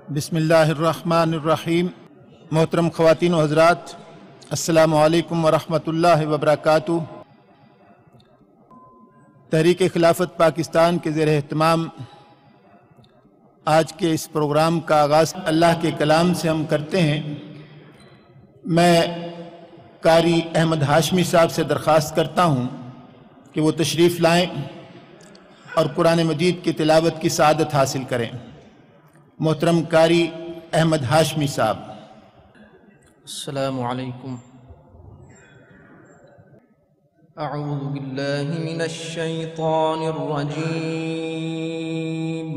बिस्मिल्लाहिर्रहमानिर्रहीम। मोहतरम ख़वातीन व हज़रात, अस्सलामु अलैकुम व रहमतुल्लाहि व बरकातुहू। तहरीक खिलाफत पाकिस्तान के ज़ेर एहतमाम आज के इस प्रोग्राम का आगाज़ अल्लाह के कलाम से हम करते हैं। मैं कारी अहमद हाशमी साहब से दरख्वास्त करता हूँ कि वो तशरीफ़ लाएँ और कुरान मजीद की तिलावत की सआदत हासिल करें। मोहतरम कारी अहमद हाशमी साहब। अस्सलामु अलैकुम। अऊज़ु बिल्लाहि मिनश शैतानिर रजीम।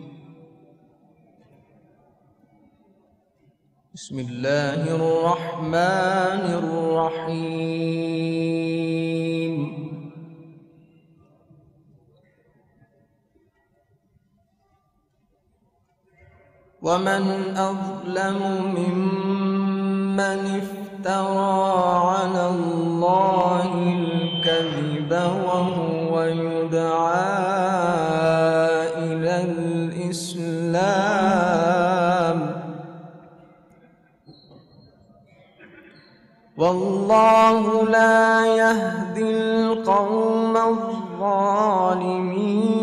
बिस्मिल्लाहिर रहमानिर रहीम। वमन अज़लमु मिम्मन इफ्तरा अलल्लाहिल कज़िब वहुव युदआ इलल इस्लाम वल्लाहु ला यहदिल क़ौमज़ ज़ालिमीन।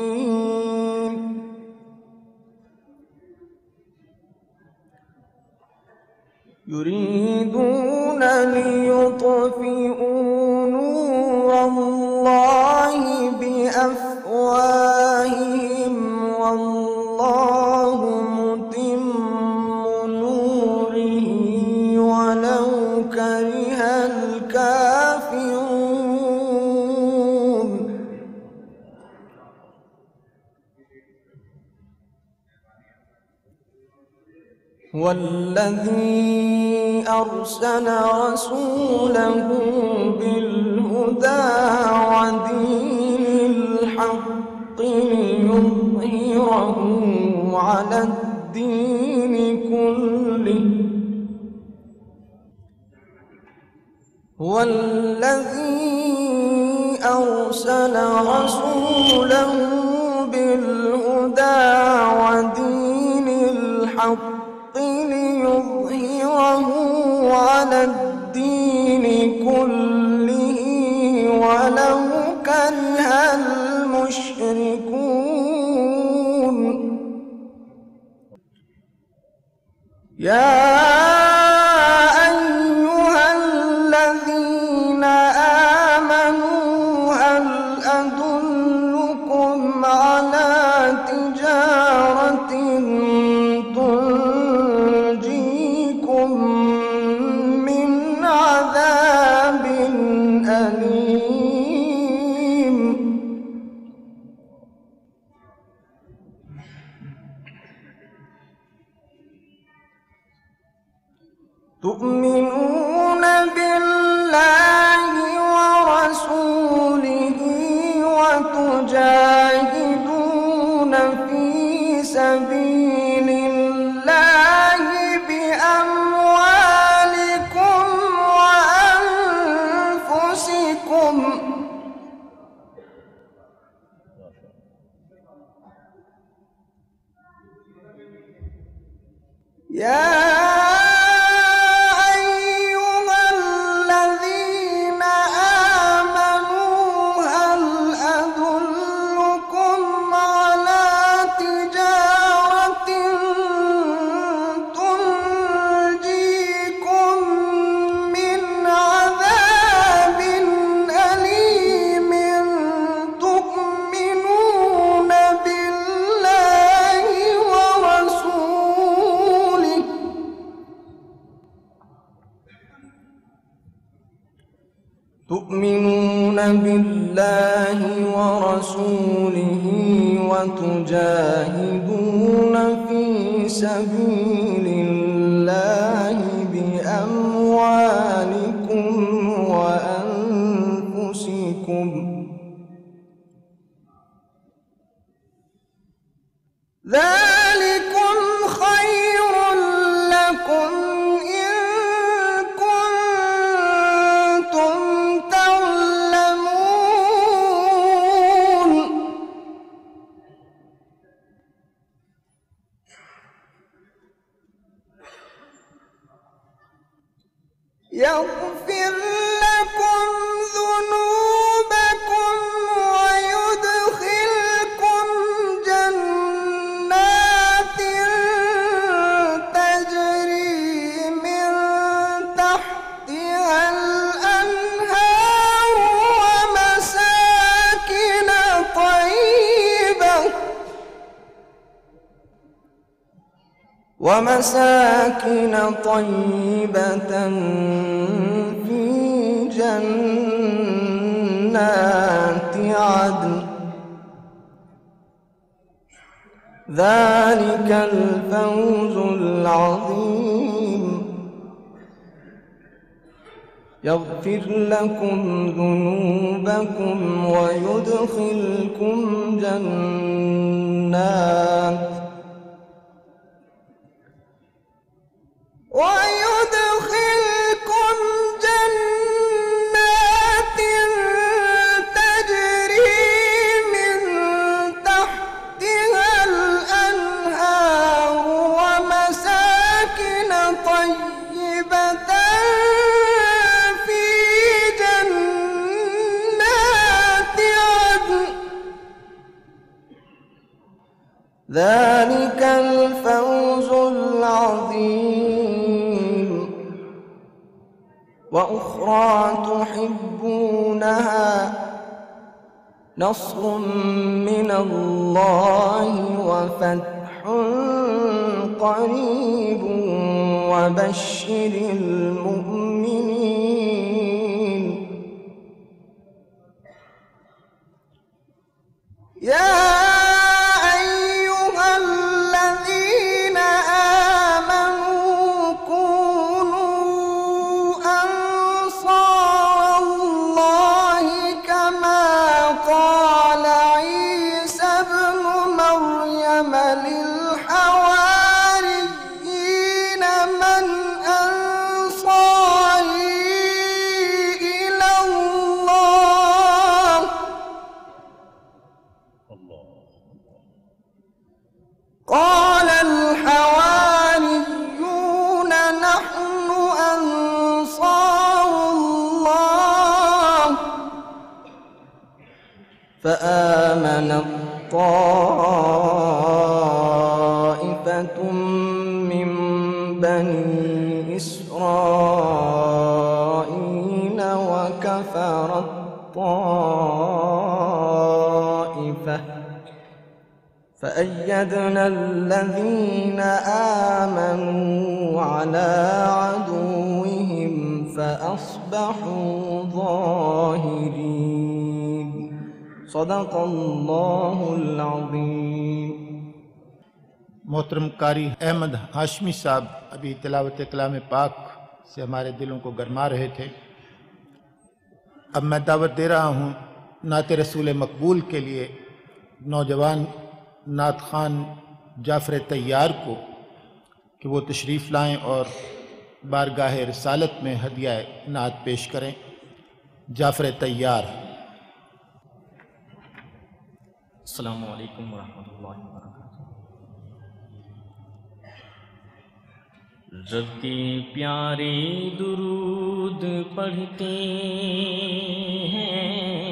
युरीदून लियुत्फ़िऊ नूरल्लाहि बिअफ़वाहिहिम वल्लाहु मुतिम्मु नूरिही वलौ करिहल काफ़िरून। वल्लज़ी अरसल रसूलहु बिल्हुदा वदीनिल हक़्क़ि लियुज़हिरहु अलद्दीनि कुल्लिहि वल्लज़ी अरसल रसूलहु बिल्हुदा वदीनिल हक़्क़ि लियुज़हिरहु अलद्दीनि कुल्लिहि वलौ करिहल मुश्रिकून। या अय्युहल्लज़ीना आमनू हल अदुल्लुकुम अला तिजारतिन तुंजीकुम मिन अज़ाबिन अलीम। तु'मिनून बिल्लाहि व रसूलिही व तुजाहिदून फी सबीलिल्लाहि बिअम्वालिकुम व अनफुसिकुम। या तु'मिनून बिल्लाहि व रसूलिही व तुजाहिदून फी सबीलिल्लाहि बिअम्वालिकुम व अनफुसिकुम। ज़ालिकुम खैरुल लकुम ومساكن طيبة في جنات عدن ذلك الفوز العظيم يغفر لكم ذنوبكم ويدخلكم جنات تجري من تحتها الأنهار ومساكن طيبة في جنات عدن ذلك الفوز العظيم وأخرى تحبونها نصر من الله وفتح قريب وبشر المؤمنين يا قال الحواريون نحن أنصار الله فآمنت طائفة من بني إسرائيل وكفرت طائفة فأيدنا الذين آمنوا على عدوهم فأصبحوا ظاهرين صدق اللہ العظیم۔ محترم قاری احمد ہاشمی صاحب ابھی تلاوت کلام پاک سے ہمارے دلوں کو گرما رہے تھے۔ اب میں دعوت دے رہا ہوں نعت رسول مقبول کے لیے نوجوان نعت خان جعفر طیار کو کہ وہ تشریف لائیں اور بارگاہ رسالت میں ہدیہ نعت پیش کریں۔ جعفر طیار۔ السلام علیکم ورحمۃ اللہ وبرکاتہ۔ رب کے پیارے درود پڑھتے ہیں،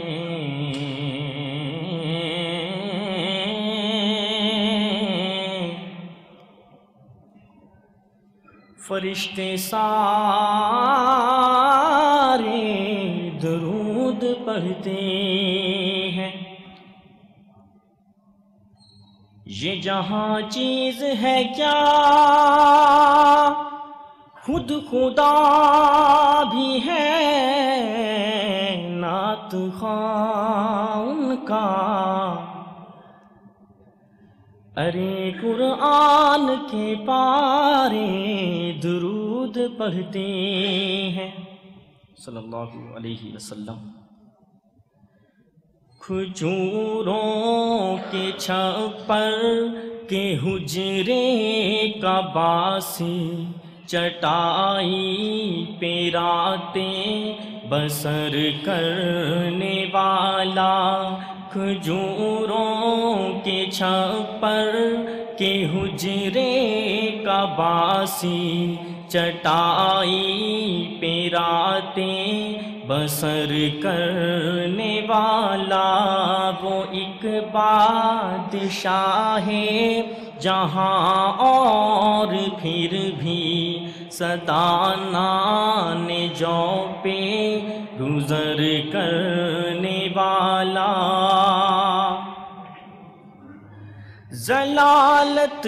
فرشتے سارے درود پڑھتے ہیں۔ یہ جہاں چیز ہے کیا خود خدا بھی ہے نعت خان کا۔ ارے قرآن کے پارے درود پڑھتے ہیں صلی اللہ علیہ وسلم۔ کھجوروں کے چھپر کے حجرے کا باسی، چٹائی پہ راتیں بسر کرنے والا۔ کھجوروں کے چھپر کے حجرے کا باسی، چٹائی پہ راتیں بسر کرنے والا۔ وہ ایک بادشاہ ہے جہاں اور پھر بھی سدانان جو پہ گزر کرنے والا۔ ضلالت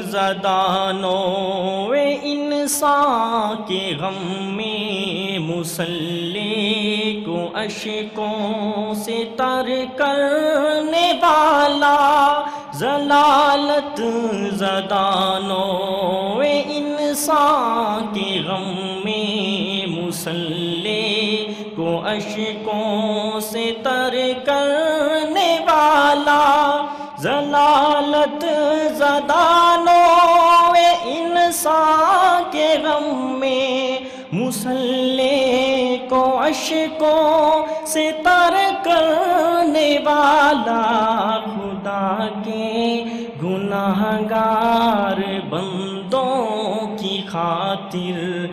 زدانوں انسان کے غم میں مسلح کو اشکوں سے تر کرنے والا، ضلالت زدانوں انسان کے غم میں مسلح کو اشکوں سے تر کرنے والا، ضلالت زدانوں انسان کے غم میں مسلح کو اشکوں سے تر کرنے والا، خدا کے گناہگار بندوں کی خاطر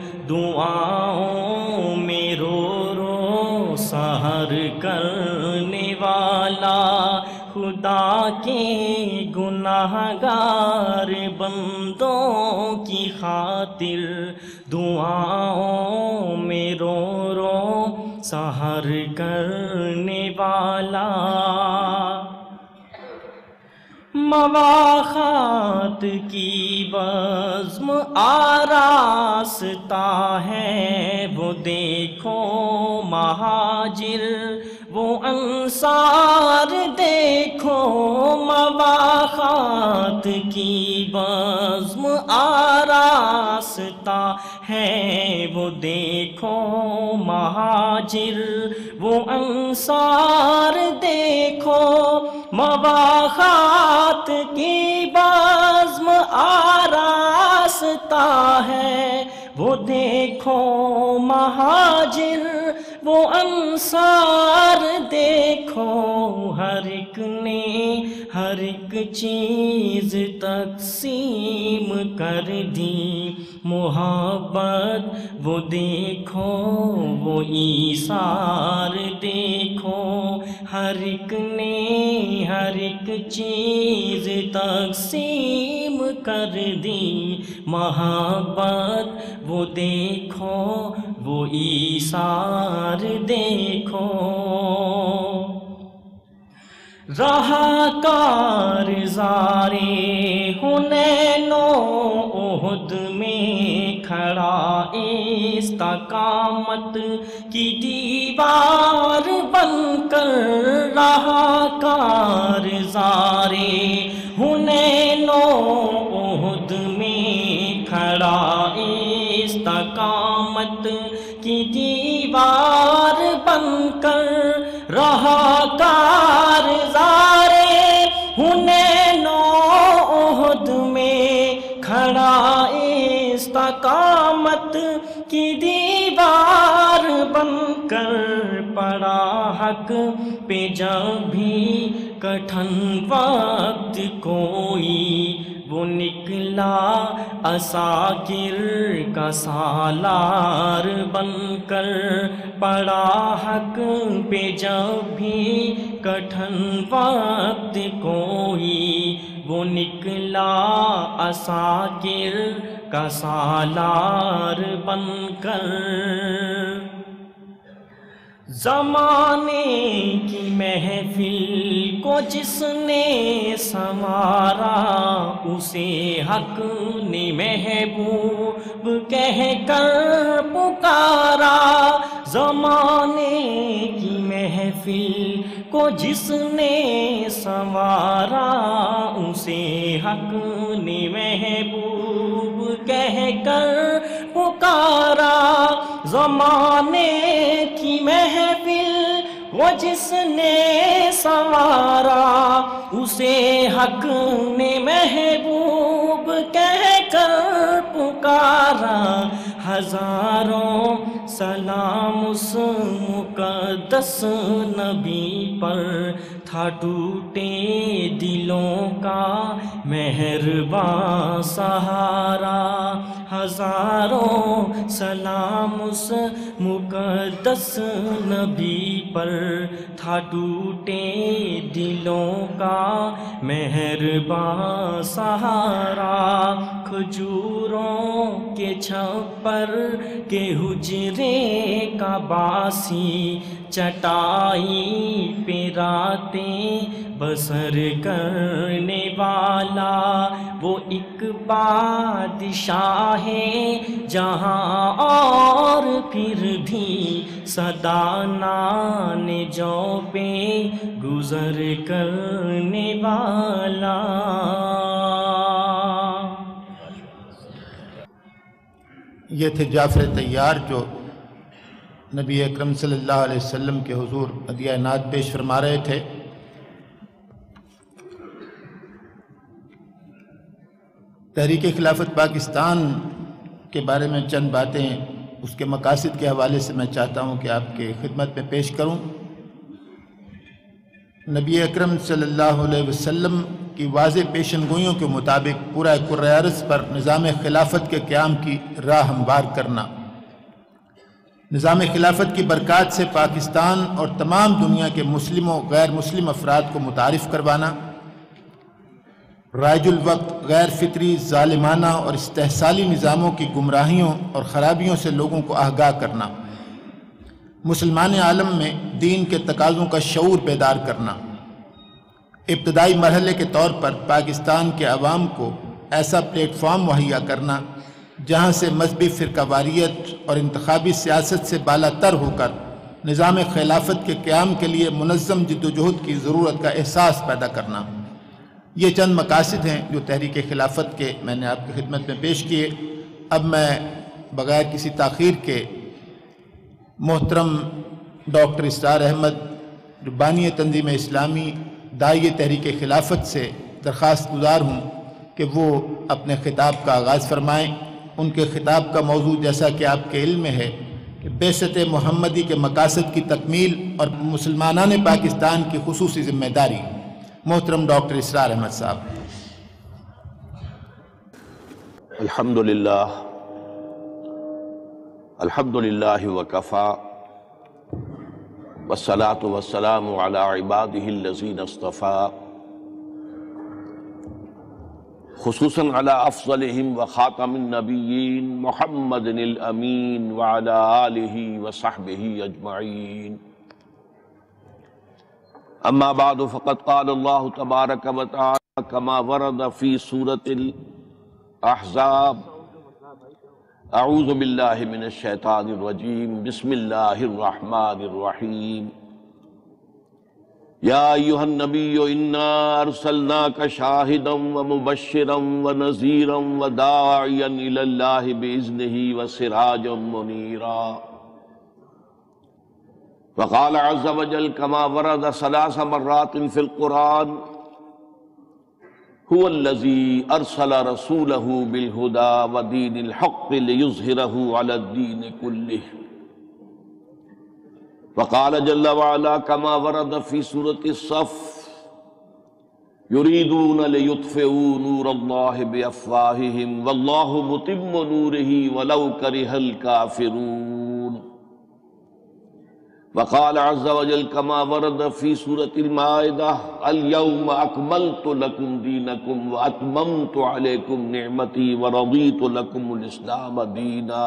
دعاؤں میں رو رو سحر کرنے والا، خدا کے گناہگار بندوں کی خاطر دعاؤں میں رو رو سحر کرنے والا، مواخات کی بزم آراستہ ہے وہ دیکھو مہاجر وہ انصار دیکھو، مواخات کی بزم آراستہ ہے وہ دیکھو مہاجر وہ انصار دیکھو، مواخات کی بزم آراستہ ہے وہ دیکھو مہاجر وہ انصار دیکھو، ہر ایک نے ہر ایک چیز تقسیم کر دی، محبت وہ دیکھو وہ ایثار دیکھو، ہر ایک نے ہر ایک چیز تقسیم کر دی، محبت وہ دیکھو وہ ایثار دیکھو، رہا کارزارے حنین و احد میں کھڑا استقامت کی دیوار بن کر، رہا کارزارے حنین و احد میں کھڑا استقامت کی دیوار بن کر، رہا کارزارے حنین و احد میں کھڑا استقامت کی دیوار بن کر، پڑا حق پہ جب بھی کٹھن وقت کوئی وہ نکلا عساکر کا سالار بن کر، پڑا حق پہ جب بھی کٹھن وقت کوئی وہ نکلا عساکر کا سالار بن کر، زمانے کی محفل کو جس نے سنوارا اسے حق نے محبوب کہہ کر پکارا، زمانے کی محفل کو جس نے سنوارا اسے حق نے محبوب کہہ کر پکارا، زمانے کی محفل وہ جس نے سنوارا اسے حق نے محبوب کہہ کر پکارا، ہزاروں سلام اس مقدس نبی پر تھا ٹوٹے دلوں کا مہرباں سہارا، ہزاروں سلام اس مقدس نبی پر تھا ٹوٹے دلوں کا مہرباں سہارا، کھجوروں کے چھپر کے حجرے کا باسی چٹائی پہ راتیں بسر کرنے والا، وہ ایک بادشاہ ہے جہاں اور پھر بھی صدانان جو پہ گزر کرنے والا۔ یہ تھے جعفر طیار جو نبی اکرم صلی اللہ علیہ وسلم کے حضور ہدیہ نعت پیش فرما رہے تھے۔ تحریک خلافت پاکستان کے بارے میں چند باتیں اس کے مقاصد کے حوالے سے میں چاہتا ہوں کہ آپ کے خدمت میں پیش کروں۔ نبی اکرم صلی اللہ علیہ وسلم کی واضح پیشن گوئیوں کے مطابق پورا کرۂ ارض پر نظام خلافت کے قیام کی راہ ہموار کرنا، نظام خلافت کی برکات سے پاکستان اور تمام دنیا کے مسلم و غیر مسلم افراد کو متعارف کروانا، رائج الوقت غیر فطری، ظالمانہ اور استحصالی نظاموں کی گمراہیوں اور خرابیوں سے لوگوں کو آگاہ کرنا، مسلمان عالم میں دین کے تقاضوں کا شعور بیدار کرنا، ابتدائی مرحلے کے طور پر پاکستان کے عوام کو ایسا پلیٹ فارم مہیا کرنا جہاں سے مذہبی فرقہ واریت اور انتخابی سیاست سے بالا تر ہو کر نظام خلافت کے قیام کے لیے منظم جد و جہد کی ضرورت کا احساس پیدا کرنا۔ یہ چند مقاصد ہیں جو تحریک خلافت کے میں نے آپ کی خدمت میں پیش کیے۔ اب میں بغیر کسی تاخیر کے محترم ڈاکٹر اسرار احمد جو بانی تنظیم اسلامی داعی تحریک خلافت سے درخواست گزار ہوں کہ وہ اپنے خطاب کا آغاز فرمائیں۔ ان کے خطاب کا موضوع جیسا کہ آپ کے علم میں ہے کہ بعثت محمدی کے مقاصد کی تکمیل اور مسلمانان پاکستان کی خصوصی ذمہ داری۔ محترم ڈاکٹر اسرار احمد صاحب۔ الحمدللہ وکفا والصلاة والسلام علی عباده الذین اصطفى، خصوصاً علی افضلہم وخاتم النبیین محمد الامین وعلی آلہ وصحبہ اجمعین۔ اما بعد فقد قال اللہ تبارک وتعالی کما ورد فی سورة الاحزاب، اعوذ باللہ من الشیطان الرجیم، بسم اللہ الرحمن الرحیم۔ یا ایہا النبی انا ارسلناک شاہدا ومبشرا ونذیرا وداعیا الی اللہ باذنہ وسراجا منیرا۔ وقال عز وجل كما ورد 3 مرات في القرآن، هو الذي أرسل رسوله بالهدى ودين الحق ليظهره على الدين كله۔ وقال جل وعلا كما ورد في سورة الصف، يريدون ليطفئوا نور الله بأفواههم والله متم نوره ولو كره الكافرون۔ وقال عز وجل كما ورد في سورة المائدة، اليوم أكملت لكم دينكم وأتممت عليكم نعمتي ورضيت لكم الإسلام دينا۔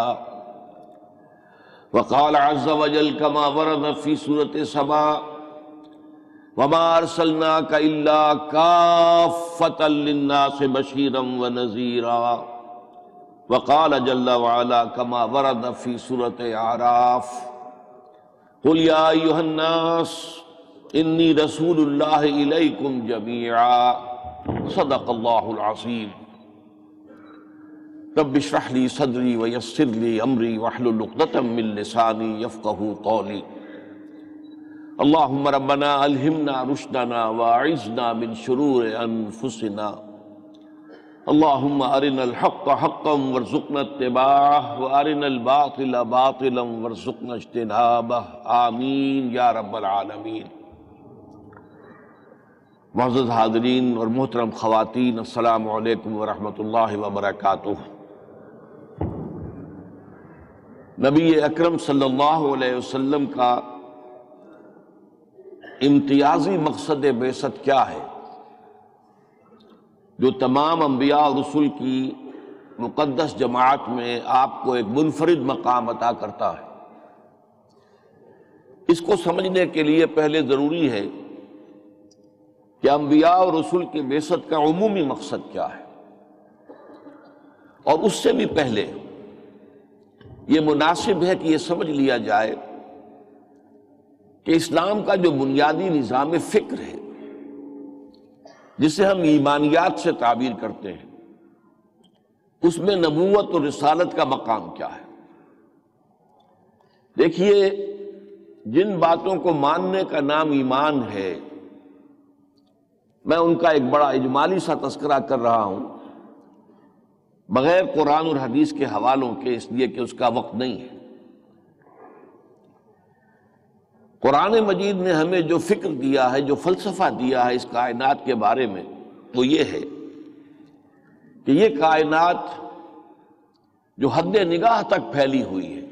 وقال عز وجل كما ورد في سورة سبا، وما أرسلناك إلا كافة للناس بشيرا ونذيرا۔ وقال جل وعلا كما ورد في سورة أعراف، قل یا ایہا الناس انی رسول اللہ الیکم جمیعا۔ صدق اللہ العظیم۔ رب اشرح لی صدری ویسر لی امری واحلل عقدۃ من لسانی یفقہوا قولی۔ اللہم ربنا الہمنا رشدنا واعذنا من شرور انفسنا۔ اللہم ارنا الحق حقا وارزقنا اتباعہ وارنا الباطل باطلا وارزقنا اجتنابہ، آمین یا رب العالمین۔ معزز حاضرین اور محترم خواتین، السلام علیکم ورحمۃ اللہ وبرکاتہ۔ نبی اکرم صلی اللہ علیہ وسلم کا امتیازی مقصد بعثت کیا ہے جو تمام انبیاء اور رسل کی مقدس جماعت میں آپ کو ایک منفرد مقام عطا کرتا ہے؟ اس کو سمجھنے کے لیے پہلے ضروری ہے کہ انبیاء اور رسول کی بعثت کا عمومی مقصد کیا ہے، اور اس سے بھی پہلے یہ مناسب ہے کہ یہ سمجھ لیا جائے کہ اسلام کا جو بنیادی نظام فکر ہے، جسے ہم ایمانیات سے تعبیر کرتے ہیں، اس میں نبوت اور رسالت کا مقام کیا ہے۔ دیکھیے، جن باتوں کو ماننے کا نام ایمان ہے، میں ان کا ایک بڑا اجمالی سا تذکرہ کر رہا ہوں بغیر قرآن اور حدیث کے حوالوں کے، اس لیے کہ اس کا وقت نہیں ہے۔ قرآن مجید نے ہمیں جو فکر دیا ہے، جو فلسفہ دیا ہے اس کائنات کے بارے میں، وہ یہ ہے کہ یہ کائنات جو حد نگاہ تک پھیلی ہوئی ہے،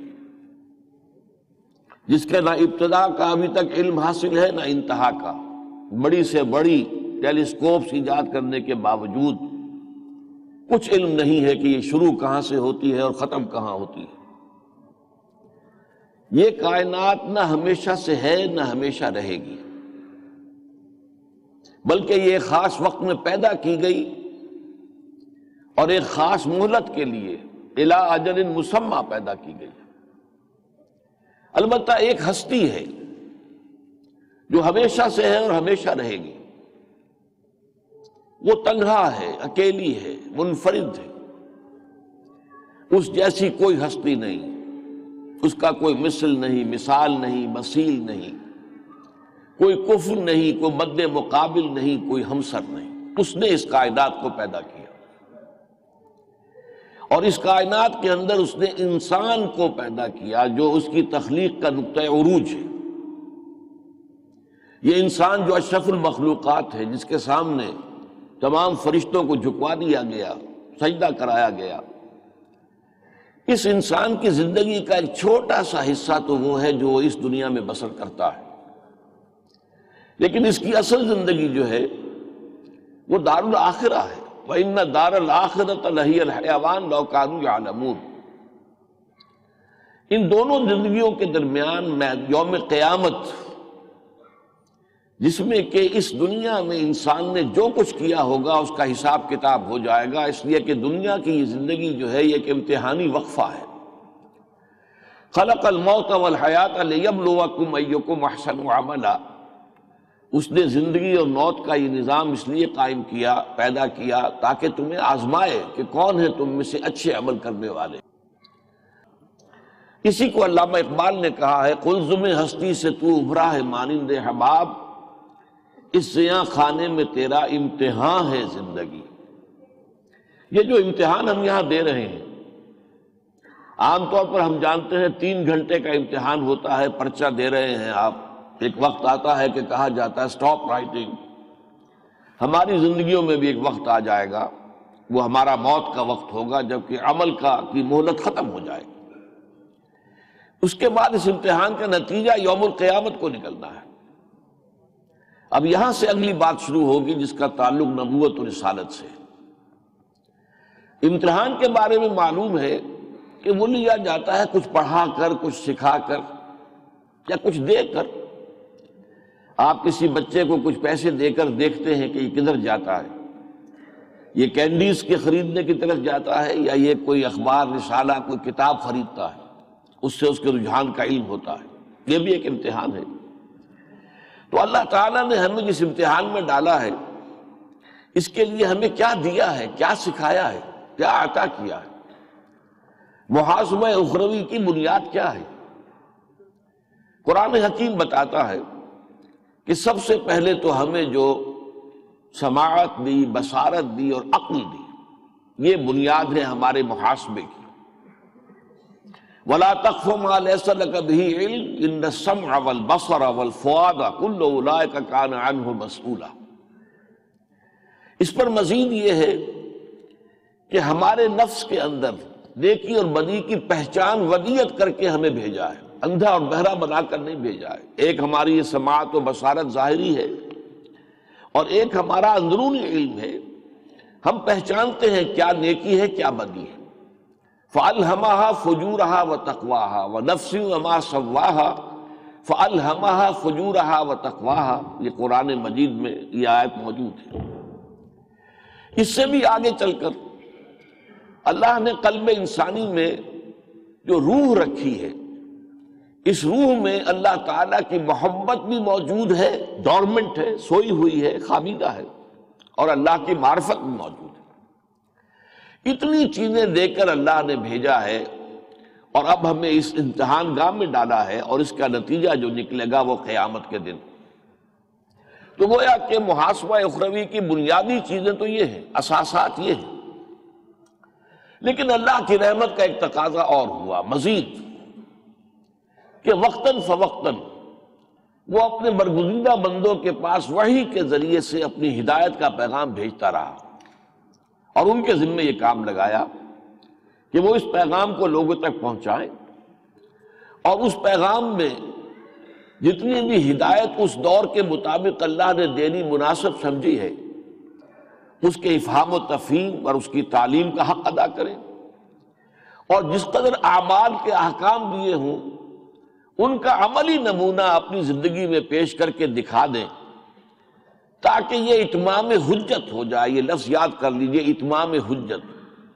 جس کے نہ ابتدا کا ابھی تک علم حاصل ہے نہ انتہا کا، بڑی سے بڑی ٹیلیسکوپس ایجاد کرنے کے باوجود کچھ علم نہیں ہے کہ یہ شروع کہاں سے ہوتی ہے اور ختم کہاں ہوتی ہے۔ یہ کائنات نہ ہمیشہ سے ہے نہ ہمیشہ رہے گی، بلکہ یہ ایک خاص وقت میں پیدا کی گئی اور ایک خاص مہلت کے لیے الی اجل مسمى پیدا کی گئی۔ البتہ ایک ہستی ہے جو ہمیشہ سے ہے اور ہمیشہ رہے گی، وہ تنہا ہے، اکیلی ہے، منفرد ہے، اس جیسی کوئی ہستی نہیں، اس کا کوئی مثل نہیں، مثال نہیں، مثیل نہیں، کوئی کفر نہیں، کوئی مد مقابل نہیں، کوئی ہمسر نہیں۔ اس نے اس کائنات کو پیدا کیا، اور اس کائنات کے اندر اس نے انسان کو پیدا کیا جو اس کی تخلیق کا نقطہ عروج ہے۔ یہ انسان جو اشرف المخلوقات ہے، جس کے سامنے تمام فرشتوں کو جھکوا دیا گیا، سجدہ کرایا گیا، اس انسان کی زندگی کا ایک چھوٹا سا حصہ تو وہ ہے جو اس دنیا میں بسر کرتا ہے، لیکن اس کی اصل زندگی جو ہے وہ دار الآخرہ ہے۔ وَإِنَّ دَارَ الْآخِرَةَ لَهِيَ الْحَيَوَانُ لَوْ كَانُوا يَعْلَمُونَ۔ ان دونوں زندگیوں کے درمیان میں یوم قیامت، جس میں کہ اس دنیا میں انسان نے جو کچھ کیا ہوگا اس کا حساب کتاب ہو جائے گا، اس لیے کہ دنیا کی یہ زندگی جو ہے یہ ایک امتحانی وقفہ ہے۔ خلق الموت والحیات لیبلوکم ایکم احسن عملا، اس نے زندگی اور موت کا یہ نظام اس لیے قائم کیا، پیدا کیا، تاکہ تمہیں آزمائے کہ کون ہے تم میں سے اچھے عمل کرنے والے۔ اسی کو علامہ اقبال نے کہا ہے، قلزم ہستی سے تو ابھرا ہے مانند حباب، اس زیاں خانے میں تیرا امتحان ہے زندگی۔ یہ جو امتحان ہم یہاں دے رہے ہیں، عام طور پر ہم جانتے ہیں 3 گھنٹے کا امتحان ہوتا ہے، پرچہ دے رہے ہیں آپ، ایک وقت آتا ہے کہ کہا جاتا ہے سٹاپ رائٹنگ۔ ہماری زندگیوں میں بھی ایک وقت آ جائے گا، وہ ہمارا موت کا وقت ہوگا، جبکہ عمل کی مہلت ختم ہو جائے گی۔ اس کے بعد اس امتحان کا نتیجہ یوم القیامت کو نکلنا ہے۔ اب یہاں سے اگلی بات شروع ہوگی جس کا تعلق نبوت اور رسالت سے۔ امتحان کے بارے میں معلوم ہے کہ وہ لیا جاتا ہے کچھ پڑھا کر، کچھ سکھا کر، یا کچھ دے کر۔ آپ کسی بچے کو کچھ پیسے دے کر دیکھتے ہیں کہ یہ کدھر جاتا ہے، یہ کینڈیز کے خریدنے کی طرف جاتا ہے یا یہ کوئی اخبار، رسالہ، کوئی کتاب خریدتا ہے، اس سے اس کے رجحان کا علم ہوتا ہے۔ یہ بھی ایک امتحان ہے۔ تو اللہ تعالیٰ نے ہمیں جس امتحان میں ڈالا ہے، اس کے لیے ہمیں کیا دیا ہے، کیا سکھایا ہے، کیا عطا کیا ہے، محاسبہ اخروی کی بنیاد کیا ہے۔ قرآن حکیم بتاتا ہے کہ سب سے پہلے تو ہمیں جو سماعت دی، بصارت دی اور عقل دی، یہ بنیاد ہے ہمارے محاسبے کی۔ وَلَا تَقْفُ مَا لَيْسَ لَكَ بِهِ عِلْمٌ إِنَّ السَّمْعَ وَالْبَصَرَ وَالْفُؤَادَ كُلُّ أُولَٰئِكَ كَانَ عَنْهُ مَسْئُولًا۔ اس پر مزید یہ ہے کہ ہمارے نفس کے اندر نیکی اور بدی کی پہچان ودیت کر کے ہمیں بھیجا ہے، اندھا اور بہرا بنا کر نہیں بھیجا ہے۔ ایک ہماری یہ سماعت و بصارت ظاہری ہے، اور ایک ہمارا اندرونی علم ہے۔ ہم پہچانتے ہیں کیا نیکی ہے، کیا بدی ہے۔ فَأَلْهَمَهَا فُجُورَهَا وَتَقْوَاهَا وَنَفْسٍ وَمَا سَوَّاهَا فَأَلْهَمَهَا فُجُورَهَا وَتَقْوَاهَا، یہ قرآن مجید میں یہ آیت موجود ہے۔ اس سے بھی آگے چل کر اللہ نے قلب انسانی میں جو روح رکھی ہے، اس روح میں اللہ تعالیٰ کی محبت بھی موجود ہے، ڈورمنٹ ہے، سوئی ہوئی ہے، خامدہ ہے، اور اللہ کی معرفت بھی موجود ہے۔ اتنی چیزیں دے کر اللہ نے بھیجا ہے، اور اب ہمیں اس امتحان گاہ میں ڈالا ہے، اور اس کا نتیجہ جو نکلے گا وہ قیامت کے دن۔ تو گویا کہ محاسبہ اخروی کی بنیادی چیزیں تو یہ ہیں، اساسات یہ ہیں، لیکن اللہ کی رحمت کا ایک تقاضا اور ہوا مزید، کہ وقتاً فوقتاً وہ اپنے برگزیدہ بندوں کے پاس وحی کے ذریعے سے اپنی ہدایت کا پیغام بھیجتا رہا، اور ان کے ذمے یہ کام لگایا کہ وہ اس پیغام کو لوگوں تک پہنچائیں، اور اس پیغام میں جتنی بھی ہدایت اس دور کے مطابق اللہ نے دینی مناسب سمجھی ہے، اس کے افہام و تفہیم اور اس کی تعلیم کا حق ادا کریں، اور جس قدر اعمال کے احکام دیے ہوں ان کا عملی نمونہ اپنی زندگی میں پیش کر کے دکھا دیں، تاکہ یہ اتمام حجت ہو جائے۔ یہ لفظ یاد کر لیجئے، اتمام حجت،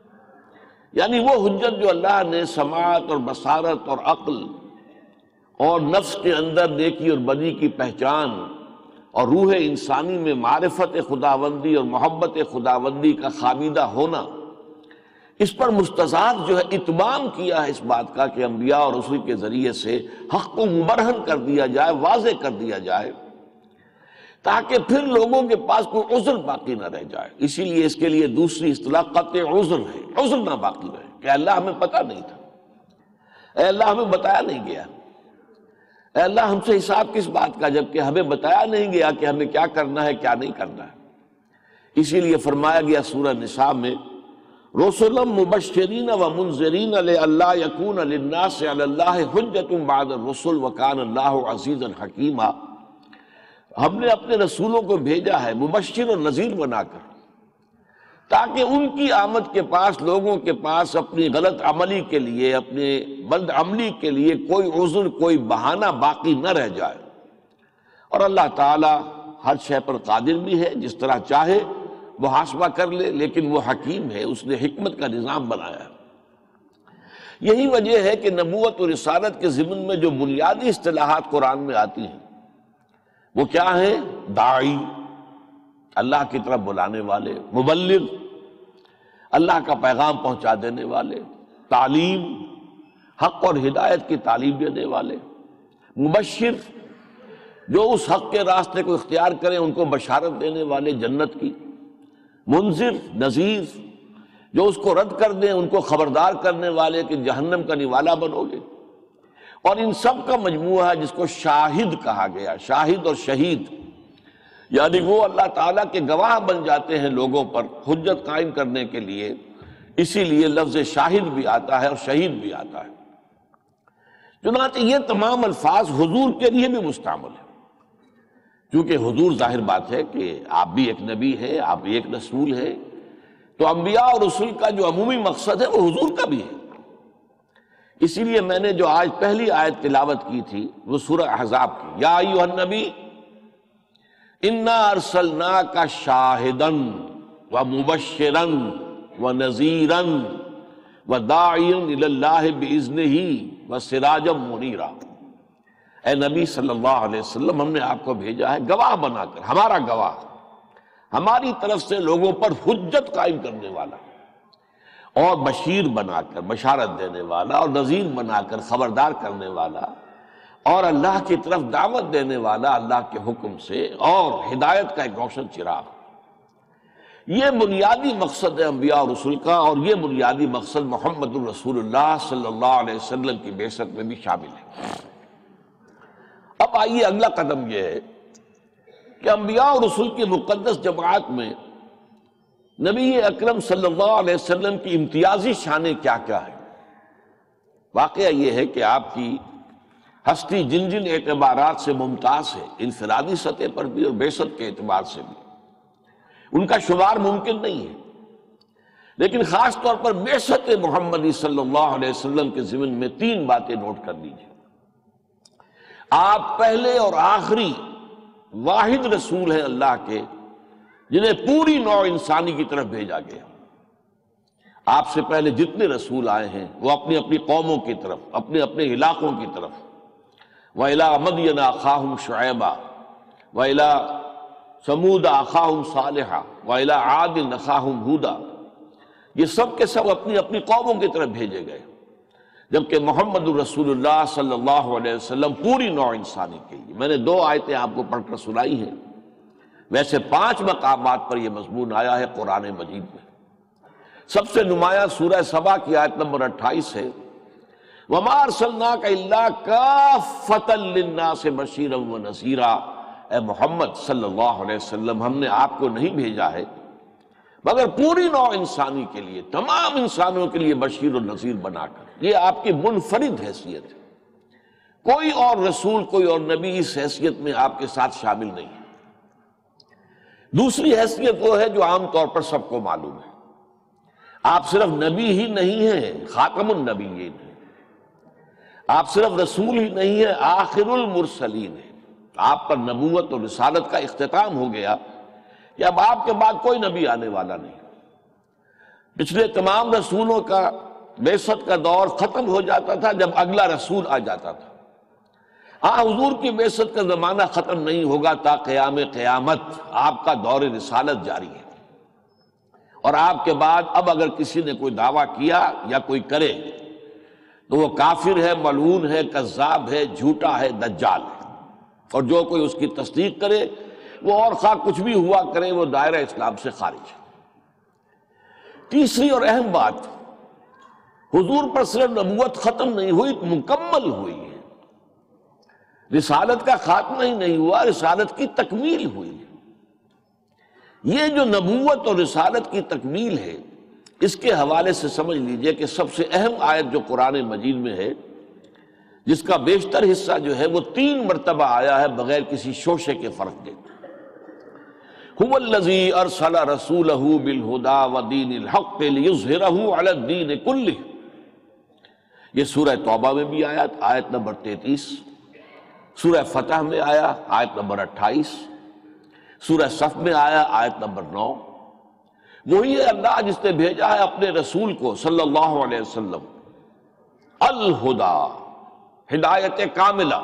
یعنی وہ حجت جو اللہ نے سماعت اور بصارت اور عقل اور نفس کے اندر نیکی اور بدی کی پہچان اور روح انسانی میں معرفت خداوندی اور محبت خداوندی کا خامیدہ ہونا، اس پر مستزاد جو ہے اتمام کیا ہے اس بات کا کہ انبیاء اور رسول کے ذریعے سے حق کو مبرہن کر دیا جائے، واضح کر دیا جائے، تاکہ پھر لوگوں کے پاس کوئی عذر باقی نہ رہ جائے۔ اسی لیے اس کے لیے دوسری اصطلاح قطع عذر ہے، عذر نہ باقی رہے کہ اللہ ہمیں پتہ نہیں تھا، اے اللہ ہمیں بتایا نہیں گیا، اے اللہ ہم سے حساب کس بات کا، جبکہ ہمیں بتایا نہیں گیا کہ ہمیں کیا کرنا ہے کیا نہیں کرنا ہے۔ اسی لیے فرمایا گیا سورہ نساء میں، رسلا مبشرین ومنذرین لئلا یکون للناس علی اللہ حجۃ بعد الرسل وکان اللہ عزیزا حکیما۔ ہم نے اپنے رسولوں کو بھیجا ہے مبشر اور نذیر بنا کر، تاکہ ان کی آمد کے پاس لوگوں کے پاس اپنی غلط عملی کے لیے، اپنے بد عملی کے لیے کوئی عذر، کوئی بہانہ باقی نہ رہ جائے۔ اور اللہ تعالی ہر شے پر قادر بھی ہے، جس طرح چاہے محاسبہ کر لے، لیکن وہ حکیم ہے، اس نے حکمت کا نظام بنایا ہے۔ یہی وجہ ہے کہ نبوت اور رسالت کے ضمن میں جو بنیادی اصطلاحات قرآن میں آتی ہیں وہ کیا ہیں؟ داعی، اللہ کی طرف بلانے والے، مبلغ، اللہ کا پیغام پہنچا دینے والے، تعلیم، حق اور ہدایت کی تعلیم دینے والے، مبشر، جو اس حق کے راستے کو اختیار کریں ان کو بشارت دینے والے جنت کی، منذر، نذیر، جو اس کو رد کر دیں ان کو خبردار کرنے والے کہ جہنم کا نوالا بنو گے، اور ان سب کا مجموعہ ہے جس کو شاہد کہا گیا۔ شاہد اور شہید یعنی وہ اللہ تعالیٰ کے گواہ بن جاتے ہیں لوگوں پر حجت قائم کرنے کے لیے، اسی لیے لفظ شاہد بھی آتا ہے اور شہید بھی آتا ہے۔ چنانچہ یہ تمام الفاظ حضور کے لیے بھی مستعمل ہیں، کیونکہ حضور ظاہر بات ہے کہ آپ بھی ایک نبی ہے، آپ بھی ایک رسول ہے، تو انبیاء اور رسول کا جو عمومی مقصد ہے وہ حضور کا بھی ہے۔ اسی لیے میں نے جو آج پہلی آیت تلاوت کی تھی وہ سورہ احزاب کی، یا ایھا النبی انا ارسلناک شاہدا ومبشرا ونذیرا وداعیا الی اللہ باذنہ وسراجا منیرا۔ اے نبی صلی اللہ علیہ وسلم، ہم نے آپ کو بھیجا ہے گواہ بنا کر، ہمارا گواہ، ہماری طرف سے لوگوں پر حجت قائم کرنے والا، اور بشیر بنا کر بشارت دینے والا، اور نذیر بنا کر خبردار کرنے والا، اور اللہ کی طرف دعوت دینے والا اللہ کے حکم سے، اور ہدایت کا ایک روشن چراغ۔ یہ بنیادی مقصد ہے انبیاء اور رسول کا، اور یہ بنیادی مقصد محمد الرسول اللہ صلی اللہ علیہ وسلم کی بعثت میں بھی شامل ہے۔ اب آئیے اگلا قدم یہ ہے کہ انبیاء اور رسول کی مقدس جماعت میں نبی اکرم صلی اللہ علیہ وسلم کی امتیازی شانیں کیا کیا ہیں۔ واقعہ یہ ہے کہ آپ کی ہستی جن جن اعتبارات سے ممتاز ہے، انفرادی سطح پر بھی اور بعثت کے اعتبار سے بھی، ان کا شمار ممکن نہیں ہے، لیکن خاص طور پر بعثت محمدی صلی اللہ علیہ وسلم کے ضمن میں تین باتیں نوٹ کر لیجیے۔ آپ پہلے اور آخری واحد رسول ہیں اللہ کے جنہیں پوری نوع انسانی کی طرف بھیجا گیا۔ آپ سے پہلے جتنے رسول آئے ہیں وہ اپنی اپنی قوموں کی طرف، اپنے اپنے علاقوں کی طرف، وَإِلَىٰ مَدْيَنَ أَخَاهُمْ شُعَيْبًا وَإِلَىٰ ثَمُودَ أَخَاهُمْ صَالِحًا وَإِلَىٰ عَادٍ أَخَاهُمْ هُودًا، یہ سب کے سب اپنی اپنی قوموں کی طرف بھیجے گئے، جبکہ محمد الرسول اللہ صلی اللہ علیہ وسلم پوری نوع انسانی کے لیے۔ میں نے 2 آیتیں آپ کو پڑھ کر سنائی ہیں، ویسے 5 مقامات پر یہ مضمون آیا ہے قرآن مجید میں۔ سب سے نمایاں سورہ سبا کی آیت نمبر 28 ہے، وَمَا أَرْسَلْنَاكَ إِلَّا كَافَّةً لِلنَّاسِ بَشِيرًا وَنَذِيرًا، اے محمد صلی اللہ علیہ وسلم، ہم نے آپ کو نہیں بھیجا ہے مگر پوری نوع انسانی کے لیے، تمام انسانوں کے لیے بشیر و نذیر بنا کر۔ یہ آپ کی منفرد حیثیت ہے، کوئی اور رسول، کوئی اور نبی اس حیثیت میں آپ کے ساتھ شامل نہیں ہے۔ دوسری حیثیت وہ ہے جو عام طور پر سب کو معلوم ہے، آپ صرف نبی ہی نہیں ہیں، خاتم النبیین ہیں، آپ صرف رسول ہی نہیں ہیں، آخر المرسلین ہیں۔ آپ پر نبوت اور رسالت کا اختتام ہو گیا کہ اب آپ کے بعد کوئی نبی آنے والا نہیں۔ پچھلے تمام رسولوں کا بعثت کا دور ختم ہو جاتا تھا جب اگلا رسول آ جاتا تھا۔ حضور کی بعثت کا زمانہ ختم نہیں ہوگا تا قیام قیامت، آپ کا دور رسالت جاری ہے، اور آپ کے بعد اب اگر کسی نے کوئی دعویٰ کیا یا کوئی کرے تو وہ کافر ہے، ملعون ہے، کذاب ہے، جھوٹا ہے، دجال ہے، اور جو کوئی اس کی تصدیق کرے وہ اور خواہ کچھ بھی ہوا کرے وہ دائرہ اسلام سے خارج ہے۔ تیسری اور اہم بات، حضور پر صرف نبوت ختم نہیں ہوئی، مکمل ہوئی ہے۔ رسالت کا خاتمہ ہی نہیں ہوا، رسالت کی تکمیل ہوئی ہے۔ یہ جو نبوت اور رسالت کی تکمیل ہے، اس کے حوالے سے سمجھ لیجئے کہ سب سے اہم آیت جو قرآن مجید میں ہے، جس کا بیشتر حصہ جو ہے وہ 3 مرتبہ آیا ہے بغیر کسی شوشے کے فرق کے، هو الذی ارسل رسولہ بالہدی ودین الحق لیظہرہ علی الدین کلہ۔ یہ سورہ توبہ میں بھی آیا، آیت نمبر 33، سورہ فتح میں آیا، آیت نمبر 28، سورہ صف میں آیا، آیت نمبر 9۔ وہی ہے اللہ جس نے بھیجا ہے اپنے رسول کو صلی اللہ علیہ وسلم الہدا، ہدایت کاملہ،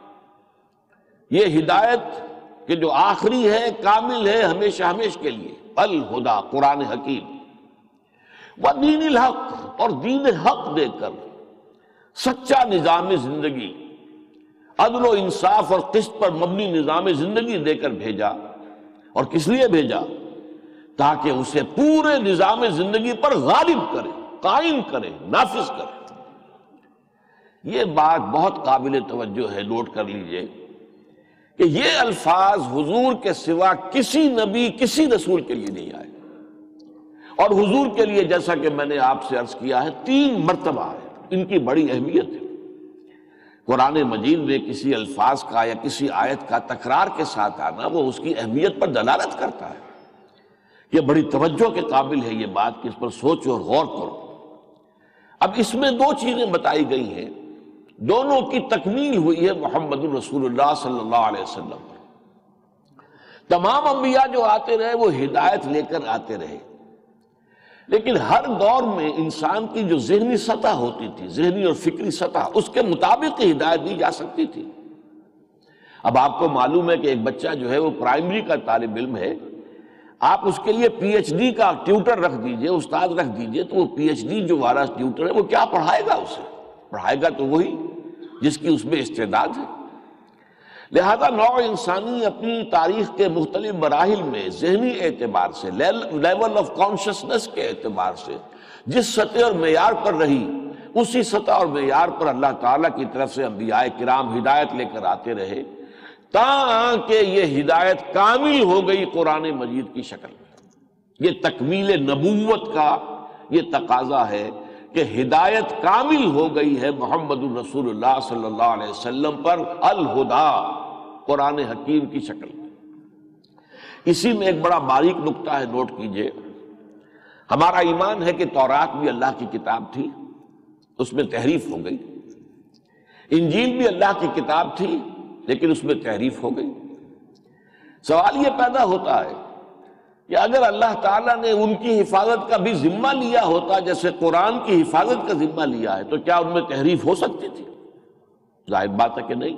یہ ہدایت کہ جو آخری ہے، کامل ہے، ہمیشہ ہمیش کے لیے، الہدا قرآن حکیم، ودین الحق، اور دین حق دے کر سچا نظام زندگی، عدل و انصاف اور قسط پر مبنی نظام زندگی دے کر بھیجا۔ اور کس لیے بھیجا؟ تاکہ اسے پورے نظام زندگی پر غالب کرے، قائم کرے، نافذ کرے۔ یہ بات بہت قابل توجہ ہے، نوٹ کر لیجئے کہ یہ الفاظ حضور کے سوا کسی نبی، کسی رسول کے لیے نہیں آئے، اور حضور کے لیے جیسا کہ میں نے آپ سے عرض کیا ہے 3 مرتبہ ہے۔ ان کی بڑی اہمیت ہے۔ قرآن مجید میں کسی الفاظ کا یا کسی آیت کا تکرار کے ساتھ آنا، وہ اس کی اہمیت پر دلالت کرتا ہے۔ یہ بڑی توجہ کے قابل ہے یہ بات کہ اس پر سوچو اور غور کرو۔ اب اس میں 2 چیزیں بتائی گئی ہیں، دونوں کی تکمیل ہوئی ہے محمد الرسول اللہ صلی اللہ علیہ وسلم۔ تمام انبیاء جو آتے رہے وہ ہدایت لے کر آتے رہے، لیکن ہر دور میں انسان کی جو ذہنی سطح ہوتی تھی، ذہنی اور فکری سطح، اس کے مطابق ہی ہدایت دی جا سکتی تھی۔ اب آپ کو معلوم ہے کہ ایک بچہ جو ہے وہ پرائمری کا طالب علم ہے، آپ اس کے لیے پی ایچ ڈی کا ٹیوٹر رکھ دیجئے، استاد رکھ دیجئے، تو وہ پی ایچ ڈی جو والا ٹیوٹر ہے وہ کیا پڑھائے گا؟ اسے پڑھائے گا تو وہی جس کی اس میں استعداد ہے۔ لہذا نوع انسانی اپنی تاریخ کے مختلف مراحل میں ذہنی اعتبار سے، لیول آف کانشسنس کے اعتبار سے جس سطح اور معیار پر رہی، اسی سطح اور معیار پر اللہ تعالیٰ کی طرف سے انبیاء کرام ہدایت لے کر آتے رہے، تاکہ یہ ہدایت کامل ہو گئی قرآن مجید کی شکل میں۔ یہ تکمیل نبوت کا یہ تقاضا ہے کہ ہدایت کامل ہو گئی ہے محمد الرسول اللہ صلی اللہ علیہ وسلم پر الہدا، قرآن حکیم کی شکل میں۔ اسی میں ایک بڑا باریک نکتہ ہے، نوٹ کیجئے۔ ہمارا ایمان ہے کہ تورات بھی اللہ کی کتاب تھی، اس میں تحریف ہو گئی۔ انجیل بھی اللہ کی کتاب تھی، لیکن اس میں تحریف ہو گئی۔ سوال یہ پیدا ہوتا ہے کہ اگر اللہ تعالیٰ نے ان کی حفاظت کا بھی ذمہ لیا ہوتا جیسے قرآن کی حفاظت کا ذمہ لیا ہے، تو کیا ان میں تحریف ہو سکتی تھی؟ ظاہر بات ہے کہ نہیں۔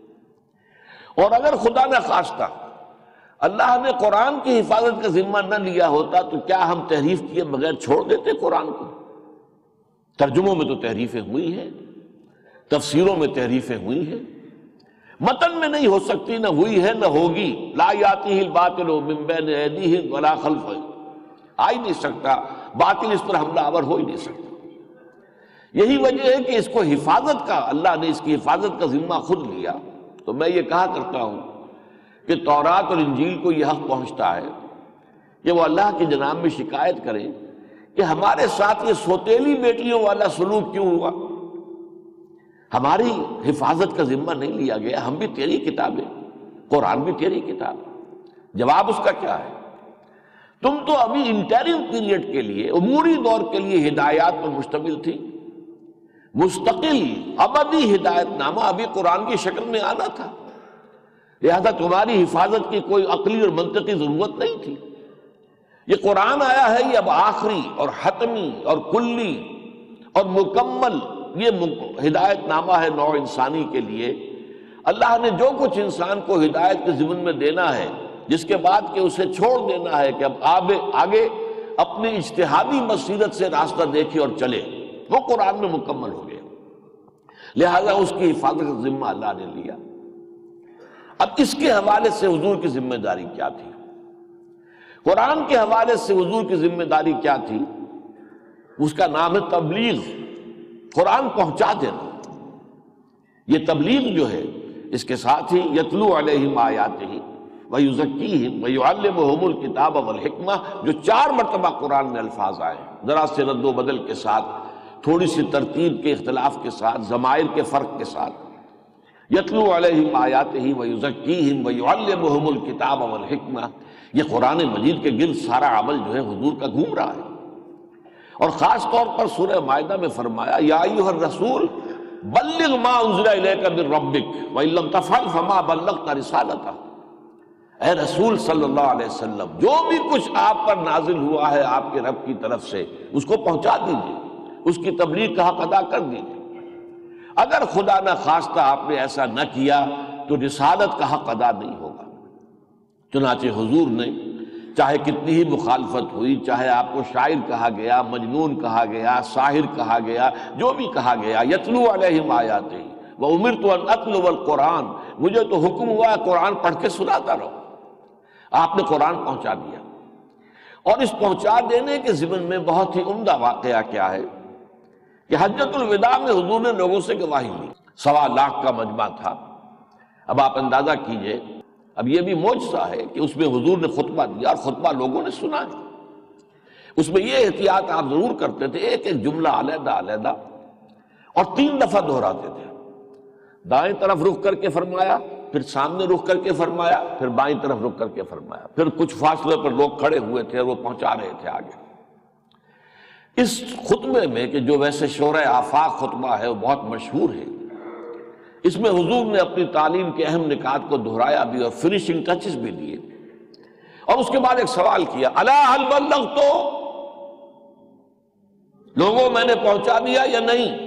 اور اگر خدا نہ خواستہ اللہ نے قرآن کی حفاظت کا ذمہ نہ لیا ہوتا تو کیا ہم تحریف کیے بغیر چھوڑ دیتے قرآن کو؟ ترجموں میں تو تحریفیں ہوئی ہیں، تفسیروں میں تحریفیں ہوئی ہیں، متن میں نہیں ہو سکتی، نہ ہوئی ہے نہ ہوگی۔ لا یاتیہ الباطل من بین ایدیہم ولا خلفہم، آ ہی نہیں سکتا، باطل اس پر حملہ آور ہو ہی نہیں سکتا۔ یہی وجہ ہے کہ اس کو حفاظت کا، اللہ نے اس کی حفاظت کا ذمہ خود لیا۔ تو میں یہ کہا کرتا ہوں کہ تورات اور انجیل کو یہ حق پہنچتا ہے کہ وہ اللہ کی جناب میں شکایت کریں کہ ہمارے ساتھ یہ سوتیلی بیٹیوں والا سلوک کیوں ہوا؟ ہماری حفاظت کا ذمہ نہیں لیا گیا، ہم بھی تیری کتاب ہے، قرآن بھی تیری کتاب ہے۔ جواب اس کا کیا ہے؟ تم تو ابھی انٹرم پیریڈ کے لیے، عموری دور کے لیے ہدایات پر مشتمل تھی، مستقل ابدی ہدایت نامہ ابھی قرآن کی شکل میں آنا تھا، لہذا تمہاری حفاظت کی کوئی عقلی اور منطقی ضرورت نہیں تھی۔ یہ قرآن آیا ہے، یہ اب آخری اور حتمی اور کلی اور مکمل یہ ہدایت نامہ ہے نوع انسانی کے لیے۔ اللہ نے جو کچھ انسان کو ہدایت کے ضمن میں دینا ہے، جس کے بعد کہ اسے چھوڑ دینا ہے کہ اب آگے اپنی اجتہادی بصیرت سے راستہ دیکھے اور چلے، وہ قرآن میں مکمل ہو گیا، لہذا اس کی حفاظت کا ذمہ اللہ نے لیا۔ اب اس کے حوالے سے حضور کی ذمہ داری کیا تھی؟ قرآن کے حوالے سے حضور کی ذمہ داری کیا تھی؟ اس کا نام ہے تبلیغ، قرآن پہنچا دینا۔ یہ تبلیغ جو ہے اس کے ساتھ ہی یتلو علیہم آیاتہ ویزکیہم ویعلمہم الکتاب والحکمہ، جو 4 مرتبہ قرآن میں الفاظ آئے ہیں، ذرا سے رد و بدل کے ساتھ، تھوڑی سی ترتیب کے اختلاف کے ساتھ، ضمائر کے فرق کے ساتھ۔ یتلو علیہم آیاتہ ویزکیہم ویعلمہم الکتاب والحکمہ، یہ قرآن مجید کے گرد سارا عمل جو ہے حضور کا گھوم رہا ہے۔ اور خاص طور پر سورہ مائدہ میں فرمایا یا ایھا الرسول بلغ ما انزل الیک من ربک وان لم تفعل فما بلغت رسالتہ، اے رسول صلی اللہ علیہ وسلم جو بھی کچھ آپ پر نازل ہوا ہے آپ کے رب کی طرف سے اس کو پہنچا دیجیے، اس کی تبلیغ کا حق ادا کر دیجیے۔ اگر خدا نہ خواستہ آپ نے ایسا نہ کیا تو رسالت کا حق ادا نہیں ہوگا۔ چنانچہ حضور نے چاہے کتنی ہی مخالفت ہوئی، چاہے آپ کو شاعر کہا گیا، مجنون کہا گیا، ساحر کہا گیا، جو بھی کہا گیا، یتلو علیہم آیاتہ وامرت ان اتلو القرآن، مجھے تو حکم ہوا ہے قرآن پڑھ کے سناتا رہو۔ آپ نے قرآن پہنچا دیا، اور اس پہنچا دینے کے ضمن میں بہت ہی عمدہ واقعہ کیا ہے کہ حجۃ الوداع میں حضور نے لوگوں سے گواہی لی، 1.25 لاکھ کا مجمع تھا۔ اب آپ اندازہ کیجئے، اب یہ بھی معجزہ ہے کہ اس میں حضور نے خطبہ دیا اور خطبہ لوگوں نے سنا ہے۔ اس میں یہ احتیاط آپ ضرور کرتے تھے، ایک ایک جملہ علیحدہ علیحدہ اور 3 دفعہ دہراتے تھے۔ دائیں طرف رخ کر کے فرمایا، پھر سامنے رخ کر کے فرمایا، پھر بائیں طرف رخ کر کے فرمایا، پھر کچھ فاصلے پر لوگ کھڑے ہوئے تھے اور وہ پہنچا رہے تھے آگے۔ اس خطبے میں کہ جو ویسے شورۂ آفاق خطبہ ہے وہ بہت مشہور ہے، اس میں حضور نے اپنی تعلیم کے اہم نکات کو دہرایا بھی اور فنیشنگ ٹچز بھی دیے، اور اس کے بعد ایک سوال کیا، الا هل بلغت، لوگوں میں نے پہنچا دیا یا نہیں؟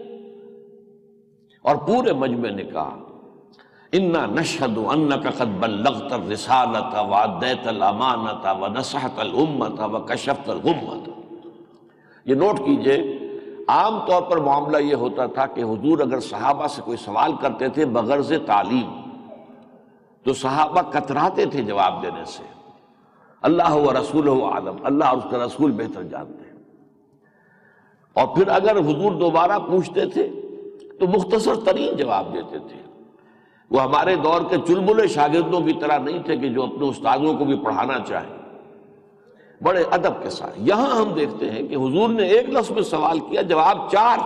اور پورے مجمع نے کہا انا نشہد انک قد بلغت الرسالۃ وادیت الامانۃ ونصحت الامۃ وکشفت الغمۃ۔ یہ نوٹ کیجئے، عام طور پر معاملہ یہ ہوتا تھا کہ حضور اگر صحابہ سے کوئی سوال کرتے تھے بغرض تعلیم تو صحابہ کتراتے تھے جواب دینے سے، اللہ و رسولہ عالم، اللہ اور اس کا رسول بہتر جانتے ہیں۔ اور پھر اگر حضور دوبارہ پوچھتے تھے تو مختصر ترین جواب دیتے تھے۔ وہ ہمارے دور کے چلبلے شاگردوں کی طرح نہیں تھے کہ جو اپنے استادوں کو بھی پڑھانا چاہیں، بڑے ادب کے ساتھ۔ یہاں ہم دیکھتے ہیں کہ حضور نے ایک لفظ میں سوال کیا، جواب 4،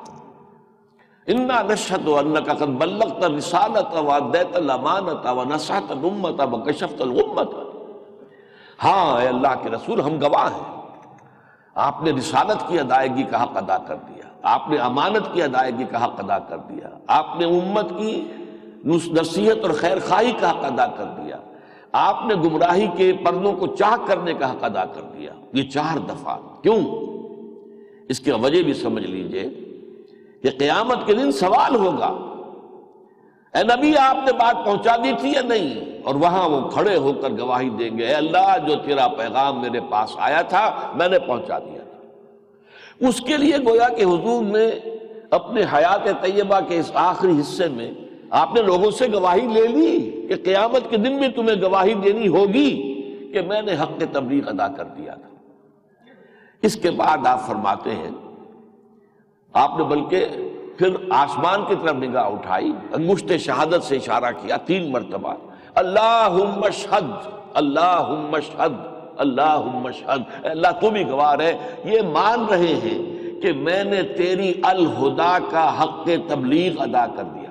انا نشہد انک قد بلغت الرسالۃ وادیت الامانۃ ونصحت الامۃ وکشفت الغمۃ۔ ہاں اے اللہ کے رسول، ہم گواہ ہیں، آپ نے رسالت کی ادائیگی کا حق ادا کر دیا، آپ نے امانت کی ادائیگی کا حق ادا کر دیا، آپ نے امت کی نصیحت اور خیر خواہی کا حق ادا کر دیا، آپ نے گمراہی کے پردوں کو چاک کرنے کا حق ادا کر دیا۔ یہ 4 دفعہ کیوں؟ اس کی وجہ بھی سمجھ لیجئے کہ قیامت کے دن سوال ہوگا، اے نبی آپ نے بات پہنچا دی تھی یا نہیں؟ اور وہاں وہ کھڑے ہو کر گواہی دیں گے، اے اللہ جو تیرا پیغام میرے پاس آیا تھا میں نے پہنچا دیا تھا۔ اس کے لیے گویا کہ حضور نے اپنے حیات طیبہ کے اس آخری حصے میں آپ نے لوگوں سے گواہی لے لی کہ قیامت کے دن بھی تمہیں گواہی دینی ہوگی کہ میں نے حق تبلیغ ادا کر دیا تھا۔ اس کے بعد آپ فرماتے ہیں، آپ نے بلکہ پھر آسمان کی طرف نگاہ اٹھائی، انگشت شہادت سے اشارہ کیا 3 مرتبہ، اللہم اشہد اللہم اشہد اللہم اشہد، اے اللہ تو بھی گواہ ہے، یہ مان رہے ہیں کہ میں نے تیری الہدا کا حق تبلیغ ادا کر دیا۔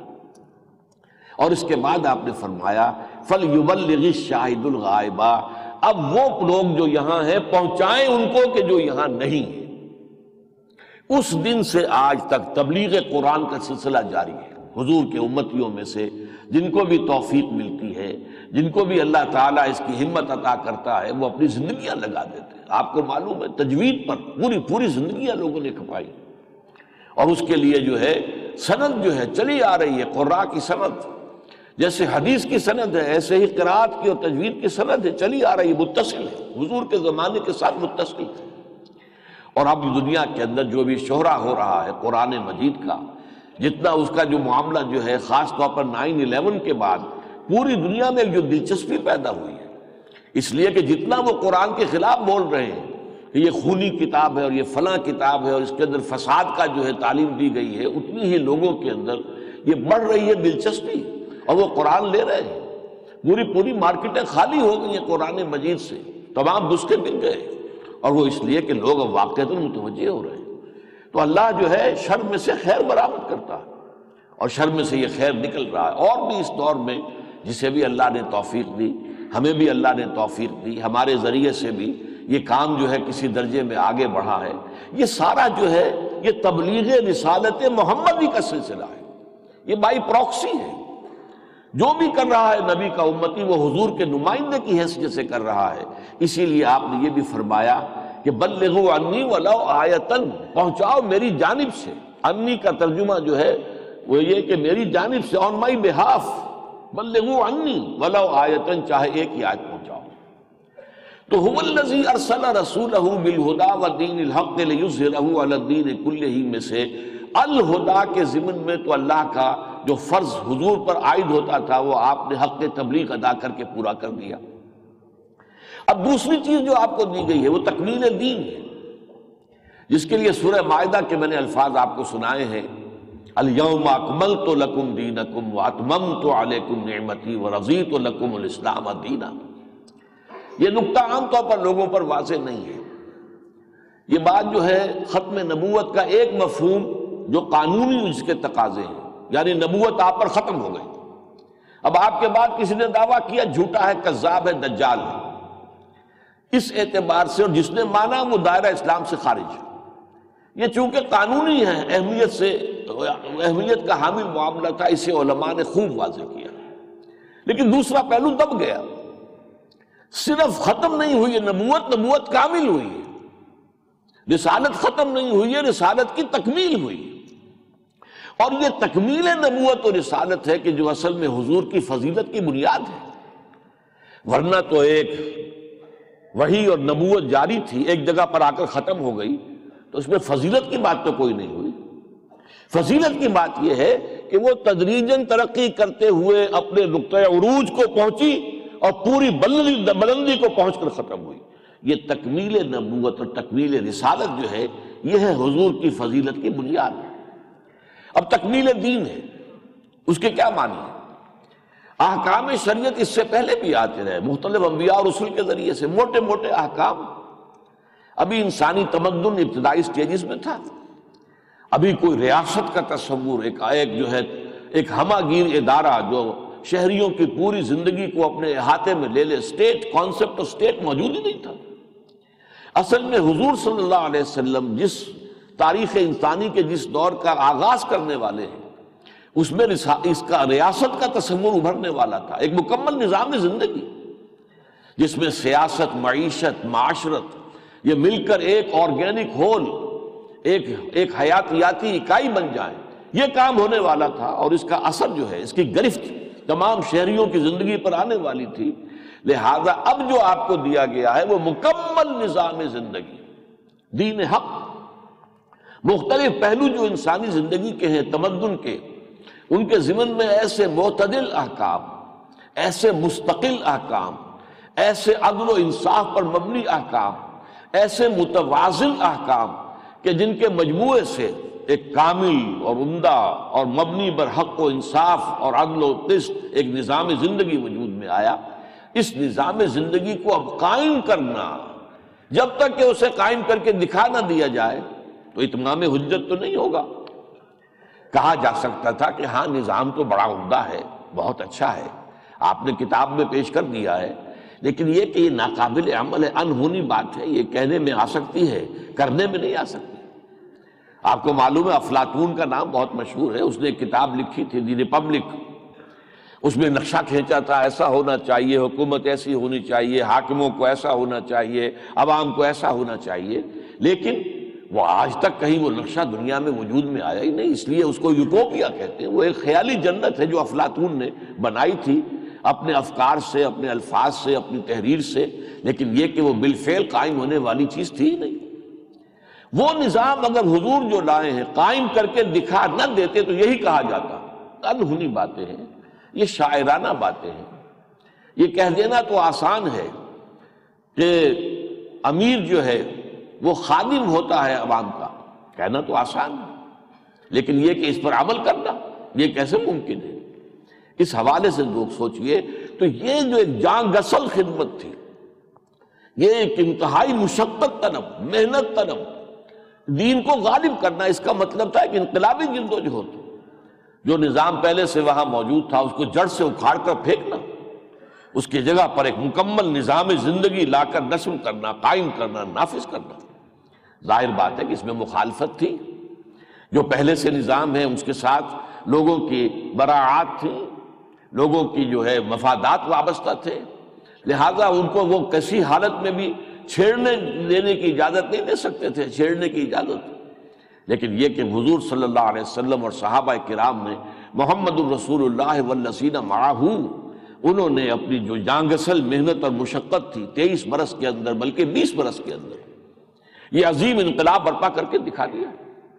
اور اس کے بعد آپ نے فرمایا فَلْيُبَلِّغِ الشَّاهِدُ الْغَائِبَ، اب وہ لوگ جو یہاں ہیں پہنچائیں ان کو کہ جو یہاں نہیں ہیں۔ اس دن سے آج تک تبلیغ قرآن کا سلسلہ جاری ہے۔ حضور کے امتیوں میں سے جن کو بھی توفیق ملتی ہے، جن کو بھی اللہ تعالیٰ اس کی ہمت عطا کرتا ہے، وہ اپنی زندگیاں لگا دیتے ہیں۔ آپ کو معلوم ہے تجوید پر پوری زندگیاں لوگوں نے کھپائی، اور اس کے لیے جو ہے سند جو ہے چلی آ رہی ہے، قراء کی سند، جیسے حدیث کی سند ہے ایسے ہی قراءت کی اور تجوید کی سند ہے، چلی آ رہی ہے، متصل ہے، حضور کے زمانے کے ساتھ متصل ہے۔ اور اب دنیا کے اندر جو بھی شہرہ ہو رہا ہے قرآن مجید کا، جتنا اس کا جو معاملہ جو ہے خاص طور پر 9/11 کے بعد پوری دنیا میں جو دلچسپی پیدا ہوئی ہے، اس لیے کہ جتنا وہ قرآن کے خلاف بول رہے ہیں کہ یہ خونی کتاب ہے اور یہ فلاں کتاب ہے اور اس کے اندر فساد کا جو ہے تعلیم دی گئی ہے، اتنی ہی لوگوں کے اندر یہ بڑھ رہی ہے دلچسپی، اور وہ قرآن لے رہے ہیں۔ پوری مارکیٹیں خالی ہو گئی ہیں قرآن مجید سے، تمام نسخے مل گئے، اور وہ اس لیے کہ لوگ اب واقعتاً متوجہ ہو رہے ہیں۔ تو اللہ جو ہے شر میں سے خیر برآمد کرتا ہے، اور شر میں سے یہ خیر نکل رہا ہے۔ اور بھی اس دور میں جسے بھی اللہ نے توفیق دی، ہمیں بھی اللہ نے توفیق دی، ہمارے ذریعے سے بھی یہ کام جو ہے کسی درجے میں آگے بڑھا ہے، یہ سارا جو ہے یہ تبلیغ رسالت محمدی کا سلسلہ ہے، یہ بائی پروکسی ہے۔ جو بھی کر رہا ہے نبی کا امتی وہ حضور کے نمائندے کی حیثیت سے کر رہا ہے۔ اسی لیے آپ نے یہ بھی فرمایا کہ بلغوا عنی ولو آیتن، پہنچاؤ میری جانب سے۔ انی کا ترجمہ جو ہے وہ یہ کہ میری جانب سے، آن مائی بہاف، بلغوا عنی ولو آیتن، چاہے ایک ہی آیت پہنچاؤ۔ تو هو الذی ارسل رسولہ بالہدی ودین الحق لیظہرہ علی الدین کلہ میں سے الہدا کے ضمن میں تو اللہ کا جو فرض حضور پر عائد ہوتا تھا وہ آپ نے حق تبلیغ ادا کر کے پورا کر دیا۔ اب دوسری چیز جو آپ کو دی گئی ہے وہ تکمیل دین ہے، جس کے لیے سورہ مائدہ کے میں نے الفاظ آپ کو سنائے ہیں، الیوم اکملت لکم دینکم واتممت علیکم نعمتی ورضیت لکم الاسلام دینا۔ یہ نکتہ عام طور پر لوگوں پر واضح نہیں ہے۔ یہ بات جو ہے ختم نبوت کا ایک مفہوم جو قانونی اس کے تقاضے ہیں، یعنی نبوت آپ پر ختم ہو گئی، اب آپ کے بعد کسی نے دعویٰ کیا جھوٹا ہے، کذاب ہے، دجال ہے، اس اعتبار سے، اور جس نے مانا وہ دائرہ اسلام سے خارج ہے۔ یہ چونکہ قانونی ہے، اہمیت کا حامل معاملہ تھا، اسے علماء نے خوب واضح کیا۔ لیکن دوسرا پہلو دب گیا، صرف ختم نہیں ہوئی ہے نبوت کامل ہوئی ہے، رسالت ختم نہیں ہوئی ہے، رسالت کی تکمیل ہوئی ہے۔ اور یہ تکمیل نبوت و رسالت ہے کہ جو اصل میں حضور کی فضیلت کی بنیاد ہے، ورنہ تو ایک وحی اور نبوت جاری تھی، ایک جگہ پر آ کر ختم ہو گئی، تو اس میں فضیلت کی بات تو کوئی نہیں ہوئی۔ فضیلت کی بات یہ ہے کہ وہ تدریجاً ترقی کرتے ہوئے اپنے نقطۂ عروج کو پہنچی اور پوری بلندی کو پہنچ کر ختم ہوئی۔ یہ تکمیل نبوت اور تکمیل رسالت جو ہے یہ ہے حضور کی فضیلت کی بنیاد۔ اب تکمیل دین ہے، اس کے کیا معنی ہے؟ احکام شریعت اس سے پہلے بھی آتے رہے، مختلف انبیاء اور رسول کے ذریعے سے موٹے موٹے احکام۔ ابھی انسانی تمدن ابتدائی سٹیجز میں تھا، ابھی کوئی ریاست کا تصور، ایک جو ہے ایک ہمہ گیر ادارہ جو شہریوں کی پوری زندگی کو اپنے احاطے میں لے لے، اسٹیٹ کانسیپٹ اور اسٹیٹ موجود ہی نہیں تھا۔ اصل میں حضور صلی اللہ علیہ وسلم جس تاریخ انسانی کے جس دور کا آغاز کرنے والے ہیں، اس میں اس کا ریاست کا تصور ابھرنے والا تھا، ایک مکمل نظام زندگی جس میں سیاست، معیشت، معاشرت یہ مل کر ایک آرگینک ہول، ایک حیاتیاتی اکائی بن جائیں، یہ کام ہونے والا تھا۔ اور اس کا اثر جو ہے، اس کی گرفت تمام شہریوں کی زندگی پر آنے والی تھی۔ لہذا اب جو آپ کو دیا گیا ہے وہ مکمل نظام زندگی، دین حق، مختلف پہلو جو انسانی زندگی کے ہیں، تمدن کے، ان کے ضمن میں ایسے معتدل احکام، ایسے مستقل احکام، ایسے عدل و انصاف پر مبنی احکام، ایسے متوازن احکام کہ جن کے مجموعے سے ایک کامل اور عمدہ اور مبنی بر حق و انصاف اور عدل و قسط ایک نظام زندگی وجود میں آیا۔ اس نظام زندگی کو اب قائم کرنا، جب تک کہ اسے قائم کر کے دکھا نہ دیا جائے تو اتمام حجت تو نہیں ہوگا۔ کہا جا سکتا تھا کہ ہاں نظام تو بڑا عمدہ ہے، بہت اچھا ہے، آپ نے کتاب میں پیش کر دیا ہے، لیکن یہ کہ یہ ناقابل عمل ہے، انہونی بات ہے، یہ کہنے میں آ سکتی ہے، کرنے میں نہیں آ سکتی۔ آپ کو معلوم ہے افلاطون کا نام بہت مشہور ہے، اس نے ایک کتاب لکھی تھی دی ریپبلک، اس میں نقشہ کھینچا تھا ایسا ہونا چاہیے، حکومت ایسی ہونی چاہیے، حاکموں کو ایسا ہونا چاہیے، عوام کو ایسا ہونا چاہیے، لیکن وہ آج تک کہیں وہ نقشہ دنیا میں وجود میں آیا ہی نہیں، اس لیے اس کو یوٹوپیا کہتے ہیں۔ وہ ایک خیالی جنت ہے جو افلاطون نے بنائی تھی اپنے افکار سے، اپنے الفاظ سے، اپنی تحریر سے، لیکن یہ کہ وہ بالفعل قائم ہونے والی چیز تھی ہی نہیں۔ وہ نظام اگر حضور جو لائے ہیں قائم کر کے دکھا نہ دیتے تو یہی کہا جاتا، انہونی باتیں ہیں، یہ شاعرانہ باتیں ہیں۔ یہ کہہ دینا تو آسان ہے کہ امیر جو ہے وہ خادم ہوتا ہے عوام کا، کہنا تو آسان ہے، لیکن یہ کہ اس پر عمل کرنا یہ کیسے ممکن ہے؟ اس حوالے سے لوگ سوچئے تو یہ جو ایک جان گسل خدمت تھی، یہ ایک انتہائی مشقت طلب، محنت طلب، دین کو غالب کرنا، اس کا مطلب تھا ایک انقلابی جدوجہد۔ جو نظام پہلے سے وہاں موجود تھا اس کو جڑ سے اکھاڑ کر پھینکنا، اس کی جگہ پر ایک مکمل نظام زندگی لا کر نصب کرنا، قائم کرنا، نافذ کرنا۔ ظاہر بات ہے کہ اس میں مخالفت تھی، جو پہلے سے نظام ہے اس کے ساتھ لوگوں کی براعات تھی، لوگوں کی جو ہے مفادات وابستہ تھے، لہذا ان کو وہ کسی حالت میں بھی چھیڑنے دینے کی اجازت نہیں دے سکتے تھے، چھیڑنے کی اجازت۔ لیکن یہ کہ حضور صلی اللہ علیہ وسلم اور صحابہ کرام نے، محمد الرسول اللہ والذین معہ، انہوں نے اپنی جو جانگسل محنت اور مشقت تھی 23 برس کے اندر، بلکہ 20 برس کے اندر، یہ عظیم انقلاب برپا کر کے دکھا دیا۔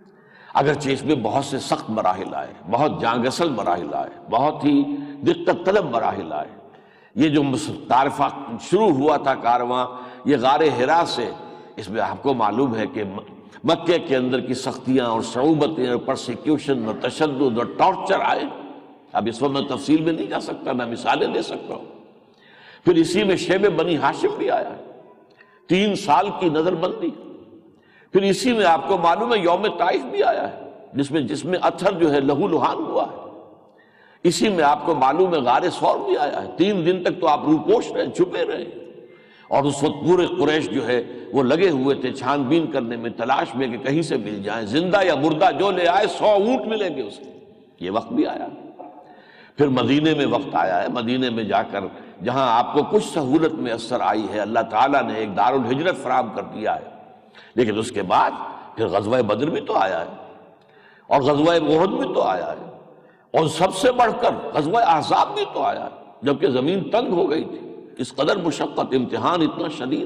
اگرچہ اس میں بہت سے سخت مراحل آئے، بہت جانگسل مراحل آئے، بہت ہی دقت طلب مراحل آئے۔ یہ جو تعارفہ شروع ہوا تھا کارواں، یہ غار حرا سے، اس میں آپ کو معلوم ہے کہ مکے کے اندر کی سختیاں اور صعوبتیں اور پرسیکیوشن اور تشدد اور ٹارچر آئے۔ اب اس وقت میں تفصیل میں نہیں جا سکتا، میں مثالیں دے سکتا ہوں۔ پھر اسی میں شیب بنی ہاشم بھی آیا ہے، 3 سال کی نظر بندی۔ پھر اسی میں آپ کو معلوم ہے یوم طائف بھی آیا ہے، جس میں اتھر جو ہے لہو لہان ہوا ہے۔ اسی میں آپ کو معلوم ہے غار ثور بھی آیا ہے، 3 دن تک تو آپ روپوش رہے، چھپے رہے، اور اس وقت پورے قریش جو ہے وہ لگے ہوئے تھے چھان بین کرنے میں، تلاش میں کہ کہیں سے مل جائیں، زندہ یا مردہ جو لے آئے 100 اونٹ ملیں گے اسے۔ یہ وقت بھی آیا۔ پھر مدینے میں وقت آیا ہے، مدینے میں جا کر جہاں آپ کو کچھ سہولت میں اثر آئی ہے، اللہ تعالیٰ نے ایک دار الہجرت فراہم کر دیا ہے، لیکن اس کے بعد پھر غزوہ بدر بھی تو آیا ہے، اور غزوہ احد بھی تو آیا ہے، اور سب سے بڑھ کر غزوہ احزاب بھی تو آیا ہے، جبکہ زمین تنگ ہو گئی تھی، اس قدر مشقت، امتحان اتنا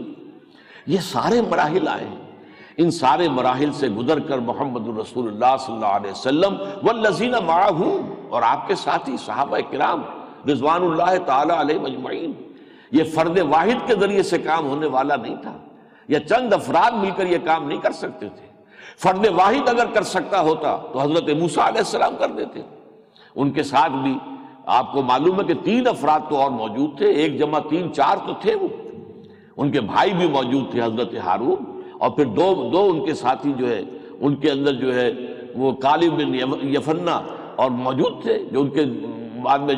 شدید۔ یہ سارے مراحل آئے ہیں، ان سارے مراحل سے گزر کر محمد الرسول اللہ صلی اللہ علیہ وسلم والذین معہ، اور آپ کے ساتھی صحابہ کرام رضوان اللہ تعالی علیہم اجمعین، یہ فرد واحد کے ذریعے سے کام ہونے والا نہیں تھا، یا چند افراد مل کر یہ کام نہیں کر سکتے تھے۔ فرد واحد اگر کر سکتا ہوتا تو حضرت موسیٰ علیہ السلام کر دیتے۔ ان کے ساتھ بھی آپ کو معلوم ہے کہ 3 افراد تو اور موجود تھے، 1 جمع 3 4 تو تھے، وہ ان کے بھائی بھی موجود تھے حضرت ہارون، اور پھر دو ان کے ساتھی جو ہے ان کے اندر جو ہے وہ کالب بن یفنہ اور موجود تھے، جو ان کے بعد میں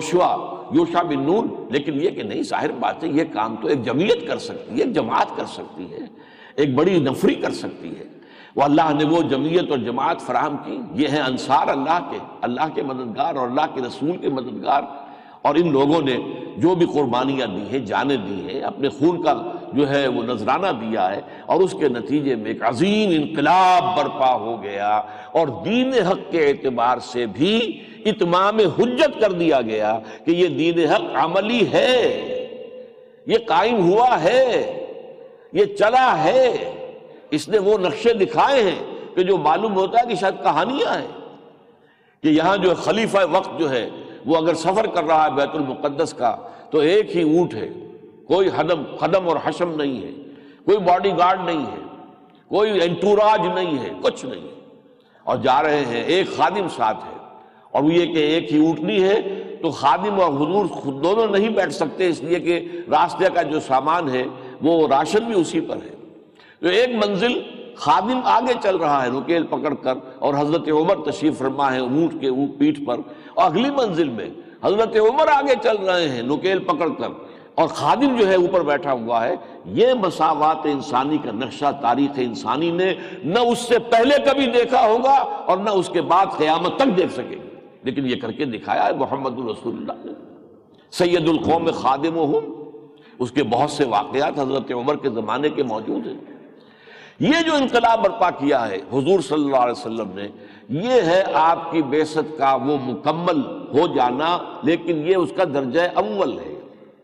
یوشع بن نون۔ لیکن یہ کہ نہیں، ظاہر بات ہے یہ کام تو ایک جمعیت کر سکتی ہے، ایک جماعت کر سکتی ہے، ایک بڑی نفری کر سکتی ہے، وہ اللہ نے وہ جمعیت اور جماعت فراہم کی، یہ ہیں انصار اللہ کے مددگار اور اللہ کے رسول کے مددگار، اور ان لوگوں نے جو بھی قربانیاں دی ہیں، جانیں دی ہیں، اپنے خون کا جو ہے وہ نذرانہ دیا ہے، اور اس کے نتیجے میں ایک عظیم انقلاب برپا ہو گیا، اور دین حق کے اعتبار سے بھی اتمام حجت کر دیا گیا کہ یہ دین حق عملی ہے، یہ قائم ہوا ہے، یہ چلا ہے۔ اس نے وہ نقشے دکھائے ہیں کہ جو معلوم ہوتا ہے کہ شاید کہانیاں ہیں، کہ یہاں جو خلیفہ وقت جو ہے وہ اگر سفر کر رہا ہے بیت المقدس کا تو ایک ہی اونٹ ہے، کوئی خدم اور حشم نہیں ہے، کوئی باڈی گارڈ نہیں ہے، کوئی انٹوراج نہیں ہے، کچھ نہیں، اور جا رہے ہیں، ایک خادم ساتھ ہے، اور وہ یہ کہ ایک ہی اونٹنی ہے تو خادم اور حضور خود دونوں نہیں بیٹھ سکتے، اس لیے کہ راستے کا جو سامان ہے وہ راشن بھی اسی پر ہے۔ تو ایک منزل خادم آگے چل رہا ہے نکیل پکڑ کر، اور حضرت عمر تشریف فرما ہے اونٹ کے پیٹھ پر، اور اگلی منزل میں حضرت عمر آگے چل رہے ہیں نکیل پکڑ کر، اور خادم جو ہے اوپر بیٹھا ہوا ہے۔ یہ مساوات انسانی کا نقشہ تاریخ انسانی نے نہ اس سے پہلے کبھی دیکھا ہوگا اور نہ اس کے بعد قیامت تک دیکھ سکے گا، لیکن یہ کر کے دکھایا ہے محمد رسول اللہ نے، سید القوم خادمہم۔ اس کے بہت سے واقعات حضرت عمر کے زمانے کے موجود ہیں۔ یہ جو انقلاب برپا کیا ہے حضور صلی اللہ علیہ وسلم نے، یہ ہے آپ کی بعثت کا وہ مکمل ہو جانا، لیکن یہ اس کا درجہ اول ہے،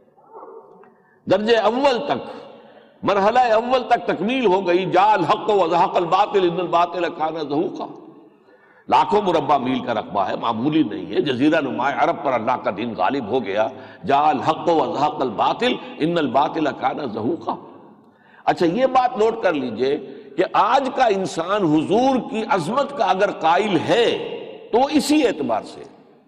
درجہ اول تک، مرحلہ اول تک تکمیل ہو گئی۔ جاء الحق وزهق الباطل ان الباطل كان زهوقا، لاکھوں مربع میل کا رقبہ ہے، معمولی نہیں ہے۔ جزیرہ نماء عرب پر اللہ کا دین غالب ہو گیا۔ جاء الحق وزهق الباطل ان الباطل كان زهوقا۔ اچھا یہ بات نوٹ کر لیجئے کہ آج کا انسان حضور کی عظمت کا اگر قائل ہے تو وہ اسی اعتبار سے،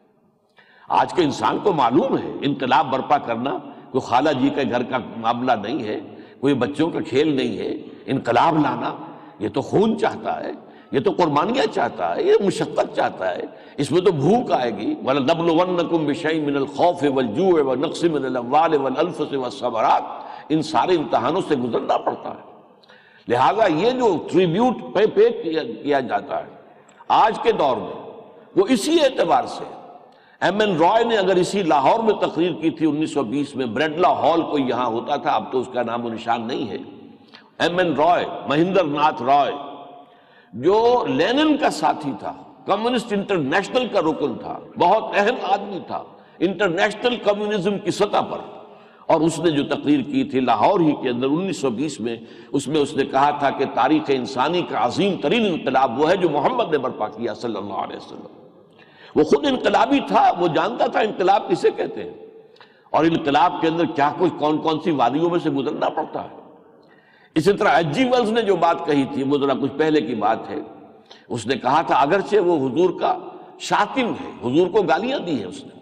آج کے انسان کو معلوم ہے انقلاب برپا کرنا کوئی خالہ جی کے گھر کا معاملہ نہیں ہے، کوئی بچوں کا کھیل نہیں ہے۔ انقلاب لانا یہ تو خون چاہتا ہے، یہ تو قربانیاں چاہتا ہے، یہ مشقت چاہتا ہے، اس میں تو بھوک آئے گی۔ وَلَنَبْلُوَنَّكُمْ بِشَيْءٍ مِّنَ الْخَوْفِ وَالْجُوعِ وَنَقْصٍ مِّنَ الْأَمْوَالِ وَالْأَنفُسِ وَالثَّمَرَاتِ، ان سارے امتحانوں سے گزرنا پڑتا ہے۔ لہذا یہ جو ٹریبیوٹ پے کیا جاتا ہے آج کے دور میں، وہ اسی اعتبار سے۔ ایم این رائے نے اگر اسی لاہور میں تقریر کی تھی 1920 میں، بریڈلا ہال کوئی یہاں ہوتا تھا، اب تو اس کا نام و نشان نہیں ہے۔ ایم این رائے، مہندر ناتھ رائے، جو لینن کا ساتھی تھا، کمیونسٹ انٹرنیشنل کا رکن تھا، بہت اہم آدمی تھا انٹرنیشنل کمیونزم کی سطح پر، اور اس نے جو تقریر کی تھی لاہور ہی کے اندر 1920 میں، اس میں اس نے کہا تھا کہ تاریخ انسانی کا عظیم ترین انقلاب وہ ہے جو محمد نے برپا کیا صلی اللہ علیہ وسلم۔ وہ خود انقلابی تھا، وہ جانتا تھا انقلاب کسے کہتے ہیں، اور انقلاب کے اندر کیا کچھ کون سی وادیوں میں سے گزرنا پڑتا ہے۔ اسی طرح ایچ جی ویلز نے جو بات کہی تھی، وہ ذرا کچھ پہلے کی بات ہے، اس نے کہا تھا اگرچہ وہ حضور کا شاتم ہے، حضور کو گالیاں دی ہیں اس نے،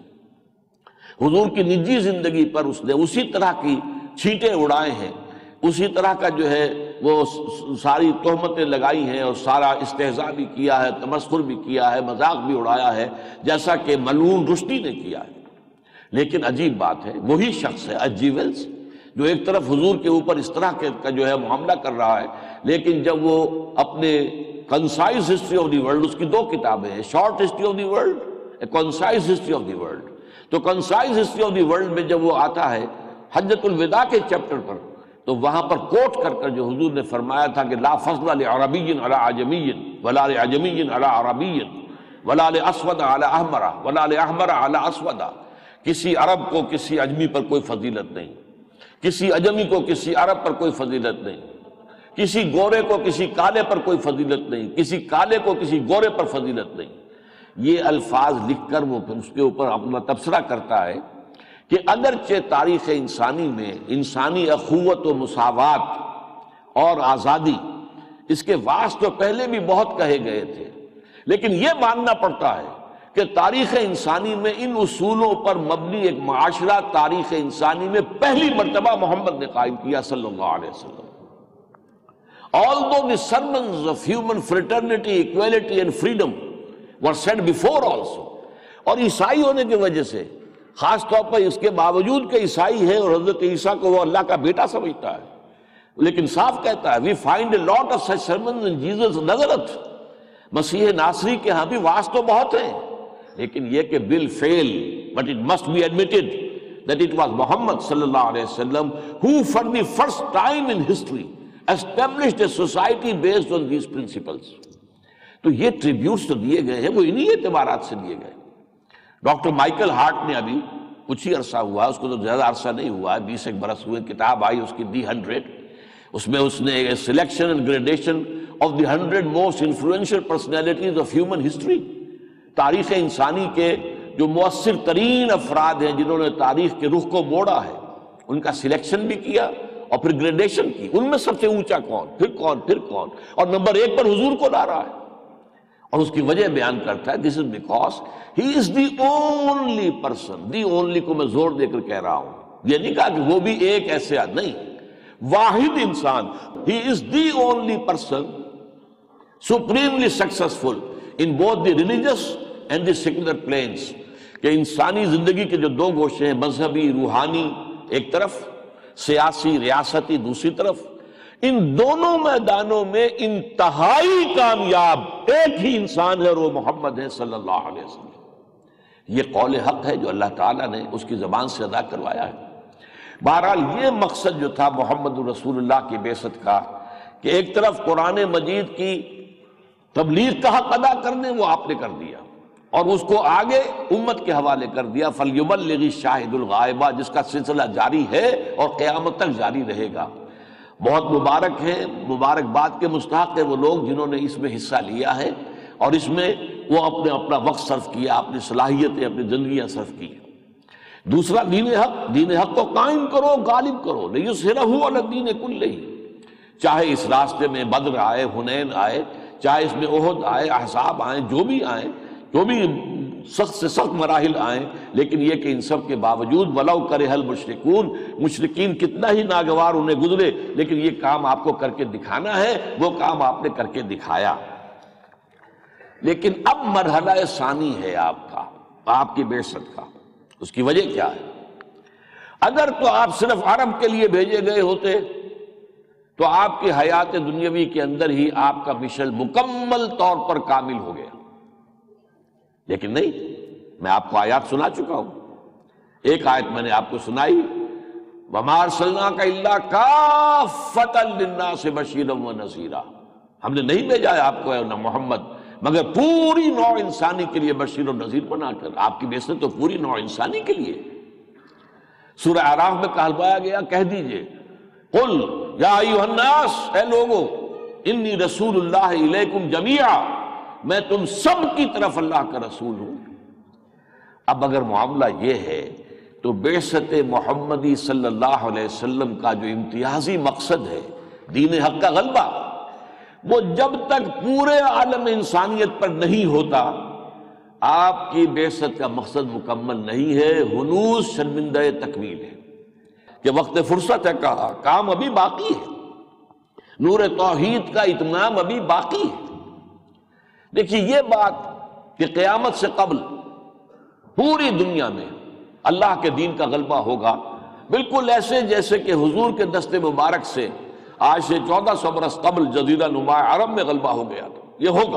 حضور کی نجی زندگی پر اس نے اسی طرح کی چھینٹیں اڑائے ہیں، اسی طرح کا جو ہے وہ ساری تہمتیں لگائی ہیں، اور سارا استہزاء بھی کیا ہے، تمسخر بھی کیا ہے، مذاق بھی اڑایا ہے، جیسا کہ ملعون رشدی نے کیا ہے۔ لیکن عجیب بات ہے، وہی شخص ہے ایچ جی ویلز جو ایک طرف حضور کے اوپر اس طرح کا جو ہے معاملہ کر رہا ہے، لیکن جب وہ اپنے concise history of the world, اس کی دو کتابیں ہیں، short history of the world, concise history of the world, تو concise history of the world میں جب وہ آتا ہے حجۃ الوداع کے چیپٹر پر، تو وہاں پر کوٹ کر کر جو حضور نے فرمایا تھا کہ لا فضل لعربی علی عجمی ولا لعجمی علی عربی ولا لاسود علی احمر ولا لاحمر علی اسود، کسی عرب کو کسی عجمی پر کوئی فضیلت نہیں، کسی عجمی کو کسی عرب پر کوئی فضیلت نہیں، کسی گورے کو کسی کالے پر کوئی فضیلت نہیں، کسی کالے کو کسی گورے پر فضیلت نہیں۔ یہ الفاظ لکھ کر وہ اس کے اوپر اپنا تبصرہ کرتا ہے کہ اگرچہ تاریخ انسانی میں انسانی اخوت و مساوات اور آزادی، اس کے واس تو پہلے بھی بہت کہے گئے تھے، لیکن یہ ماننا پڑتا ہے کہ تاریخ انسانی میں ان اصولوں پر مبنی ایک معاشرہ تاریخ انسانی میں پہلی مرتبہ محمد نے قائم کیا صلی اللہ علیہ وسلم۔ Although the sermons of human fraternity, equality and freedom were said before also، اور عیسائی ہونے کی وجہ سے خاص طور پر اس کے باوجود کہ عیسائی ہے اور حضرت عیسیٰ کو وہ اللہ کا بیٹا سمجھتا ہے، لیکن صاف کہتا ہے we find a lot of such sermons in Jesus Nazareth. مسیح ناصری کے ہاں بھی وعظ تو بہت ہیں، لیکن یہ کہ will fail, but it must be admitted that it was Muhammad sallallahu alayhi wa sallam who for the first time in history established a society based on these principles. تو یہ ٹریبیوٹس تو دیے گئے ہیں، وہ انہی اعتبارات سے دیے گئے۔ ڈاکٹر مائیکل ہارٹ نے ابھی کچھ ہی عرصہ ہوا، اس کو تو زیادہ عرصہ نہیں ہوا، 20 برس ہوئے، کتاب آئی اس کی دی 100، اس میں اس نے selection and gradation of the 100 most influential personalities of human history, تاریخ انسانی کے جو مؤثر ترین افراد ہیں جنہوں نے تاریخ کے رخ کو موڑا ہے، ان کا سلیکشن بھی کیا اور پھر گریڈیشن کی، ان میں سب سے اونچا کون، پھر کون، اور نمبر 1 پر حضور کو لا رہا ہے، اور اس کی وجہ بیان کرتا ہے this is because he is the only person, the only کو میں زور دے کر کہہ رہا ہوں، یہ نہیں کہا کہ وہ بھی ایک ایسے نہیں، واحد انسان، he is the only person supremely successful in both the religious and the secular planes، کہ انسانی زندگی کے جو 2 گوشے ہیں، مذہبی روحانی ایک طرف، سیاسی ریاستی دوسری طرف، ان دونوں میدانوں میں انتہائی کامیاب ایک ہی انسان ہے اور وہ محمد ہے صلی اللہ علیہ وسلم۔ یہ قول حق ہے جو اللہ تعالیٰ نے اس کی زبان سے ادا کروایا ہے۔ بہرحال یہ مقصد جو تھا محمد رسول اللہ کی بعثت کا، کہ ایک طرف قرآن مجید کی تبلیغ کا حق ادا کرنے، وہ آپ نے کر دیا، اور اس کو آگے امت کے حوالے کر دیا، فَلْيُبَلِّغِ الشَّاهِدُ الْغَائِبَ، جس کا سلسلہ جاری ہے اور قیامت تک جاری رہے گا۔ بہت مبارک ہیں، مبارکباد کے مستحق ہیں وہ لوگ جنہوں نے اس میں حصہ لیا ہے اور اس میں وہ اپنا وقت صرف کیا، اپنی صلاحیتیں، اپنی زندگیاں صرف کی۔ دوسرا دین حق کو قائم کرو، غالب کرو، لِيُظْهِرَهُ عَلَى الدِّينِ كُلِّهِ، چاہے اس راستے میں بدر آئے، حنین آئے، چاہے اس میں احد آئے، احزاب آئیں، جو بھی آئیں، جو بھی سخت سے سخت مراحل آئیں، لیکن یہ کہ ان سب کے باوجود وَلَوْ كَرِهَ الْمُشْرِكُونَ، مشرکین کتنا ہی ناگوار انہیں گزرے، لیکن یہ کام آپ کو کر کے دکھانا ہے، وہ کام آپ نے کر کے دکھایا۔ لیکن اب مرحلہ ثانی ہے آپ کی بعثت کا، اس کی وجہ کیا ہے؟ اگر تو آپ صرف عرب کے لیے بھیجے گئے ہوتے تو آپ کی حیات دنیاوی کے اندر ہی آپ کا مشن مکمل طور پر کامل ہو گیا، لیکن نہیں۔ میں آپ کو آیات سنا چکا ہوں، ایک آیت میں نے آپ کو سنائی، وَمَا أَرْسَلْنَاكَ إِلَّا كَافَّةً لِلنَّاسِ بَشِيرًا وَنَذِيرًا، ہم نے نہیں بھیجا ہے آپ کو اے محمد مگر پوری نوع انسانی کے لیے بشیر و نذیر بنا کر۔ آپ کی بعثت تو پوری نوع انسانی کے لیے۔ سورہ اعراف میں کہلوایا گیا، کہہ دیجئے قل یا ایھا الناس، اے لوگو، انی رسول اللہ الیکم جمیعا، میں تم سب کی طرف اللہ کا رسول ہوں۔ اب اگر معاملہ یہ ہے تو بعثت محمدی صلی اللہ علیہ وسلم کا جو امتیازی مقصد ہے، دین حق کا غلبہ، وہ جب تک پورے عالم انسانیت پر نہیں ہوتا، آپ کی بعثت کا مقصد مکمل نہیں ہے، ہنوز شرمندہ تکمیل ہے، کہ وقت فرصت ہے، کہا کام ابھی باقی ہے، نور توحید کا اتمام ابھی باقی ہے۔ دیکھیے یہ بات کہ قیامت سے قبل پوری دنیا میں اللہ کے دین کا غلبہ ہوگا، بالکل ایسے جیسے کہ حضور کے دست مبارک سے آج سے 1400 برس قبل جزیرہ نما عرب میں غلبہ ہو گیا تھا، یہ ہوگا۔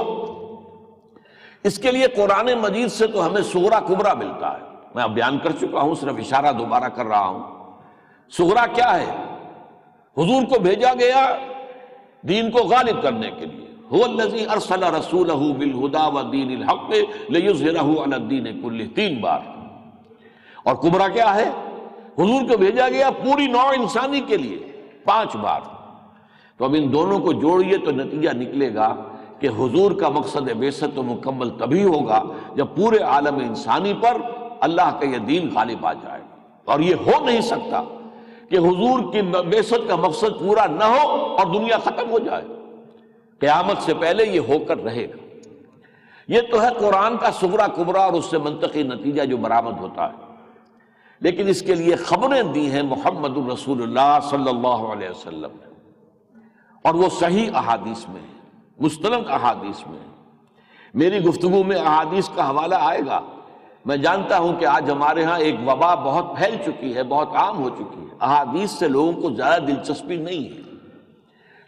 اس کے لیے قرآن مجید سے تو ہمیں صغرا کبرا ملتا ہے، میں اب بیان کر چکا ہوں، صرف اشارہ دوبارہ کر رہا ہوں۔ صغرا کیا ہے؟ حضور کو بھیجا گیا دین کو غالب کرنے کے لیے، هو الذی ارسل رسولہ بالہدی ودین الحق لیظہرہ علی الدین کلہ، 3 بار۔ اور کبرا کیا ہے؟ حضور کو بھیجا گیا پوری نوع انسانی کے لیے، 5 بار۔ تو اب ان دونوں کو جوڑیے تو نتیجہ نکلے گا کہ حضور کا مقصد بعثت تو مکمل تبھی ہوگا جب پورے عالم انسانی پر اللہ کا یہ دین غالب آ جائے، اور یہ ہو نہیں سکتا کہ حضور کی بعثت کا مقصد پورا نہ ہو اور دنیا ختم ہو جائے، قیامت سے پہلے یہ ہو کر رہے گا۔ یہ تو ہے قرآن کا صغرا کبرا اور اس سے منطقی نتیجہ جو برآمد ہوتا ہے، لیکن اس کے لیے خبریں دی ہیں محمد الرسول اللہ صلی اللہ علیہ وسلم نے، اور وہ صحیح احادیث میں ہے، مستند احادیث میں ہے۔ میری گفتگو میں احادیث کا حوالہ آئے گا۔ میں جانتا ہوں کہ آج ہمارے ہاں ایک وبا بہت پھیل چکی ہے، بہت عام ہو چکی ہے، احادیث سے لوگوں کو زیادہ دلچسپی نہیں ہے،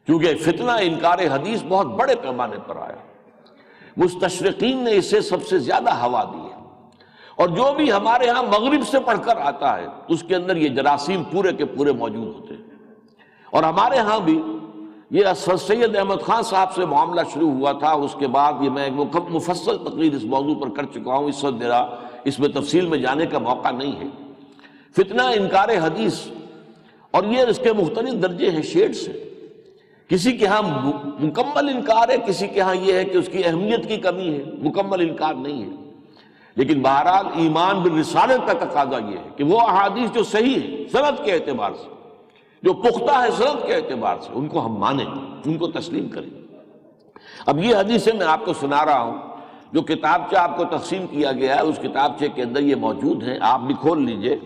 کیونکہ فتنہ انکار حدیث بہت بڑے پیمانے پر آیا، مستشرقین نے اسے سب سے زیادہ ہوا دی ہے، اور جو بھی ہمارے ہاں مغرب سے پڑھ کر آتا ہے اس کے اندر یہ جراثیم پورے کے پورے موجود ہوتے ہیں۔ اور ہمارے ہاں بھی یہ سید احمد خان صاحب سے معاملہ شروع ہوا تھا، اس کے بعد یہ میں ایک مفصل تقریر اس موضوع پر کر چکا ہوں، اس وقت میرا اس میں تفصیل میں جانے کا موقع نہیں ہے۔ فتنہ انکار حدیث، اور یہ اس کے مختلف درجے ہیں، شیڈز ہیں۔ کسی کے ہاں مکمل انکار ہے، کسی کے ہاں یہ ہے کہ اس کی اہمیت کی کمی ہے، مکمل انکار نہیں ہے۔ لیکن بہرحال ایمان بالرسالت کا تقاضا یہ ہے کہ وہ احادیث جو صحیح ہے سند کے اعتبار سے، جو پختہ ہے سند کے اعتبار سے، ان کو ہم مانیں، ان کو تسلیم کریں۔ اب یہ حدیثیں میں آپ کو سنا رہا ہوں، جو کتابچہ آپ کو تقسیم کیا گیا ہے اس کتابچے کے اندر یہ موجود ہیں، آپ بھی کھول لیجئے۔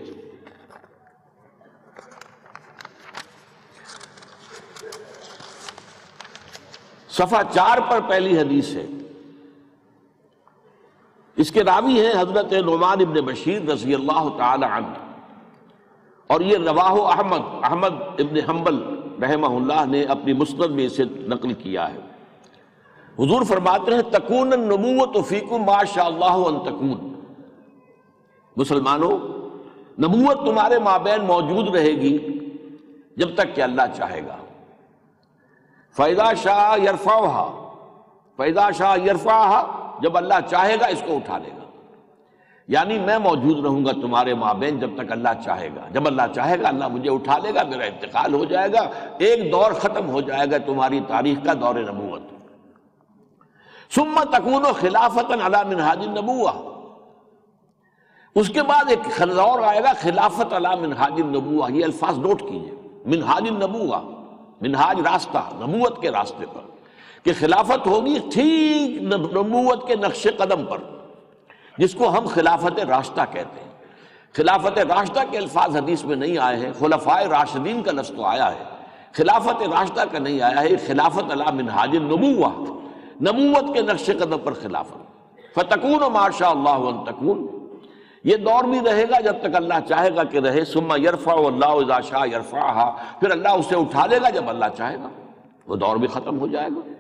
صفحہ 4 پر پہلی حدیث ہے، اس کے راوی ہیں حضرت نعمان ابن بشیر رضی اللہ تعالی عنہ، اور یہ رواہ احمد ابن حنبل رحمہ اللہ نے اپنی مسند میں اسے نقل کیا ہے۔ حضور فرماتے ہیں تکون النبوۃ فیکم ما شاء اللہ ان تکون، مسلمانوں نبوت تمہارے مابین موجود رہے گی جب تک کہ اللہ چاہے گا۔ فَإِذَا شَاءَ يَرْفَعُهَا، فَإِذَا شَاءَ يَرْفَعُهَا، جب اللہ چاہے گا اس کو اٹھا لے گا، یعنی میں موجود رہوں گا تمہارے مابین جب تک اللہ چاہے گا، جب اللہ چاہے گا اللہ مجھے اٹھا لے گا، میرا انتقال ہو جائے گا، ایک دور ختم ہو جائے گا تمہاری تاریخ کا، دور نبوت۔ ثُمَّ تَكُونُ خِلَافَةً عَلَى مِنْهَاجِ النَّبُوَّةِ، اس کے بعد ایک دور آئے گا خلافت علی منہاج النبوہ، یہ الفاظ نوٹ کیجئے، منہاج النبوہ، منہاج راستہ، نبوت کے راستے پر، کہ خلافت ہوگی ٹھیک نبوت کے نقش قدم پر، جس کو ہم خلافت راستہ کہتے ہیں۔ خلافت راستہ کے الفاظ حدیث میں نہیں آئے ہیں، خلفائے راشدین کا لفظ تو آیا ہے، خلافت راستہ کا نہیں آیا ہے۔ خلافت علی منہاج النبوہ، نبوت کے نقش قدم پر خلافت۔ فتکون ما شاء اللہ ان تکون، یہ دور بھی رہے گا جب تک اللہ چاہے گا کہ رہے۔ ثم یرفع اللہ اذا شاء یرفعها، پھر اللہ اسے اٹھا لے گا جب اللہ چاہے گا، وہ دور بھی ختم ہو جائے گا۔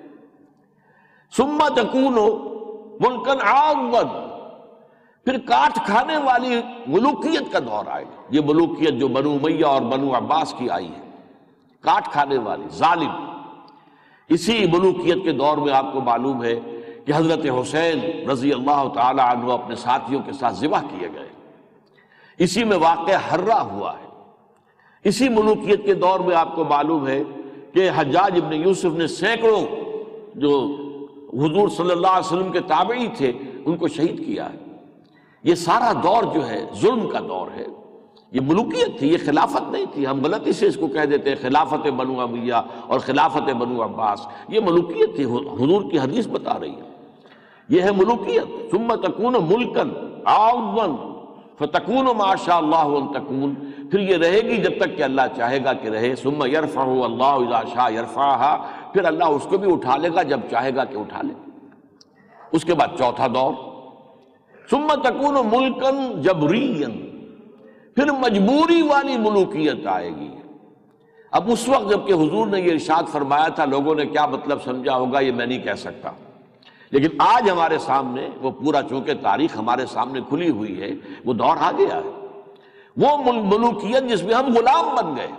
ثم تکون ملکا عاضا، پھر کاٹ کھانے والی ملوکیت کا دور آئے گا۔ یہ ملوکیت جو بنو امیہ اور بنو عباس کی آئی ہے، کاٹ کھانے والی، ظالم۔ اسی ملوکیت کے دور میں آپ کو معلوم ہے کہ حضرت حسین رضی اللہ تعالی عنہ اپنے ساتھیوں کے ساتھ ذبح کیے گئے، اسی میں واقعہ حرہ ہوا ہے۔ اسی ملوکیت کے دور میں آپ کو معلوم ہے کہ حجاج ابن یوسف نے سینکڑوں جو حضور صلی اللہ علیہ وسلم کے تابعی تھے ان کو شہید کیا ہے۔ یہ سارا دور جو ہے ظلم کا دور ہے، یہ ملوکیت تھی، یہ خلافت نہیں تھی۔ ہم غلطی سے اس کو کہہ دیتے ہیں خلافت بنو امیہ اور خلافت بنو عباس، یہ ملوکیت تھی، حضور کی حدیث بتا رہی ہے، یہ ہے ملوکیت۔ ثم تکون ملکا عاضا فتکون ما شاء اللہ ان تکون، پھر یہ رہے گی جب تک کہ اللہ چاہے گا کہ رہے۔ ثم یرفع اللہ اذا شاء یرفعها، پھر اللہ اس کو بھی اٹھا لے گا جب چاہے گا کہ اٹھا لے۔ اس کے بعد چوتھا دور، ثم تکون ملکا جبریا، پھر مجبوری والی ملوکیت آئے گی۔ اب اس وقت جب کہ حضور نے یہ ارشاد فرمایا تھا لوگوں نے کیا مطلب سمجھا ہوگا یہ میں نہیں کہہ سکتا، لیکن آج ہمارے سامنے وہ پورا، چونکہ تاریخ ہمارے سامنے کھلی ہوئی ہے، وہ دور آ گیا ہے، وہ ملوکیت جس میں ہم غلام بن گئے۔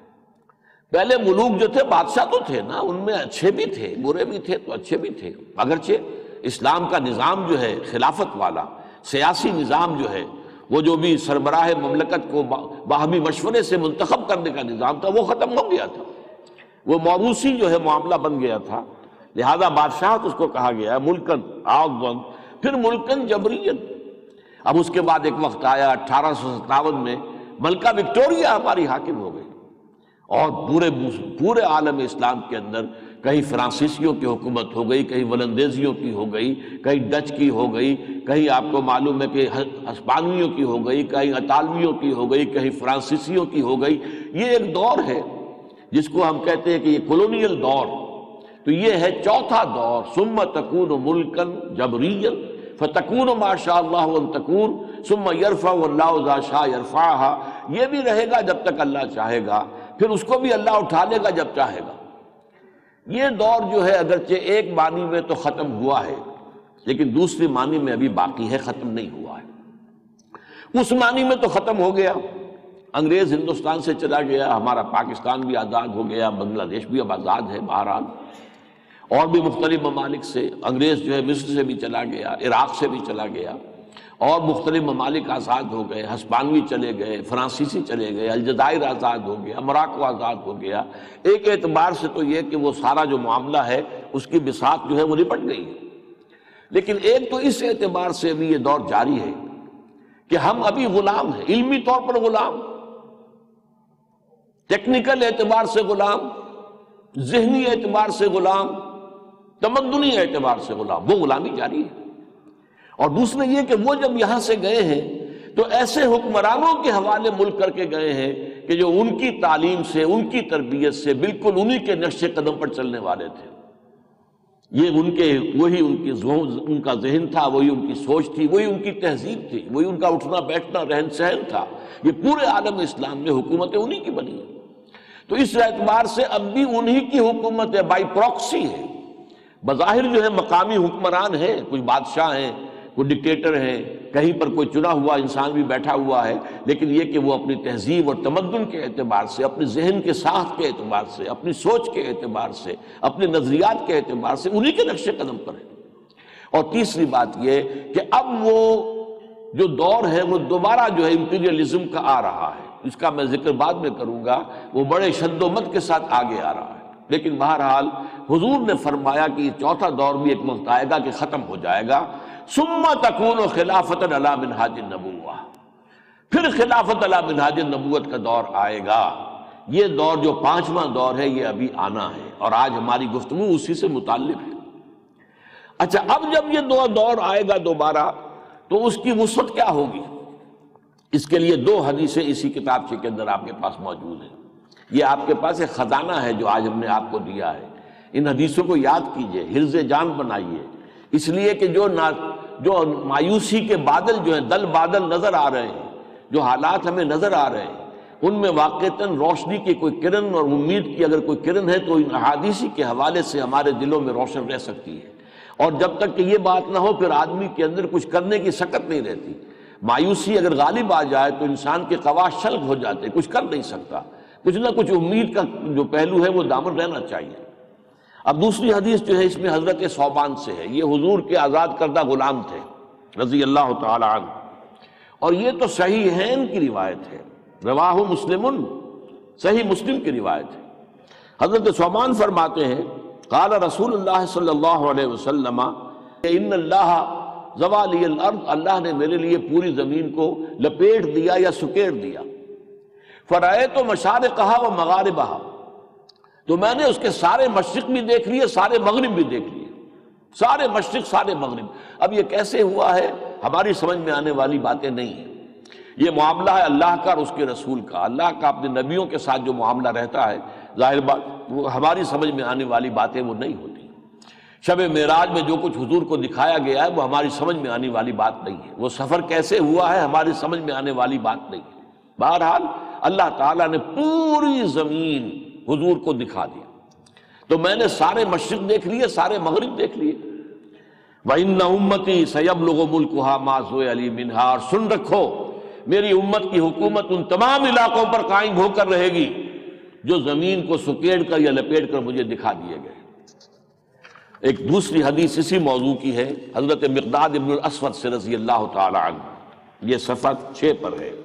پہلے ملوک جو تھے بادشاہ تو تھے نا، ان میں اچھے بھی تھے برے بھی تھے تو اچھے بھی تھے، اگرچہ اسلام کا نظام جو ہے خلافت والا سیاسی نظام جو ہے، وہ جو بھی سربراہ مملکت کو باہمی مشورے سے منتخب کرنے کا نظام تھا وہ ختم ہو گیا تھا، وہ موروثی جو ہے معاملہ بن گیا تھا، لہذا بادشاہت اس کو کہا گیا ہے ملکن عاضا، پھر ملکن جبرین۔ اب اس کے بعد ایک وقت آیا 1857 میں ملکہ وکٹوریہ ہماری حاکم ہو گئی، اور پورے عالم اسلام کے اندر کہیں فرانسیسیوں کی حکومت ہو گئی، کہیں ولندیزیوں کی ہو گئی، کہیں ڈچ کی ہو گئی، کہیں آپ کو معلوم ہے کہ ہسپانویوں کی ہو گئی، کہیں اطالویوں کی ہو گئی، کہیں فرانسیسیوں کی ہو گئی۔ یہ ایک دور ہے جس کو ہم کہتے ہیں کہ یہ کولونیل دور، تو یہ ہے چوتھا دور۔ ثم تکون ملکا جبریا فتکون ما شاء اللہ ان تکون ثم یرفع اللہ اذا شاء یرفعها، یہ بھی رہے گا جب تک اللہ چاہے گا، پھر اس کو بھی اللہ اٹھا لے گا جب چاہے گا۔ یہ دور جو ہے اگرچہ ایک معنی میں تو ختم ہوا ہے لیکن دوسری معنی میں ابھی باقی ہے، ختم نہیں ہوا ہے۔ اس معنی میں تو ختم ہو گیا، انگریز ہندوستان سے چلا گیا، ہمارا پاکستان بھی آزاد ہو گیا، بنگلہ دیش بھی اب آزاد ہے، بہرحال اور بھی مختلف ممالک سے انگریز جو ہے مصر سے بھی چلا گیا، عراق سے بھی چلا گیا، اور مختلف ممالک آزاد ہو گئے، ہسپانوی چلے گئے، فرانسیسی چلے گئے، الجزائر آزاد ہو گیا، موراکو آزاد ہو گیا۔ ایک اعتبار سے تو یہ کہ وہ سارا جو معاملہ ہے اس کی بساط جو ہے وہ نپٹ گئی ہے، لیکن ایک تو اس اعتبار سے بھی یہ دور جاری ہے کہ ہم ابھی غلام ہیں، علمی طور پر غلام، ٹیکنیکل اعتبار سے غلام، ذہنی اعتبار سے غلام، تمدنی اعتبار سے غلام، وہ غلامی جاری ہے۔ اور دوسرا یہ کہ وہ جب یہاں سے گئے ہیں تو ایسے حکمرانوں کے حوالے ملک کر کے گئے ہیں کہ جو ان کی تعلیم سے، ان کی تربیت سے بالکل انہی کے نقش قدم پر چلنے والے تھے۔ یہ ان کا ذہن تھا، وہی ان کی سوچ تھی، وہی ان کی تہذیب تھی، وہی ان کا اٹھنا بیٹھنا رہن سہن تھا۔ یہ پورے عالم اسلام میں حکومتیں انہی کی بنی ہیں، تو اس اعتبار سے اب بھی انہی کی حکومت ہے، بائی پراکسی ہے۔ بظاہر جو ہے مقامی حکمران ہیں، کچھ بادشاہ ہیں، کوئی ڈکٹیٹر ہیں، کہیں پر کوئی چنا ہوا انسان بھی بیٹھا ہوا ہے، لیکن یہ کہ وہ اپنی تہذیب اور تمدن کے اعتبار سے، اپنے ذہن کے ساخت کے اعتبار سے، اپنی سوچ کے اعتبار سے، اپنے نظریات کے اعتبار سے انہی کے نقش قدم پر ہے۔ اور تیسری بات یہ کہ اب وہ جو دور ہے وہ دوبارہ جو ہے امپیریلزم کا آ رہا ہے، اس کا میں ذکر بعد میں کروں گا، وہ بڑے شد و مت کے ساتھ آگے آ رہا ہے، لیکن بہرحال حضور نے فرمایا کہ یہ چوتھا دور بھی ایک وقت آئے گا کہ ختم ہو جائے گا۔ ثم تکون خلافۃ علی منہاج النبوہ، پھر خلافت علی منہاج النبوت کا دور آئے گا۔ یہ دور جو پانچواں دور ہے یہ ابھی آنا ہے، اور آج ہماری گفتگو اسی سے متعلق ہے۔ اچھا، اب جب یہ دور آئے گا دوبارہ تو اس کی وسعت کیا ہوگی؟ اس کے لیے دو حدیثیں اسی کتابچے کے اندر آپ کے پاس موجود ہیں۔ یہ آپ کے پاس ایک خزانہ ہے جو آج ہم نے آپ کو دیا ہے، ان حدیثوں کو یاد کیجئے، حرز جان بنائیے، اس لیے کہ جو مایوسی کے بادل جو ہیں، دل بادل نظر آ رہے ہیں، جو حالات ہمیں نظر آ رہے ہیں، ان میں واقعتاً روشنی کی کوئی کرن اور امید کی اگر کوئی کرن ہے تو ان احادیث کے حوالے سے ہمارے دلوں میں روشن رہ سکتی ہے۔ اور جب تک کہ یہ بات نہ ہو پھر آدمی کے اندر کچھ کرنے کی سکت نہیں رہتی۔ مایوسی اگر غالب آ جائے تو انسان کے خواص شلب ہو جاتے، کچھ کر نہیں سکتا، کچھ نہ کچھ امید کا جو پہلو ہے وہ دامن رہنا چاہیے۔ اب دوسری حدیث جو ہے اس میں حضرت ثوبان سے ہے، یہ حضور کے آزاد کردہ غلام تھے رضی اللہ تعالی عنہ، اور یہ تو صحیحین کی روایت ہے، رواہ مسلم، صحیح مسلم کی روایت ہے۔ حضرت ثوبان فرماتے ہیں قال رسول اللہ صلی اللہ علیہ وسلم ان اللہ زوالی الارض، اللہ نے میرے لیے پوری زمین کو لپیٹ دیا یا سکیڑ دیا، فرأیت مشارقہا و مغاربہا، تو میں نے اس کے سارے مشرق بھی دیکھ لیے، سارے مغرب بھی دیکھ لیے، سارے مشرق سارے مغرب۔ اب یہ کیسے ہوا ہے ہماری سمجھ میں آنے والی باتیں نہیں ہیں، یہ معاملہ ہے اللہ کا اور اس کے رسول کا، اللہ کا اپنے نبیوں کے ساتھ جو معاملہ رہتا ہے، ظاہر بات وہ ہماری سمجھ میں آنے والی باتیں وہ نہیں ہوتی۔ شب معراج میں جو کچھ حضور کو دکھایا گیا ہے وہ ہماری سمجھ میں آنے والی بات نہیں ہے، وہ سفر کیسے ہوا ہے ہماری سمجھ میں آنے والی بات نہیں ہے۔ بہرحال اللہ تعالیٰ نے پوری زمین حضور کو دکھا دیا، تو میں نے سارے مشرق دیکھ لیے، سارے مغرب دیکھ لیے۔ وَإِنَّ أُمَّتِي سَيَبْلُغُ مُلْكُهَا مَا زُوِّئَ لِي مِنْهَا، اور سن رکھو میری امت کی حکومت ان تمام علاقوں پر قائم ہو کر رہے گی جو زمین کو سکیڑ کر یا لپیٹ کر مجھے دکھا دیے گئے۔ ایک دوسری حدیث اسی موضوع کی ہے، حضرت مقداد ابن الاسود سے رضی اللہ تعالی عنہ، یہ صفحہ 6 پر ہے۔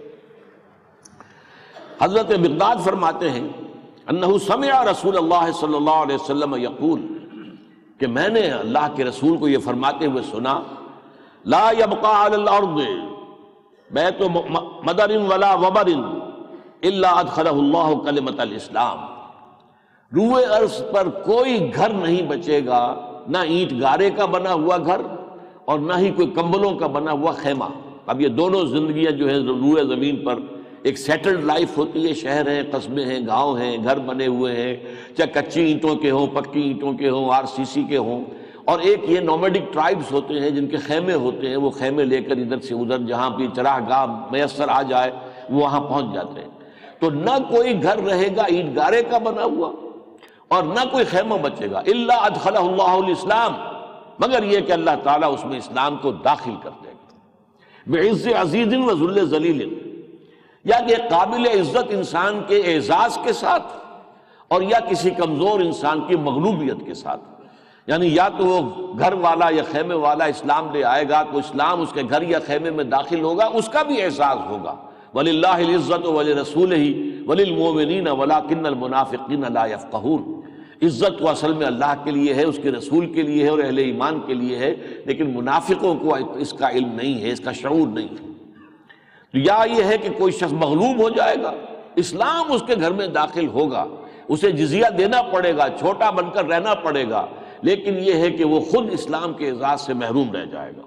حضرت مقداد فرماتے ہیں انہو سمع رسول اللہ صلی اللہ علیہ وسلم یقول، کہ میں نے اللہ کے رسول کو یہ فرماتے ہوئے سنا، لا یبقى علی الارض بیت مدر ولا وبر الا ادخلہ اللہ کلمۃ الاسلام، روئے ارض پر کوئی گھر نہیں بچے گا، نہ اینٹ گارے کا بنا ہوا گھر اور نہ ہی کوئی کمبلوں کا بنا ہوا خیمہ۔ اب یہ دونوں زندگیاں جو ہیں روئے زمین پر، ایک سیٹلڈ لائف ہوتی ہے، شہر ہیں، قصبے ہیں، گاؤں ہیں، گھر بنے ہوئے ہیں، چاہے کچی اینٹوں کے ہوں، پکی اینٹوں کے ہوں، RCC کے ہوں، اور ایک یہ نومیڈک ٹرائبز ہوتے ہیں جن کے خیمے ہوتے ہیں، وہ خیمے لے کر ادھر سے ادھر جہاں بھی چراہ گاہ میسر آ جائے وہ وہاں پہنچ جاتے ہیں۔ تو نہ کوئی گھر رہے گا اینٹ گارے کا بنا ہوا اور نہ کوئی خیمہ بچے گا، الا ادخلہ اللہ الاسلام، مگر یہ کہ اللہ تعالیٰ اس میں اسلام کو داخل کر دے گا، بعز عزیز و ذل ذلیل، یا کہ قابل عزت انسان کے اعزاز کے ساتھ اور یا کسی کمزور انسان کی مغلوبیت کے ساتھ، یعنی یا تو وہ گھر والا یا خیمے والا اسلام لے آئے گا تو اسلام اس کے گھر یا خیمے میں داخل ہوگا، اس کا بھی اعزاز ہوگا، وَلِلَّهِ الْعِزَّةُ وَلِرَسُولِهِ وَلِلْمُؤْمِنِينَ وَلَكِنَّ الْمُنَافِقِينَ لَا يَفْقَهُونَ۔ عزت تو اصل میں اللہ کے لیے ہے، اس کے رسول کے لیے ہے اور اہل ایمان کے لیے ہے، لیکن منافقوں کو اس کا علم نہیں ہے، اس کا شعور نہیں ہے۔ تو یا یہ ہے کہ کوئی شخص مغلوب ہو جائے گا، اسلام اس کے گھر میں داخل ہوگا، اسے جزیہ دینا پڑے گا، چھوٹا بن کر رہنا پڑے گا، لیکن یہ ہے کہ وہ خود اسلام کے اعزاز سے محروم رہ جائے گا۔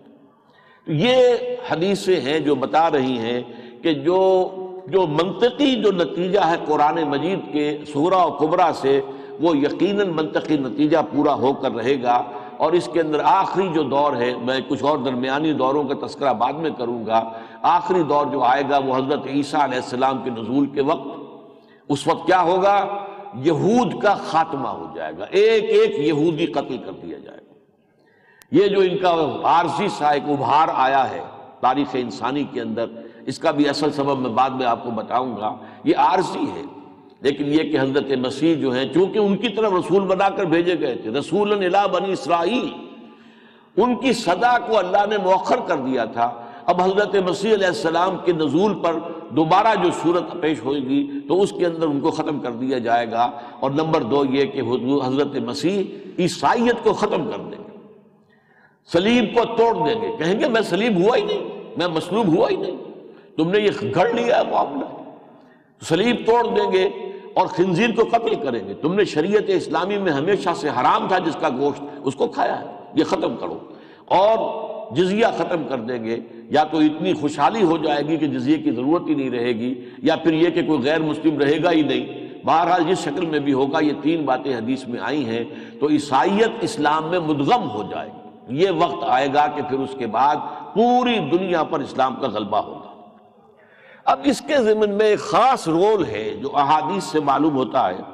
یہ حدیثیں ہیں جو بتا رہی ہیں کہ جو منطقی جو نتیجہ ہے قرآن مجید کے صغریٰ و کبریٰ سے، وہ یقیناً منطقی نتیجہ پورا ہو کر رہے گا، اور اس کے اندر آخری جو دور ہے، میں کچھ اور درمیانی دوروں کا تذکرہ بعد میں کروں گا، آخری دور جو آئے گا وہ حضرت عیسیٰ علیہ السلام کے نزول کے وقت، اس وقت کیا ہوگا؟ یہود کا خاتمہ ہو جائے گا، ایک ایک یہودی قتل کر دیا جائے گا۔ یہ جو ان کا عارضی سا ایک ابھار آیا ہے تاریخ انسانی کے اندر، اس کا بھی اصل سبب میں بعد میں آپ کو بتاؤں گا، یہ عارضی ہے، لیکن یہ کہ حضرت مسیح جو ہیں چونکہ ان کی طرف رسول بنا کر بھیجے گئے تھے، رسولاً الی بنی اسرائیل، ان کی صدا کو اللہ نے مؤخر کر دیا تھا۔ اب حضرت مسیح علیہ السلام کے نزول پر دوبارہ جو صورت پیش ہوئے گی تو اس کے اندر ان کو ختم کر دیا جائے گا، اور نمبر دو یہ کہ حضرت مسیح عیسائیت کو ختم کر دیں گے، صلیب کو توڑ دیں گے، کہیں گے میں صلیب ہوا ہی نہیں، میں مصلوب ہوا ہی نہیں، تم نے یہ گھڑ لیا ہے معاملہ، صلیب توڑ دیں گے اور خنزیر کو قتل کریں گے، تم نے شریعت اسلامی میں ہمیشہ سے حرام تھا جس کا گوشت، اس کو کھایا ہے، یہ ختم کرو، اور جزیہ ختم کر دیں گے۔ یا تو اتنی خوشحالی ہو جائے گی کہ جزیے کی ضرورت ہی نہیں رہے گی، یا پھر یہ کہ کوئی غیر مسلم رہے گا ہی نہیں، بہرحال جس شکل میں بھی ہوگا، یہ تین باتیں حدیث میں آئی ہیں، تو عیسائیت اسلام میں مدغم ہو جائے گی۔ یہ وقت آئے گا کہ پھر اس کے بعد پوری دنیا پر اسلام کا غلبہ ہوگا۔ اب اس کے ضمن میں ایک خاص رول ہے جو احادیث سے معلوم ہوتا ہے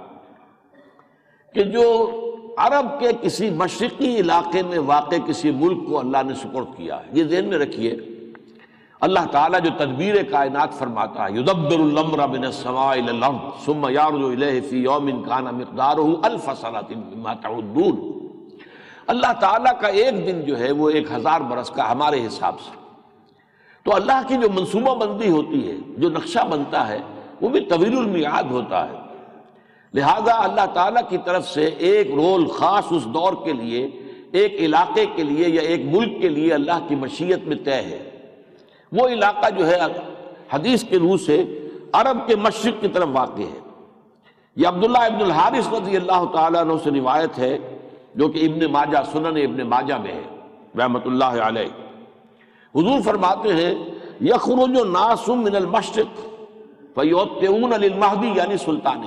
کہ جو عرب کے کسی مشرقی علاقے میں واقع کسی ملک کو اللہ نے سپرد کیا ہے، یہ ذہن میں رکھیے، اللہ تعالیٰ جو تدبیر کائنات فرماتا ہے، یدبر الامر من السماء الى الارض ثم یعرج الیہ فی یوم کان مقدارہ الف سنۃ مما تعدون، اللہ تعالیٰ کا ایک دن جو ہے وہ 1000 برس کا ہمارے حساب سے، تو اللہ کی جو منصوبہ بندی ہوتی ہے، جو نقشہ بنتا ہے، وہ بھی طویل المیعاد ہوتا ہے، لہذا اللہ تعالیٰ کی طرف سے ایک رول خاص اس دور کے لیے، ایک علاقے کے لیے یا ایک ملک کے لیے اللہ کی مشیت میں طے ہے۔ وہ علاقہ جو ہے حدیث کے روح سے عرب کے مشرق کی طرف واقع ہے۔ یہ عبداللہ ابن الحارث رضی اللہ تعالیٰ عنہ سے روایت ہے جو کہ ابن ماجہ، سنن ابن ماجہ میں ہے رحمۃ اللہ علیہ۔ حضور فرماتے ہیں یخرج ناس من المشرق فیوطئون للمہدی، یعنی سلطانی،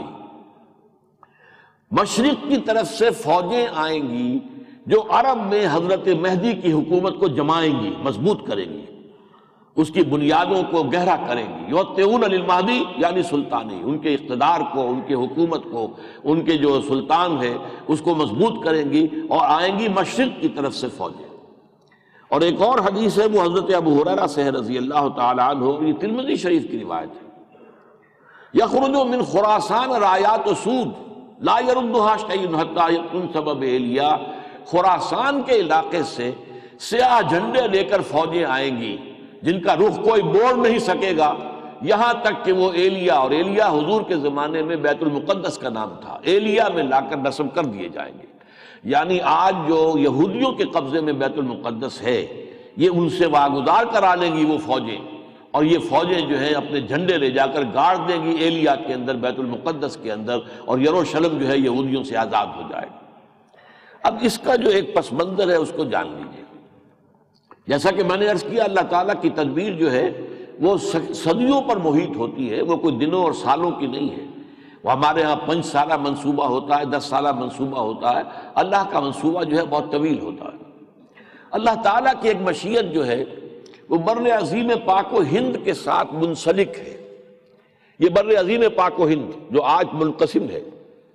مشرق کی طرف سے فوجیں آئیں گی جو عرب میں حضرت مہدی کی حکومت کو جمائیں گی، مضبوط کریں گی، اس کی بنیادوں کو گہرا کریں گی۔ یوطئون للمہدی یعنی سلطانی، ان کے اقتدار کو، ان کی حکومت کو، ان کے جو سلطان ہے اس کو مضبوط کریں گی، اور آئیں گی مشرق کی طرف سے فوجیں۔ اور ایک اور حدیث ہے وہ حضرت ابو ہریرہ سے ہے رضی اللہ تعالی عنہ، یہ ترمذی شریف کی روایت ہے، یخرج من خراسان رایات سود لا يردها شيء حتى تنصب بإلیا، خراسان کے علاقے سے سیاہ جھنڈے لے کر فوجیں آئیں گی جن کا رخ کوئی موڑ نہیں سکے گا، یہاں تک کہ وہ ایلیا، اور ایلیا حضور کے زمانے میں بیت المقدس کا نام تھا، ایلیا میں لا کر نصب کر دیے جائیں گے۔ یعنی آج جو یہودیوں کے قبضے میں بیت المقدس ہے، یہ ان سے واگزار کرا لیں گی وہ فوجیں، اور یہ فوجیں جو ہیں اپنے جھنڈے لے جا کر گاڑ دیں گی ایلیا کے اندر، بیت المقدس کے اندر، اور یروشلم جو ہے یہودیوں سے آزاد ہو جائے گا۔ اب اس کا جو ایک پس منظر ہے اس کو جان لیجیے۔ جیسا کہ میں نے عرض کیا، اللہ تعالیٰ کی تدبیر جو ہے وہ صدیوں پر محیط ہوتی ہے، وہ کوئی دنوں اور سالوں کی نہیں ہے۔ وہ ہمارے ہاں 5 سالہ منصوبہ ہوتا ہے، 10 سالہ منصوبہ ہوتا ہے، اللہ کا منصوبہ جو ہے بہت طویل ہوتا ہے۔ اللہ تعالیٰ کی ایک مشیت جو ہے وہ بر عظیم پاک و ہند کے ساتھ منسلک ہے۔ یہ بر عظیم پاک و ہند جو آج منقسم ہے،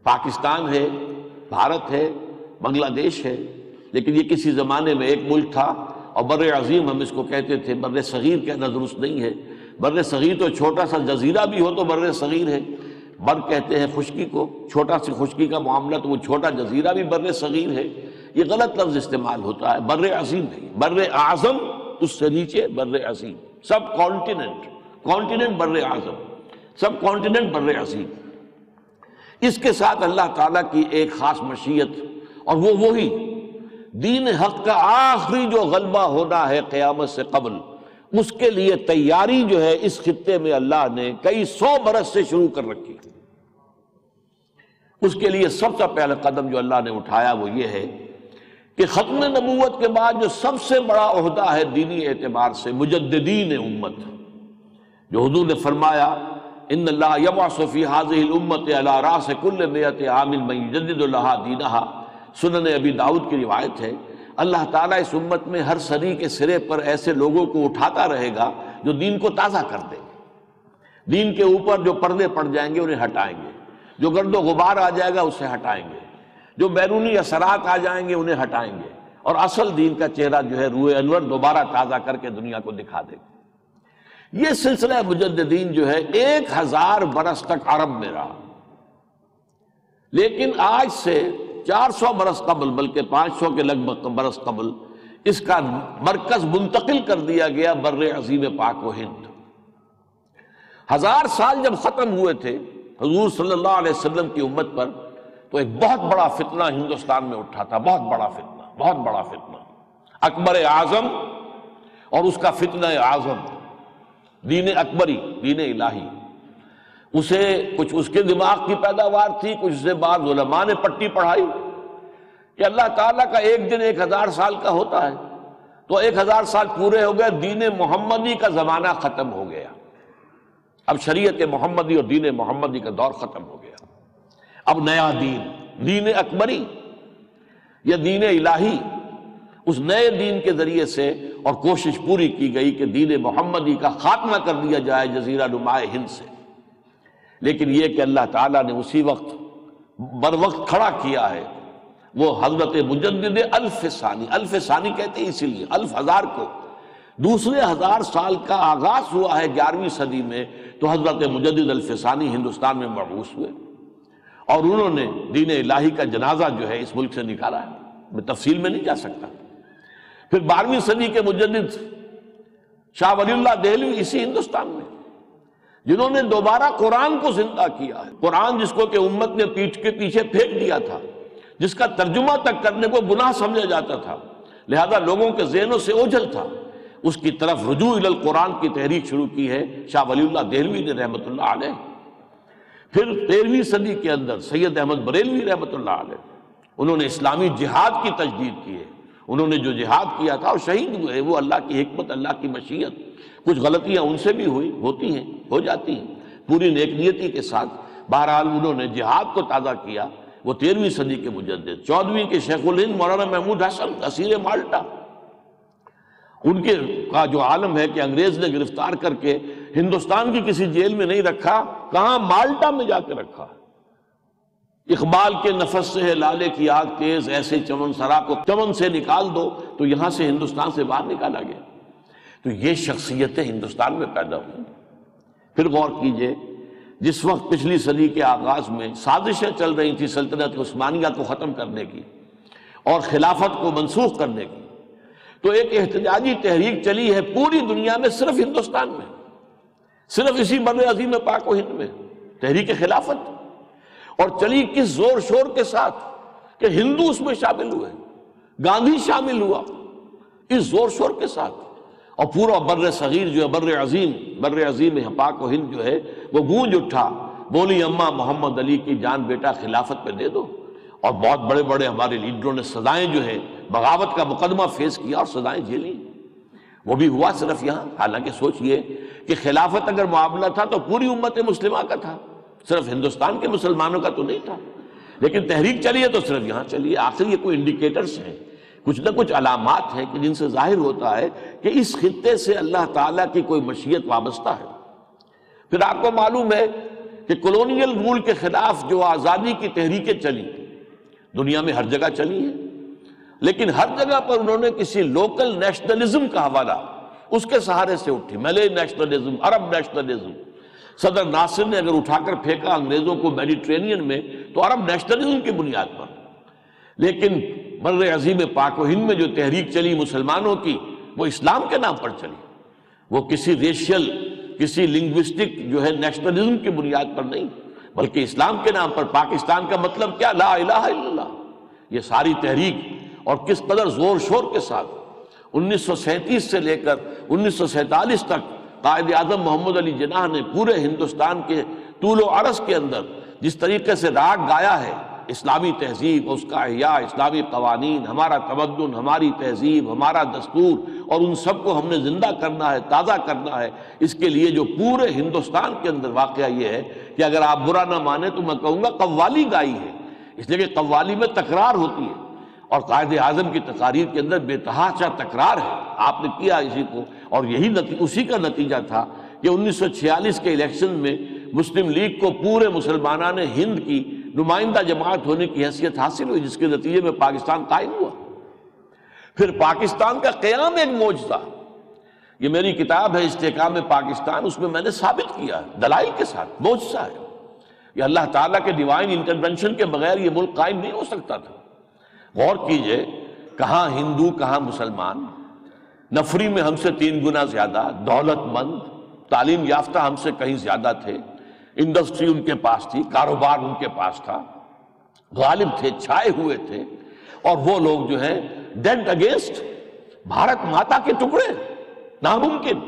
پاکستان ہے، بھارت ہے، بنگلہ دیش ہے، لیکن یہ کسی زمانے میں ایک ملک تھا، اور بر عظیم ہم اس کو کہتے تھے، بر صغیر کہنا درست نہیں ہے، بر صغیر تو چھوٹا سا جزیرہ بھی ہو تو بر صغیر ہے، بر کہتے ہیں خشکی کو، چھوٹا سی خشکی کا معاملہ، تو وہ چھوٹا جزیرہ بھی بر صغیر ہے، یہ غلط لفظ استعمال ہوتا ہے، بر عظیم نہیں، بر اعظم اس سے نیچے بر عظیم، سب کانٹیننٹ بر اعظم، سب کانٹیننٹ بر عظیم۔ اس کے ساتھ اللہ تعالیٰ کی ایک خاص مشیت، اور وہ وہی دین حق کا آخری جو غلبہ ہونا ہے قیامت سے قبل، اس کے لیے تیاری جو ہے اس خطے میں اللہ نے کئی 100 برس سے شروع کر رکھی۔ اس کے لیے سب سے پہلا قدم جو اللہ نے اٹھایا وہ یہ ہے کہ ختم نبوت کے بعد جو سب سے بڑا عہدہ ہے دینی اعتبار سے، مجددین امت، جو حضور نے فرمایا ان اللہ یبعث فی ہذہ الامۃ علی رأس کل 100 عام من یجدد لہا دینہا، سنن ابی داؤد کی روایت ہے، اللہ تعالیٰ اس امت میں ہر صدی کے سرے پر ایسے لوگوں کو اٹھاتا رہے گا جو دین کو تازہ کر دیں گے، دین کے اوپر جو پردے پڑ جائیں گے انہیں ہٹائیں گے، جو گرد و غبار آ جائے گا اسے ہٹائیں گے، جو بیرونی اثرات آ جائیں گے انہیں ہٹائیں گے، اور اصل دین کا چہرہ جو ہے روح انور دوبارہ تازہ کر کے دنیا کو دکھا دے گا۔ یہ سلسلہ مجددین جو ہے 1000 برس تک عرب میں رہا، لیکن آج سے 400 برس قبل، بلکہ 500 کے لگ بھگ برس قبل، اس کا مرکز منتقل کر دیا گیا بر عظیم پاک و ہند۔ 1000 سال جب ختم ہوئے تھے حضور صلی اللہ علیہ وسلم کی امت پر، تو ایک بہت بڑا فتنہ ہندوستان میں اٹھا تھا، بہت بڑا فتنہ، اکبر اعظم اور اس کا فتنہ اعظم، دین اکبری، دین الہی۔ اسے کچھ اس کے دماغ کی پیداوار تھی، کچھ سے بعض علماء نے پٹی پڑھائی کہ اللہ تعالیٰ کا ایک دن 1000 سال کا ہوتا ہے، تو 1000 سال پورے ہو گئے، دین محمدی کا زمانہ ختم ہو گیا، اب شریعت محمدی اور دین محمدی کا دور ختم ہو گیا، اب نیا دین اکبری یا دین الہی، اس نئے دین کے ذریعے سے، اور کوشش پوری کی گئی کہ دین محمدی کا خاتمہ کر دیا جائے جزیرہ نما ہند سے۔ لیکن یہ کہ اللہ تعالیٰ نے اسی وقت بر وقت کھڑا کیا ہے وہ حضرت مجدد الف ثانی کہتے ہیں اسی لیے 1000 کو، دوسرے 1000 سال کا آغاز ہوا ہے 11ویں صدی میں، تو حضرت مجدد الف ثانی ہندوستان میں مبعوث ہوئے، اور انہوں نے دین الہی کا جنازہ جو ہے اس ملک سے نکالا ہے، میں تفصیل میں نہیں جا سکتا۔ پھر 12ویں صدی کے مجدد شاہ ولی اللہ دہلوی اسی ہندوستان میں، جنہوں نے دوبارہ قرآن کو زندہ کیا ہے، قرآن جس کو کہ امت نے پیٹھ کے پیچھے پھینک دیا تھا، جس کا ترجمہ تک کرنے کو گناہ سمجھا جاتا تھا، لہذا لوگوں کے ذہنوں سے اوجھل تھا، اس کی طرف رجوع الی القرآن کی تحریک شروع کی ہے شاہ ولی اللہ دہلوی نے رحمت اللہ علیہ۔ پھر 13ویں صدی کے اندر سید احمد بریلوی رحمت اللہ علیہ، انہوں نے اسلامی جہاد کی تجدید کی ہے، انہوں نے جو جہاد کیا تھا اور شہید ہوئے، وہ اللہ کی حکمت، اللہ کی مشیت، کچھ غلطیاں ان سے بھی ہوتی ہیں، ہو جاتی ہیں، پوری نیک نیتی کے ساتھ، بہرحال انہوں نے جہاد کو تازہ کیا، وہ 13ویں صدی کے مجدد۔ 14ویں کے شیخ الہند مولانا محمود حسن اسیر مالٹا، ان کے کا جو عالم ہے کہ انگریز نے گرفتار کر کے ہندوستان کی کسی جیل میں نہیں رکھا، کہاں مالٹا میں جا کے رکھا۔ اقبال کے نفس سے ہے لالے کی آگ تیز، ایسے چمن سرا کو چمن سے نکال دو، تو یہاں سے ہندوستان سے باہر نکالا گیا۔ تو یہ شخصیتیں ہندوستان میں پیدا ہوئی۔ پھر غور کیجئے، جس وقت پچھلی صدی کے آغاز میں سازشیں چل رہی تھیں سلطنت عثمانیہ کو ختم کرنے کی اور خلافت کو منسوخ کرنے کی، تو ایک احتجاجی تحریک چلی ہے پوری دنیا میں، صرف ہندوستان میں، صرف اسی بر عظیم پاک و ہند میں، تحریک خلافت، اور چلی کس زور شور کے ساتھ کہ ہندو اس میں شامل ہوئے، گاندھی شامل ہوا اس زور شور کے ساتھ، اور پورا بر صغیر جو ہے بر عظیم پاک و ہند جو ہے وہ گونج اٹھا، بولی اماں محمد علی کی جان بیٹا خلافت پہ دے دو، اور بہت بڑے بڑے ہمارے لیڈروں نے سزائیں جو ہے بغاوت کا مقدمہ فیس کیا اور سزائیں جھیلی۔ وہ بھی ہوا صرف یہاں، حالانکہ سوچئے کہ خلافت اگر معاملہ تھا تو پوری امت مسلمہ کا تھا، صرف ہندوستان کے مسلمانوں کا تو نہیں تھا، لیکن تحریک چلی ہے تو صرف یہاں چلی ہے۔ آخر یہ کوئی انڈیکیٹرز ہیں، کچھ نہ کچھ علامات ہیں کہ جن سے ظاہر ہوتا ہے کہ اس خطے سے اللہ تعالیٰ کی کوئی مشیت وابستہ ہے۔ پھر آپ کو معلوم ہے کہ کولونیل رول کے خلاف جو آزادی کی تحریکیں چلی دنیا میں ہر جگہ چلی ہیں، لیکن ہر جگہ پر انہوں نے کسی لوکل نیشنلزم کا حوالہ اس کے سہارے سے اٹھی، ملے نیشنلزم، عرب نیشنلزم۔ صدر ناصر نے اگر اٹھا کر پھینکا انگریزوں کو میڈیٹرینین میں تو عرب نیشنلزم کی بنیاد پر، لیکن بر عظیم پاک و ہند میں جو تحریک چلی مسلمانوں کی وہ اسلام کے نام پر چلی، وہ کسی ریشیل، کسی لنگوسٹک جو ہے نیشنلزم کی بنیاد پر نہیں، بلکہ اسلام کے نام پر۔ پاکستان کا مطلب کیا؟ لا الہ الا اللہ۔ یہ ساری تحریک اور کس قدر زور شور کے ساتھ 1937 سے لے کر 1947 تک قائد اعظم محمد علی جناح نے پورے ہندوستان کے طول و عرض کے اندر جس طریقے سے راگ گایا ہے، اسلامی تہذیب، اس کا احیاء، اسلامی قوانین، ہمارا تمدن، ہماری تہذیب، ہمارا دستور، اور ان سب کو ہم نے زندہ کرنا ہے، تازہ کرنا ہے، اس کے لیے جو پورے ہندوستان کے اندر واقعہ یہ ہے کہ اگر آپ برا نہ مانیں تو میں کہوں گا قوالی گائی ہے، اس لیے کہ قوالی میں تکرار ہوتی ہے، اور قائد اعظم کی تقاریر کے اندر بے تحاشا تکرار ہے، آپ نے کیا اسی کو، اور یہی اسی کا نتیجہ تھا کہ 1946 کے الیکشن میں مسلم لیگ کو پورے مسلمانان ہند کی نمائندہ جماعت ہونے کی حیثیت حاصل ہوئی، جس کے نتیجے میں پاکستان قائم ہوا۔ پھر پاکستان کا قیام ایک معجزہ، یہ میری کتاب ہے استحکام پاکستان، اس میں نے ثابت کیا دلائل کے ساتھ، معجزہ ہے یہ، اللہ تعالیٰ کے ڈیوائن انٹرونشن کے بغیر یہ ملک قائم نہیں ہو سکتا تھا۔ غور کیجئے، کہاں ہندو کہاں مسلمان، نفری میں ہم سے 3 گنا زیادہ، دولت مند، تعلیم یافتہ ہم سے کہیں زیادہ تھے، انڈسٹری ان کے پاس تھی، کاروبار ان کے پاس تھا، غالب تھے، چھائے ہوئے تھے، اور وہ لوگ جو ہیں ڈیڈ اگینسٹ بھارت ماتا کے ٹکڑے، ناممکن۔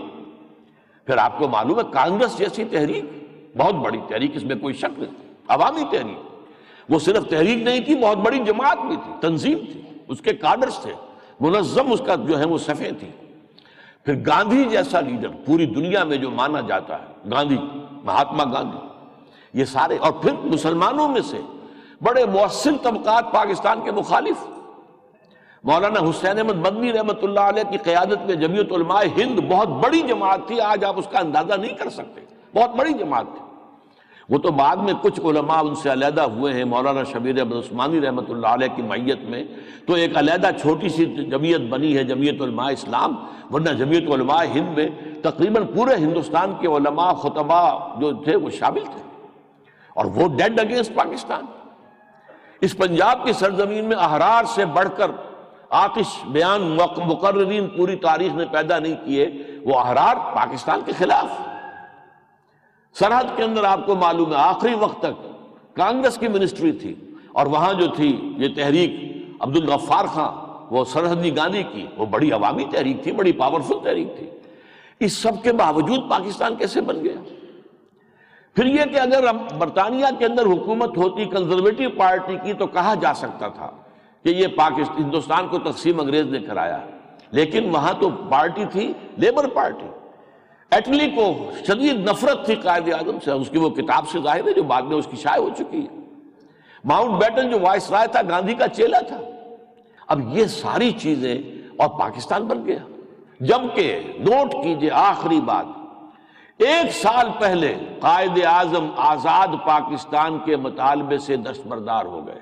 پھر آپ کو معلوم ہے کانگریس جیسی تحریک، بہت بڑی تحریک، اس میں کوئی شک نہیں، عوامی تحریک، وہ صرف تحریک نہیں تھی، بہت بڑی جماعت بھی تھی، تنظیم تھی، اس کے کارڈرز تھے، منظم اس کا جو ہے وہ صفیں تھی۔ پھر گاندھی جیسا لیڈر پوری دنیا میں جو مانا جاتا ہے، گاندھی، مہاتما گاندھی، یہ سارے، اور پھر مسلمانوں میں سے بڑے مؤثر طبقات پاکستان کے مخالف، مولانا حسین احمد مدنی رحمۃ اللہ علیہ کی قیادت میں جمعیت علماء ہند بہت بڑی جماعت تھی، آج آپ اس کا اندازہ نہیں کر سکتے، بہت بڑی جماعت تھی۔ وہ تو بعد میں کچھ علماء ان سے علیحدہ ہوئے ہیں، مولانا شبیر احمد عثمانی رحمۃ اللہ علیہ کی معیت میں تو ایک علیحدہ چھوٹی سی جمعیت بنی ہے، جمعیت علماء اسلام، ورنہ جمعیت علماء ہند میں تقریباً پورے ہندوستان کے علماء، خطباء جو تھے وہ شامل تھے، اور وہ ڈیڈ اگینسٹ پاکستان۔ اس پنجاب کی سرزمین میں احرار سے بڑھ کر آتش بیان مقررین پوری تاریخ نے پیدا نہیں کیے، وہ احرار پاکستان کے خلاف۔ سرحد کے اندر آپ کو معلوم ہے آخری وقت تک کانگریس کی منسٹری تھی، اور وہاں جو تھی یہ تحریک عبدالغفار خان، وہ سرحدی گاندھی کی، وہ بڑی عوامی تحریک تھی، بڑی پاورفل تحریک تھی۔ اس سب کے باوجود پاکستان کیسے بن گیا؟ پھر یہ کہ اگر برطانیہ کے اندر حکومت ہوتی کنزرویٹو پارٹی کی تو کہا جا سکتا تھا کہ یہ ہندوستان کو تقسیم انگریز نے کرایا، لیکن وہاں تو پارٹی تھی لیبر پارٹی۔ ایٹلی کو شدید نفرت تھی قائد اعظم سے، اس کی وہ کتاب سے ظاہر ہے جو بعد میں اس کی شائع ہو چکی ہے۔ ماؤنٹ بیٹن جو وائس رائے تھا گاندھی کا چیلا تھا۔ اب یہ ساری چیزیں اور پاکستان بن گیا، جبکہ نوٹ کیجئے آخری بات، 1 سال پہلے قائد اعظم آزاد پاکستان کے مطالبے سے دستبردار ہو گئے۔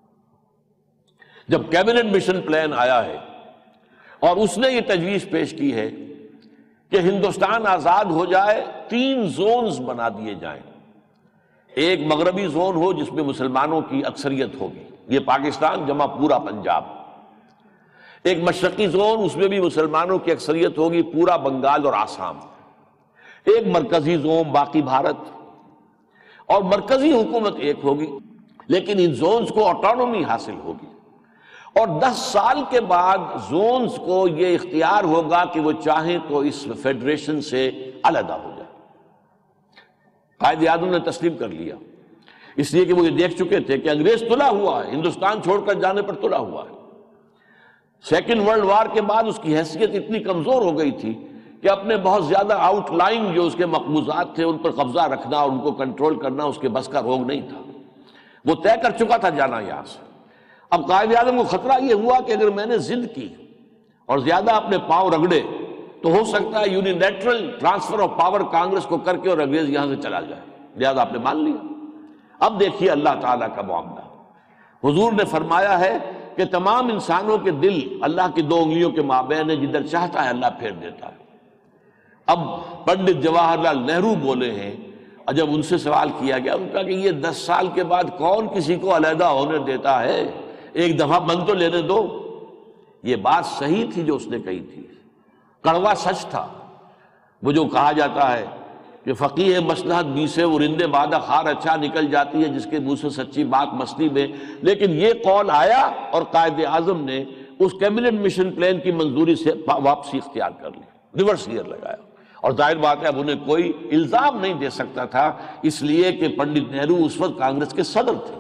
جب کیبنٹ مشن پلان آیا ہے اور اس نے یہ تجویز پیش کی ہے کہ ہندوستان آزاد ہو جائے، 3 زونز بنا دیے جائیں، ایک مغربی زون ہو جس میں مسلمانوں کی اکثریت ہوگی، یہ پاکستان جمع پورا پنجاب، ایک مشرقی زون، اس میں بھی مسلمانوں کی اکثریت ہوگی، پورا بنگال اور آسام، ایک مرکزی زون باقی بھارت، اور مرکزی حکومت ایک ہوگی، لیکن ان زونز کو آٹونومی حاصل ہوگی، اور 10 سال کے بعد زونز کو یہ اختیار ہوگا کہ وہ چاہیں تو اس فیڈریشن سے علیحدہ ہو جائے۔ قائد اعظم نے تسلیم کر لیا، اس لیے کہ وہ یہ دیکھ چکے تھے کہ انگریز تلا ہوا ہے، ہندوستان چھوڑ کر جانے پر تلا ہوا ہے۔ سیکنڈ ورلڈ وار کے بعد اس کی حیثیت اتنی کمزور ہو گئی تھی کہ اپنے بہت زیادہ آؤٹ لائن جو اس کے مقبوضات تھے ان پر قبضہ رکھنا اور ان کو کنٹرول کرنا اس کے بس کا روگ نہیں تھا، وہ طے کر چکا تھا جانا یہاں سے۔ اب قائد اعظم کو خطرہ یہ ہوا کہ اگر میں نے ضد کی اور زیادہ اپنے پاؤں رگڑے تو ہو سکتا ہے unilateral transfer of power Congress کو کر کے اور انگریز یہاں سے چلا جائے۔ لہذا آپ نے مان لیا۔ اب دیکھیے اللہ تعالیٰ کا معاملہ، حضور نے فرمایا ہے کہ تمام انسانوں کے دل اللہ کی دو انگلیوں کے مابین ہے، جدھر چاہتا ہے اللہ پھیر دیتا ہے۔ اب پنڈت جواہر لال نہرو بولے ہیں، اور جب ان سے سوال کیا گیا ان کا کہ یہ 10 سال کے بعد کون کسی کو علیحدہ ہونے دیتا ہے، ایک دفعہ من تو لینے دو۔ یہ بات صحیح تھی جو اس نے کہی تھی، کڑوا سچ تھا۔ وہ جو کہا جاتا ہے کہ فقیہ مصلحت بی سے ورندے بادہ خار اچھا نکل جاتی ہے، جس کے منہ سے سچی بات مستی میں، لیکن یہ قول آیا اور قائد اعظم نے اس کیبنٹ مشن پلان کی منظوری سے واپسی اختیار کر لی، ریورس گیئر لگایا۔ اور ظاہر بات ہے اب انہیں کوئی الزام نہیں دے سکتا تھا، اس لیے کہ پنڈت نہرو اس وقت کانگریس کے صدر تھے۔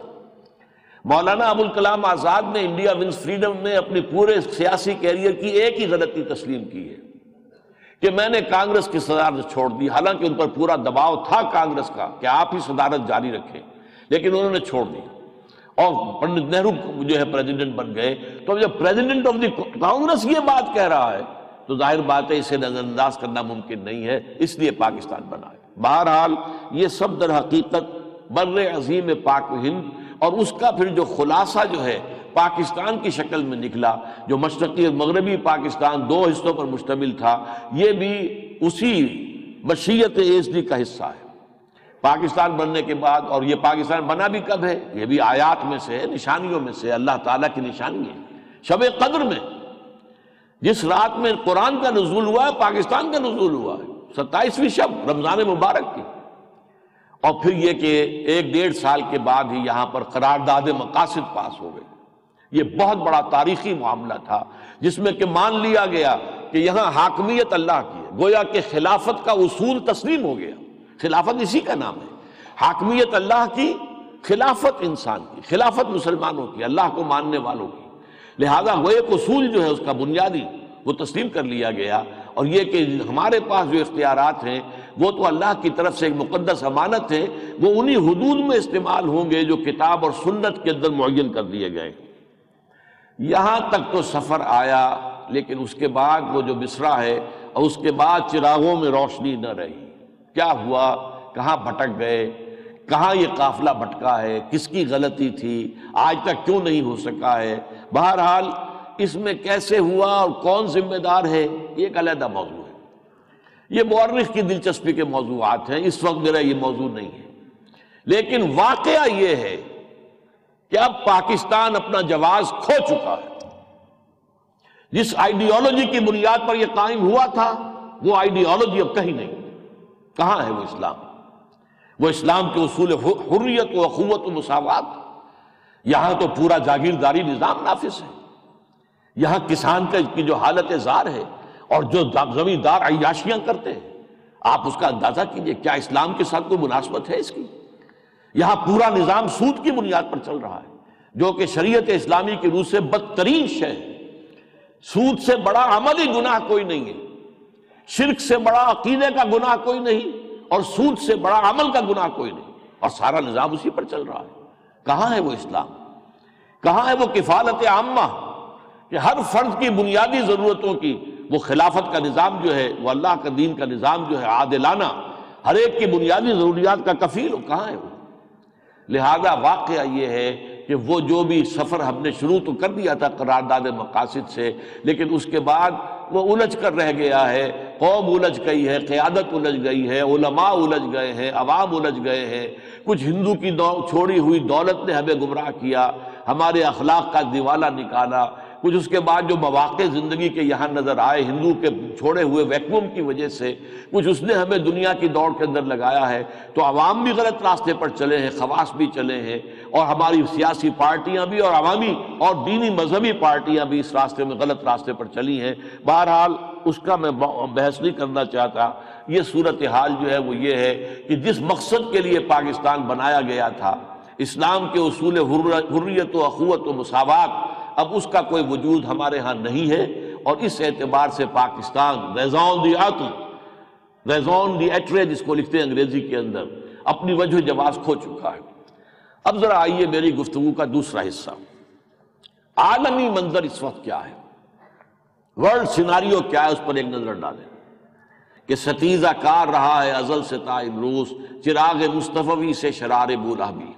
مولانا ابوالکلام آزاد نے انڈیا ونز فریڈم میں اپنے پورے سیاسی کیریئر کی ایک ہی غلطی تسلیم کی ہے کہ میں نے کانگریس کی صدارت چھوڑ دی، حالانکہ ان پر پورا دباؤ تھا کانگریس کا کہ آپ ہی صدارت جاری رکھیں، لیکن انہوں نے چھوڑ دی اور پنڈت نہرو جو ہے پریزیڈنٹ بن گئے۔ تو جب پریزیڈنٹ آف دی کانگریس یہ بات کہہ رہا ہے تو ظاہر بات ہے اسے نظر انداز کرنا ممکن نہیں ہے، اس لیے پاکستان بنا ہے۔ بہرحال یہ سب در حقیقت بر عظیم پاک و ہند اور اس کا پھر جو خلاصہ جو ہے پاکستان کی شکل میں نکلا، جو مشرقی اور مغربی پاکستان 2 حصوں پر مشتمل تھا، یہ بھی اسی مشیت ایزدی کا حصہ ہے۔ پاکستان بننے کے بعد، اور یہ پاکستان بنا بھی کب ہے، یہ بھی آیات میں سے ہے، نشانیوں میں سے، اللہ تعالیٰ کی نشانی ہے۔ شب قدر میں جس رات میں قرآن کا نزول ہوا ہے، پاکستان کا نزول ہوا ہے، 27ویں شب رمضان مبارک کی۔ اور پھر یہ کہ 1-1.5 سال کے بعد ہی یہاں پر قرارداد مقاصد پاس ہو گئی۔ یہ بہت بڑا تاریخی معاملہ تھا جس میں کہ مان لیا گیا کہ یہاں حاکمیت اللہ کی ہے، گویا کہ خلافت کا اصول تسلیم ہو گیا۔ خلافت اسی کا نام ہے، حاکمیت اللہ کی، خلافت انسان کی، خلافت مسلمانوں کی، اللہ کو ماننے والوں کی۔ لہذا وہ ایک اصول جو ہے اس کا بنیادی وہ تسلیم کر لیا گیا، اور یہ کہ ہمارے پاس جو اختیارات ہیں وہ تو اللہ کی طرف سے ایک مقدس امانت ہے، وہ انہی حدود میں استعمال ہوں گے جو کتاب اور سنت کے اندر معین کر دیے گئے۔ یہاں تک تو سفر آیا، لیکن اس کے بعد وہ جو بسرا ہے اور اس کے بعد چراغوں میں روشنی نہ رہی۔ کیا ہوا، کہاں بھٹک گئے، کہاں یہ قافلہ بھٹکا ہے، کس کی غلطی تھی، آج تک کیوں نہیں ہو سکا ہے۔ بہرحال اس میں کیسے ہوا اور کون ذمہ دار ہے یہ ایک علیحدہ موضوع ہے، یہ مورخ کی دلچسپی کے موضوعات ہیں، اس وقت میرا یہ موضوع نہیں ہے۔ لیکن واقعہ یہ ہے کہ اب پاکستان اپنا جواز کھو چکا ہے۔ جس آئیڈیالوجی کی بنیاد پر یہ قائم ہوا تھا وہ آئیڈیالوجی اب کہیں نہیں۔ کہاں ہے وہ اسلام؟ وہ اسلام کے اصول حریت و اخوت و مساوات۔ یہاں تو پورا جاگیرداری نظام نافذ ہے، یہاں کسان کی جو حالت زار ہے اور جو زمیندار عیاشیاں کرتے ہیں، آپ اس کا اندازہ کیجئے، کیا اسلام کے ساتھ کوئی مناسبت ہے اس کی؟ یہاں پورا نظام سود کی بنیاد پر چل رہا ہے، جو کہ شریعت اسلامی کی روح سے بدترین شے ہے۔ سود سے بڑا عملی گناہ کوئی نہیں ہے، شرک سے بڑا عقیدے کا گناہ کوئی نہیں، اور سود سے بڑا عمل کا گناہ کوئی نہیں، اور سارا نظام اسی پر چل رہا ہے۔ کہاں ہے وہ اسلام؟ کہاں ہے وہ کفالت عامہ کہ ہر فرد کی بنیادی ضرورتوں کی وہ خلافت کا نظام جو ہے، وہ اللہ کا دین کا نظام جو ہے عادلانہ، ہر ایک کی بنیادی ضروریات کا کفیل ہو؟ کہاں ہے وہ؟ لہذا واقعہ یہ ہے کہ وہ جو بھی سفر ہم نے شروع تو کر دیا تھا قرارداد مقاصد سے، لیکن اس کے بعد وہ الجھ کر رہ گیا ہے، قوم الجھ گئی ہے، قیادت الجھ گئی ہے، علماء الجھ گئے ہیں، عوام الجھ گئے ہیں، کچھ ہندو کی چھوڑی ہوئی دولت نے ہمیں گمراہ کیا، ہمارے اخلاق کا دیوالہ نکالا، کچھ اس کے بعد جو مواقع زندگی کے یہاں نظر آئے ہندو کے چھوڑے ہوئے ویکوم کی وجہ سے، کچھ اس نے ہمیں دنیا کی دوڑ کے اندر لگایا ہے، تو عوام بھی غلط راستے پر چلے ہیں، خواص بھی چلے ہیں، اور ہماری سیاسی پارٹیاں بھی اور عوامی اور دینی مذہبی پارٹیاں بھی اس راستے میں غلط راستے پر چلی ہیں۔ بہرحال اس کا میں بحث نہیں کرنا چاہتا۔ یہ صورتحال جو ہے وہ یہ ہے کہ جس مقصد کے لیے پاکستان بنایا گیا تھا، اسلام کے اصول حریت و اخوت و مساوات، اب اس کا کوئی وجود ہمارے ہاں نہیں ہے، اور اس اعتبار سے پاکستان ریزون دی آتو، ریزون دی ایٹرے جس کو لکھتے ہیں انگریزی کے اندر، اپنی وجہ جواز کھو چکا ہے۔ اب ذرا آئیے میری گفتگو کا دوسرا حصہ، عالمی منظر اس وقت کیا ہے، ورلڈ سیناریو کیا ہے، اس پر ایک نظر ڈالیں۔ کہ ستیزہ کار رہا ہے ازل سے تا امروز، چراغ مصطفی سے شرار بولا بھی۔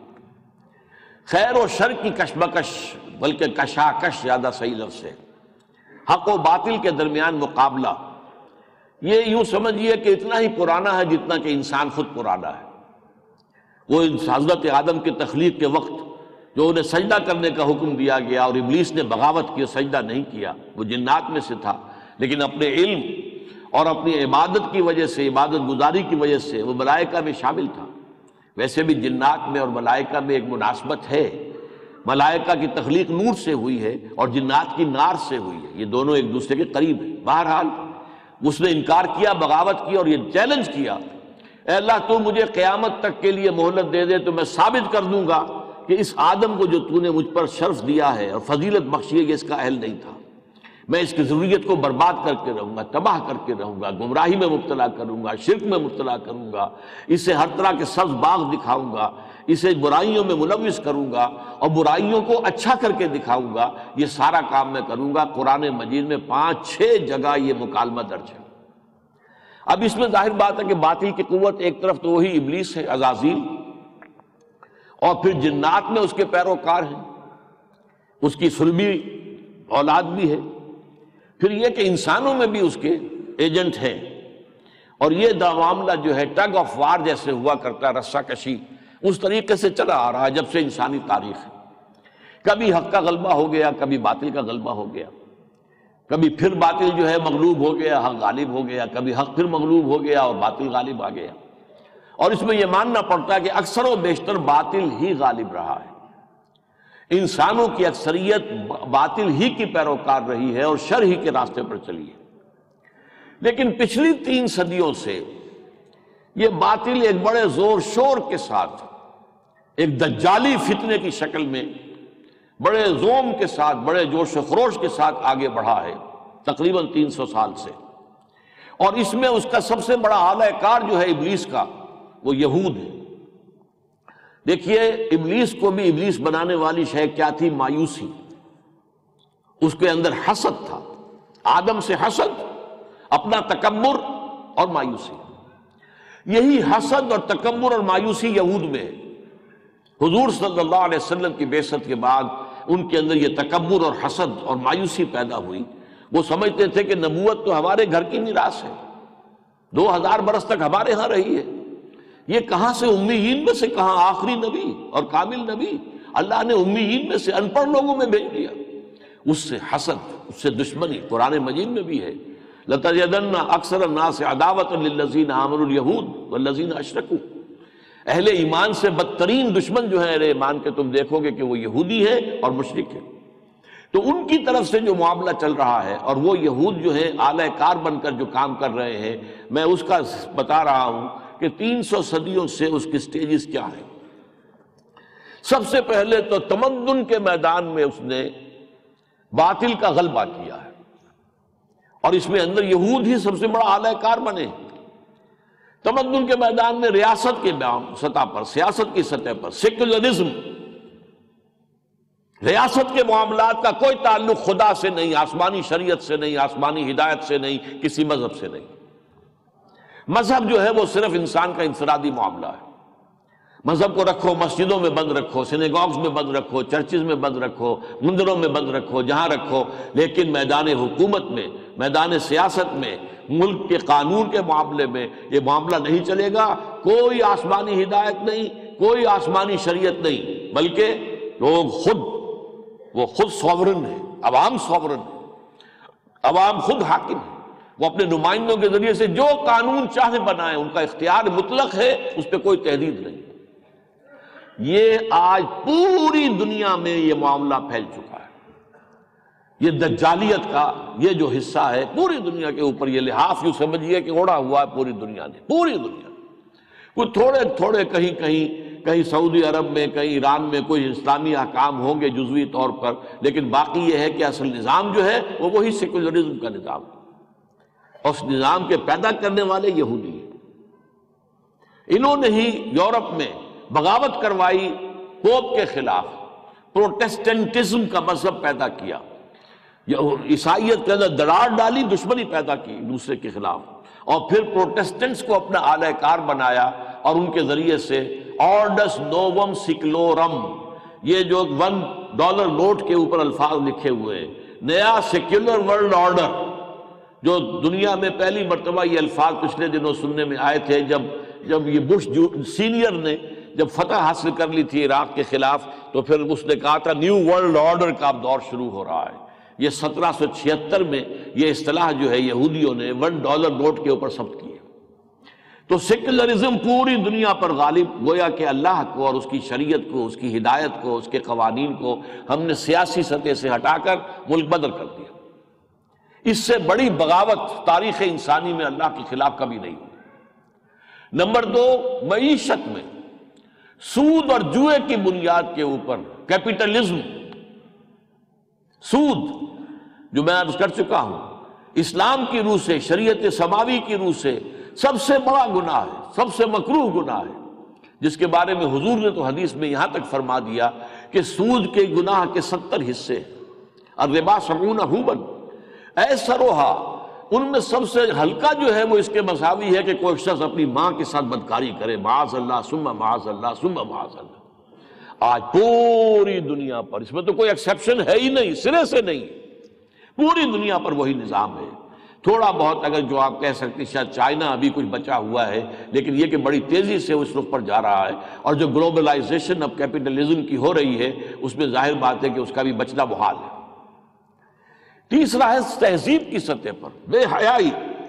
خیر و شر کی کشمکش، بلکہ کشاکش زیادہ صحیح لفظ ہے، حق و باطل کے درمیان مقابلہ، یہ یوں سمجھیے کہ اتنا ہی پرانا ہے جتنا کہ انسان خود پرانا ہے۔ وہ حضرت آدم کی تخلیق کے وقت جو انہیں سجدہ کرنے کا حکم دیا گیا اور ابلیس نے بغاوت کی، سجدہ نہیں کیا، وہ جنات میں سے تھا، لیکن اپنے علم اور اپنی عبادت کی وجہ سے، عبادت گزاری کی وجہ سے وہ ملائکہ میں شامل تھا۔ ویسے بھی جنات میں اور ملائکہ میں ایک مناسبت ہے، ملائکہ کی تخلیق نور سے ہوئی ہے اور جنات کی نار سے ہوئی ہے، یہ دونوں ایک دوسرے کے قریب ہیں۔ بہرحال اس نے انکار کیا، بغاوت کی اور یہ چیلنج کیا، اے اللہ تو مجھے قیامت تک کے لیے مہلت دے دے تو میں ثابت کر دوں گا کہ اس آدم کو جو تو نے مجھ پر شرف دیا ہے اور فضیلت بخشی ہے، یہ اس کا اہل نہیں تھا۔ میں اس کی ضروریت کو برباد کر کے رہوں گا، تباہ کر کے رہوں گا، گمراہی میں مبتلا کروں گا، شرک میں مبتلا کروں گا، اسے ہر طرح کے سبز باغ دکھاؤں گا، اسے برائیوں میں ملوث کروں گا اور برائیوں کو اچھا کر کے دکھاؤں گا۔ یہ سارا کام میں کروں گا۔ قرآن مجید میں 5-6 جگہ یہ مکالمہ درج ہے۔ اب اس میں ظاہر بات ہے کہ باطل کی قوت ایک طرف تو وہی ابلیس ہے، عزازیل، اور پھر جنات میں اس کے پیروکار ہیں، اس کی سلبی اولاد بھی ہے، پھر یہ کہ انسانوں میں بھی اس کے ایجنٹ ہیں، اور یہ معاملہ جو ہے ٹگ آف وار جیسے ہوا کرتا ہے، رسہ کشی، اس طریقے سے چلا آ رہا ہے جب سے انسانی تاریخ ہے۔ کبھی حق کا غلبہ ہو گیا، کبھی باطل کا غلبہ ہو گیا، کبھی پھر باطل جو ہے مغلوب ہو گیا، حق غالب ہو گیا، کبھی حق پھر مغلوب ہو گیا اور باطل غالب آ گیا۔ اور اس میں یہ ماننا پڑتا ہے کہ اکثر و بیشتر باطل ہی غالب رہا ہے، انسانوں کی اکثریت باطل ہی کی پیروکار رہی ہے اور شر ہی کے راستے پر چلی ہے۔ لیکن پچھلی 3 صدیوں سے یہ باطل ایک بڑے زور شور کے ساتھ، ایک دجالی فتنے کی شکل میں بڑے زوم کے ساتھ، بڑے جوش و خروش کے ساتھ آگے بڑھا ہے، تقریباً 300 سال سے۔ اور اس میں اس کا سب سے بڑا اعلی کار جو ہے ابلیس کا، وہ یہود ہے۔ دیکھیے ابلیس کو بھی ابلیس بنانے والی شے کیا تھی؟ مایوسی۔ اس کے اندر حسد تھا، آدم سے حسد، اپنا تکبر اور مایوسی۔ یہی حسد اور تکبر اور مایوسی یہود میں ہے۔ حضور صلی اللہ علیہ وسلم کی بعثت کے بعد ان کے اندر یہ تکبر اور حسد اور مایوسی پیدا ہوئی۔ وہ سمجھتے تھے کہ نبوت تو ہمارے گھر کی میراث ہے، 2000 برس تک ہمارے ہاں رہی ہے، یہ کہاں سے امیین میں سے کہاں آخری نبی اور کامل نبی، اللہ نے امیین میں سے ان پڑھ لوگوں میں بھیج دیا۔ اس سے حسد، اس سے دشمنی قرآن مجید میں بھی ہے، لَتَجِدَنَّ أَكْثَرَ النَّاسِ عَدَاوَةً لِلَّذِينَ آمَنُوا الْيَهُودُ وَالَّذِينَ أَشْرَكُوا۔ اہل ایمان سے بدترین دشمن جو ہے اہل ایمان کے، تم دیکھو گے کہ وہ یہودی ہے اور مشرک ہے۔ تو ان کی طرف سے جو معاملہ چل رہا ہے، اور وہ یہود جو ہے اعلی کار بن کر جو کام کر رہے ہیں، میں اس کا بتا رہا ہوں کہ 300 صدیوں سے اس کی سٹیجز کیا ہیں۔ سب سے پہلے تو تمدن کے میدان میں اس نے باطل کا غلبہ کیا ہے، اور اس میں اندر یہود ہی سب سے بڑا اعلی کار بنے۔ تمدن کے میدان میں ریاست کے سطح پر، سیاست کی سطح پر سیکولرزم، ریاست کے معاملات کا کوئی تعلق خدا سے نہیں، آسمانی شریعت سے نہیں، آسمانی ہدایت سے نہیں، کسی مذہب سے نہیں۔ مذہب جو ہے وہ صرف انسان کا انفرادی معاملہ ہے۔ مذہب کو رکھو، مسجدوں میں بند رکھو، سینیگاگز میں بند رکھو، چرچز میں بند رکھو، مندروں میں بند رکھو، جہاں رکھو، لیکن میدان حکومت میں، میدان سیاست میں، ملک کے قانون کے معاملے میں یہ معاملہ نہیں چلے گا۔ کوئی آسمانی ہدایت نہیں، کوئی آسمانی شریعت نہیں، بلکہ لوگ خود سوورن ہیں، عوام سوورن ہیں، عوام خود حاکم ہیں، وہ اپنے نمائندوں کے ذریعے سے جو قانون چاہے بنائیں، ان کا اختیار مطلق ہے، اس پہ کوئی تحدید نہیں۔ یہ آج پوری دنیا میں یہ معاملہ پھیل چکا ہے۔ یہ دجالیت کا یہ جو حصہ ہے پوری دنیا کے اوپر، یہ لحاف یوں سمجھیے کہ اڑا ہوا ہے پوری دنیا نے، پوری دنیا۔ کوئی تھوڑے کہیں سعودی عرب میں، کہیں ایران میں کوئی اسلامی احکام ہوں گے جزوی طور پر، لیکن باقی یہ ہے کہ اصل نظام جو ہے وہ وہی سیکولرزم کا نظام ہے، اور اس نظام کے پیدا کرنے والے یہودی ہیں۔ انہوں نے ہی یورپ میں بغاوت کروائی پوپ کے خلاف، پروٹیسٹنٹزم کا مذہب پیدا کیا۔ عیسائیت کے اندر دراڑ ڈالی، دشمنی پیدا کی دوسرے کے خلاف، اور پھر پروٹیسٹنٹس کو اپنا اعلی کار بنایا اور ان کے ذریعے سے آرڈس نووم سیکلورم، یہ جو $1 نوٹ کے اوپر الفاظ لکھے ہوئے ہیں، نیا سیکولر ورلڈ آرڈر، جو دنیا میں پہلی مرتبہ یہ الفاظ پچھلے دنوں سننے میں آئے تھے جب یہ بش سینئر نے جب فتح حاصل کر لی تھی عراق کے خلاف، تو پھر اس نے کہا تھا نیو ورلڈ آرڈر کا اب دور شروع ہو رہا ہے۔ یہ 1776 میں یہ اصطلاح جو ہے یہودیوں نے $1 نوٹ کے اوپر ثبت کی ہے۔ تو سیکولرزم پوری دنیا پر غالب، گویا کہ اللہ کو اور اس کی شریعت کو، اس کی ہدایت کو، اس کے قوانین کو ہم نے سیاسی سطح سے ہٹا کر ملک بدر کر دیا۔ اس سے بڑی بغاوت تاریخ انسانی میں اللہ کے خلاف کبھی نہیں ہوئی۔ نمبر 2، معیشت میں سود اور جوئے کی بنیاد کے اوپر کیپٹلزم، سود جو میں عرض کر چکا ہوں، اسلام کی روح سے، شریعت سماوی کی روح سے سب سے بڑا گناہ ہے، سب سے مکروہ گناہ ہے، جس کے بارے میں حضور نے تو حدیث میں یہاں تک فرما دیا کہ سود کے گناہ کے 70 حصے، الربا 70 حوبا ایسروہا، ان میں سب سے ہلکا جو ہے وہ اس کے مساوی ہے کہ کوئی شخص اپنی ماں کے ساتھ بدکاری کرے، معاذ اللہ ثم معاذ اللہ ثم معاذ اللہ۔ آج پوری دنیا پر اس میں تو کوئی ایکسیپشن ہے ہی نہیں، سرے سے نہیں، پوری دنیا پر وہی نظام ہے۔ تھوڑا بہت اگر جو آپ کہہ سکتے شاید چائنا ابھی کچھ بچا ہوا ہے، لیکن یہ کہ بڑی تیزی سے اس رخ پر جا رہا ہے، اور جو گلوبلائزیشن اب کیپٹلزم کی ہو رہی ہے اس میں ظاہر بات ہے کہ اس کا بھی بچنا محال ہے۔ تیسرا ہے تہذیب کی سطح پر بے حیائی،